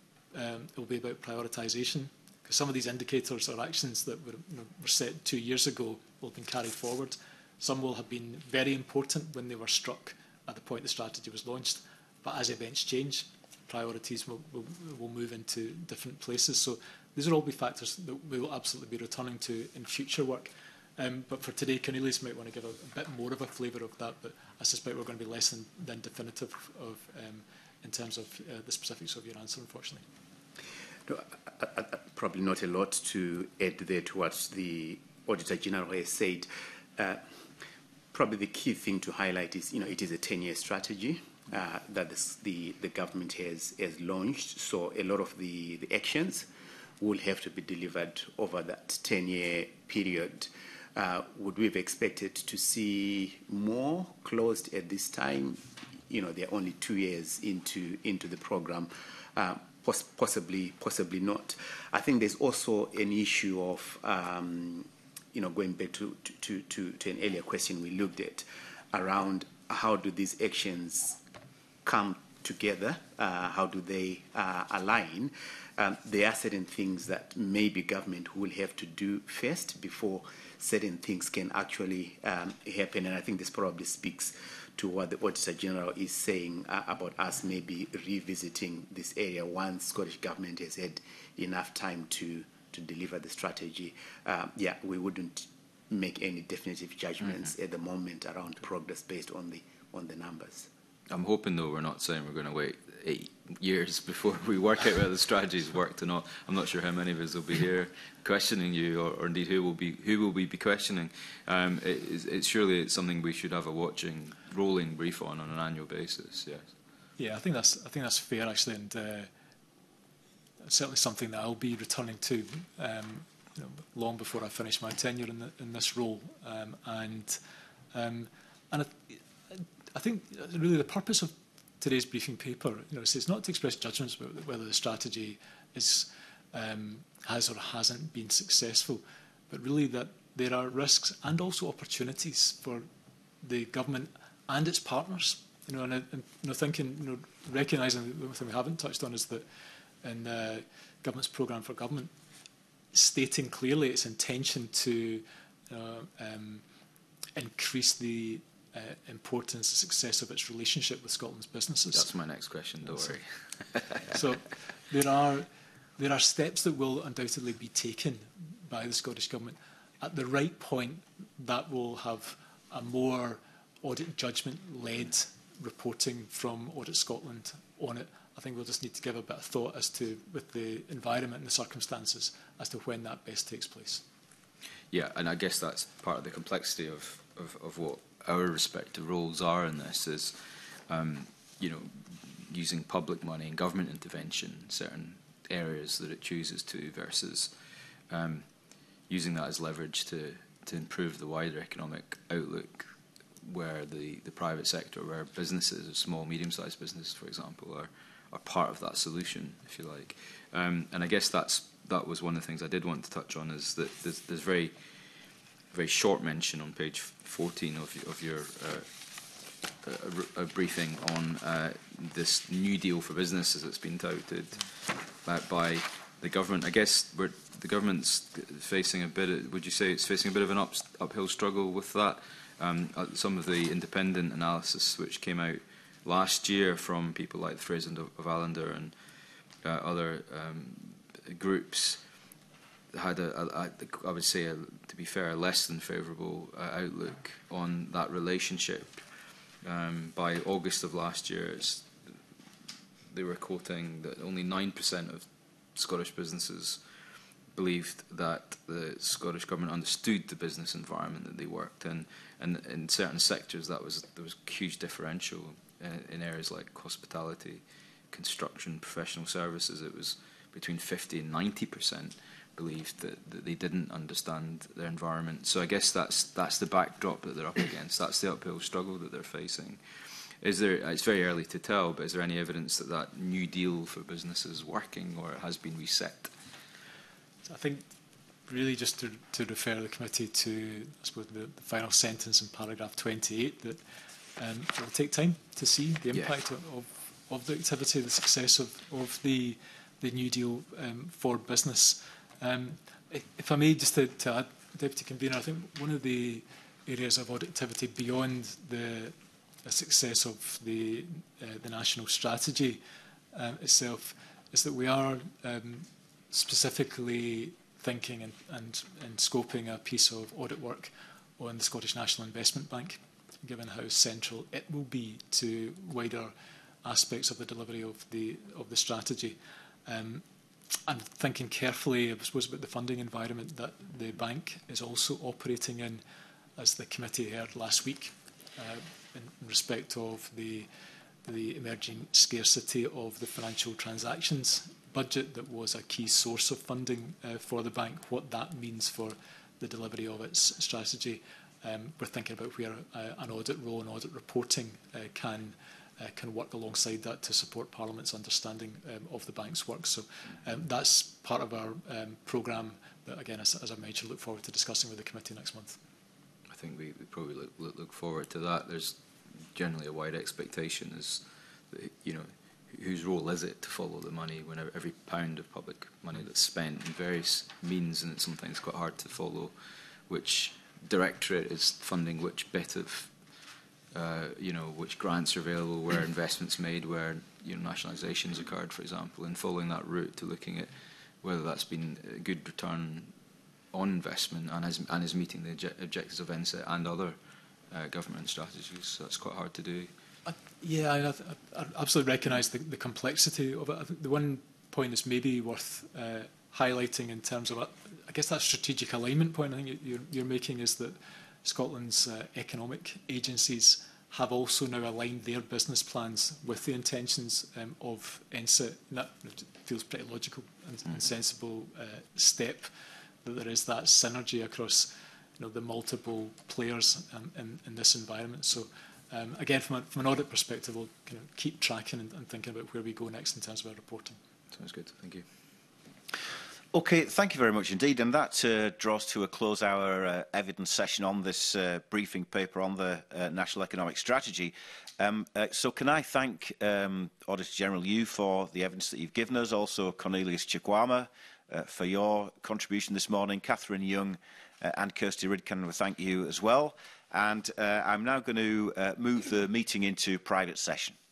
um, it will be about prioritisation. Because some of these indicators or actions that were, you know, were set two years ago will have been carried forward. Some will have been very important when they were struck at the point the strategy was launched. But as events change, priorities will, will, will move into different places. So these will all be factors that we will absolutely be returning to in future work. Um, but for today, Cornelius might want to give a, a bit more of a flavour of that, but I suspect we're going to be less than, than definitive of, um, in terms of uh, the specifics of your answer, unfortunately. No, I, I, I, probably not a lot to add there to what the Auditor General has said. Uh, probably the key thing to highlight is, you know, it is a ten-year strategy uh, that this, the, the government has, has launched. So a lot of the, the actions will have to be delivered over that ten-year period. Uh, would we have expected to see more closed at this time? You know, they're only two years into into the program. Uh, poss possibly, possibly not. I think there's also an issue of, um, you know, going back to, to, to, to an earlier question we looked at around how do these actions come together? Uh, how do they uh, align? Um, there are certain things that maybe government will have to do first before certain things can actually um, happen. And I think this probably speaks to what the Auditor General is saying uh, about us maybe revisiting this area once Scottish Government has had enough time to, to deliver the strategy. Uh, yeah, we wouldn't make any definitive judgments mm-hmm. at the moment around progress based on the, on the numbers. I'm hoping, though, we're not saying we're going to wait eight years before we work out whether the strategy's worked or not. I'm not sure how many of us will be here questioning you, or, or indeed who will be who will we be questioning. Um, it, it's, it's surely it's something we should have a watching, rolling brief on on an annual basis. Yes. Yeah, I think that's I think that's fair actually, and uh, certainly something that I'll be returning to um, you know, long before I finish my tenure in, the, in this role. Um, and um, and I, I think really the purpose of today's briefing paper, you know, it's not to express judgments about whether the strategy is um, has or hasn't been successful, but really that there are risks and also opportunities for the government and its partners. You know, and, and you know, thinking, you know, recognising the one thing we haven't touched on is that in uh, government's programme for government, stating clearly its intention to uh, um, increase the Uh, importance, the success of its relationship with Scotland's businesses. That's my next question, don't so, worry. so there are there are steps that will undoubtedly be taken by the Scottish Government. At the right point, that will have a more audit judgment-led reporting from Audit Scotland on it. I think we'll just need to give a bit of thought as to, with the environment and the circumstances, as to when that best takes place. Yeah, and I guess that's part of the complexity of, of, of what our respective roles are in this is, um, you know, using public money and government intervention in certain areas that it chooses to versus um, using that as leverage to, to improve the wider economic outlook where the, the private sector, where businesses, small, medium-sized businesses, for example, are, are part of that solution, if you like. Um, and I guess that's that was one of the things I did want to touch on is that there's, there's very very short mention on page fourteen of, of your uh, a, a briefing on uh, this new deal for business as it's been touted uh, by the government. I guess we're, the government's facing a bit of, would you say it's facing a bit of an up, uphill struggle with that? Um, uh, some of the independent analysis which came out last year from people like the Fraser of Allender and uh, other um, groups had, a, a, a, I would say, a, to be fair, a less than favourable uh, outlook on that relationship. Um, by August of last year, it's, they were quoting that only nine percent of Scottish businesses believed that the Scottish Government understood the business environment that they worked in, and in certain sectors that was there was a huge differential uh, in areas like hospitality, construction, professional services. It was between fifty and ninety percent believed that, that they didn't understand their environment. So I guess that's that's the backdrop that they're up against. That's the uphill struggle that they're facing. Is there? It's very early to tell, but is there any evidence that that new deal for business is working, or it has been reset? I think really just to, to refer the committee to, I suppose, the, the final sentence in paragraph twenty-eight, that um, it will take time to see the impact yeah. of, of the activity, the success of, of the, the new deal um, for business. Um, if I may, just to, to add, Deputy Convener, I think one of the areas of audit activity beyond the, the success of the, uh, the national strategy uh, itself is that we are um, specifically thinking and, and, and scoping a piece of audit work on the Scottish National Investment Bank, given how central it will be to wider aspects of the delivery of the, of the strategy. Um, and thinking carefully, I suppose, about the funding environment that the bank is also operating in, as the committee heard last week, uh, in respect of the, the emerging scarcity of the financial transactions budget that was a key source of funding uh, for the bank, what that means for the delivery of its strategy. Um, we're thinking about where uh, an audit role and audit reporting uh, can uh, can work alongside that to support Parliament's understanding um, of the bank's work. So um, that's part of our um, programme that, again, as, as I mentioned, look forward to discussing with the committee next month. I think we, we probably look, look, look forward to that. There's generally a wide expectation is, that, you know, whose role is it to follow the money when every pound of public money that's spent in various means, and it's sometimes quite hard to follow which directorate is funding which bit of, uh, you know, which grants are available, where investments made, where, you know, nationalisations occurred, for example, and following that route to looking at whether that's been a good return on investment and is, and is meeting the obje objectives of N S E T and other uh, government strategies. So that's quite hard to do. Uh, yeah, I, I, I absolutely recognise the, the complexity of it. I think the one point is maybe worth uh, highlighting in terms of, uh, I guess that strategic alignment point I think you're, you're making is that Scotland's uh, economic agencies have also now aligned their business plans with the intentions um, of N S E T. And that feels pretty logical and, mm. and sensible uh, step, that there is that synergy across, you know, the multiple players um, in, in this environment. So Um, again, from, a, from an audit perspective, we'll kind of keep tracking and, and thinking about where we go next in terms of our reporting. Sounds good. Thank you. Okay, thank you very much indeed. And that uh, draws to a close our uh, evidence session on this uh, briefing paper on the uh, National Economic Strategy. Um, uh, so can I thank um, Auditor General you for the evidence that you've given us, also Cornelius Chikwama uh, for your contribution this morning, Catherine Young uh, and Kirsty Ridcan, we thank you as well. And uh, I'm now going to uh, move the meeting into private session.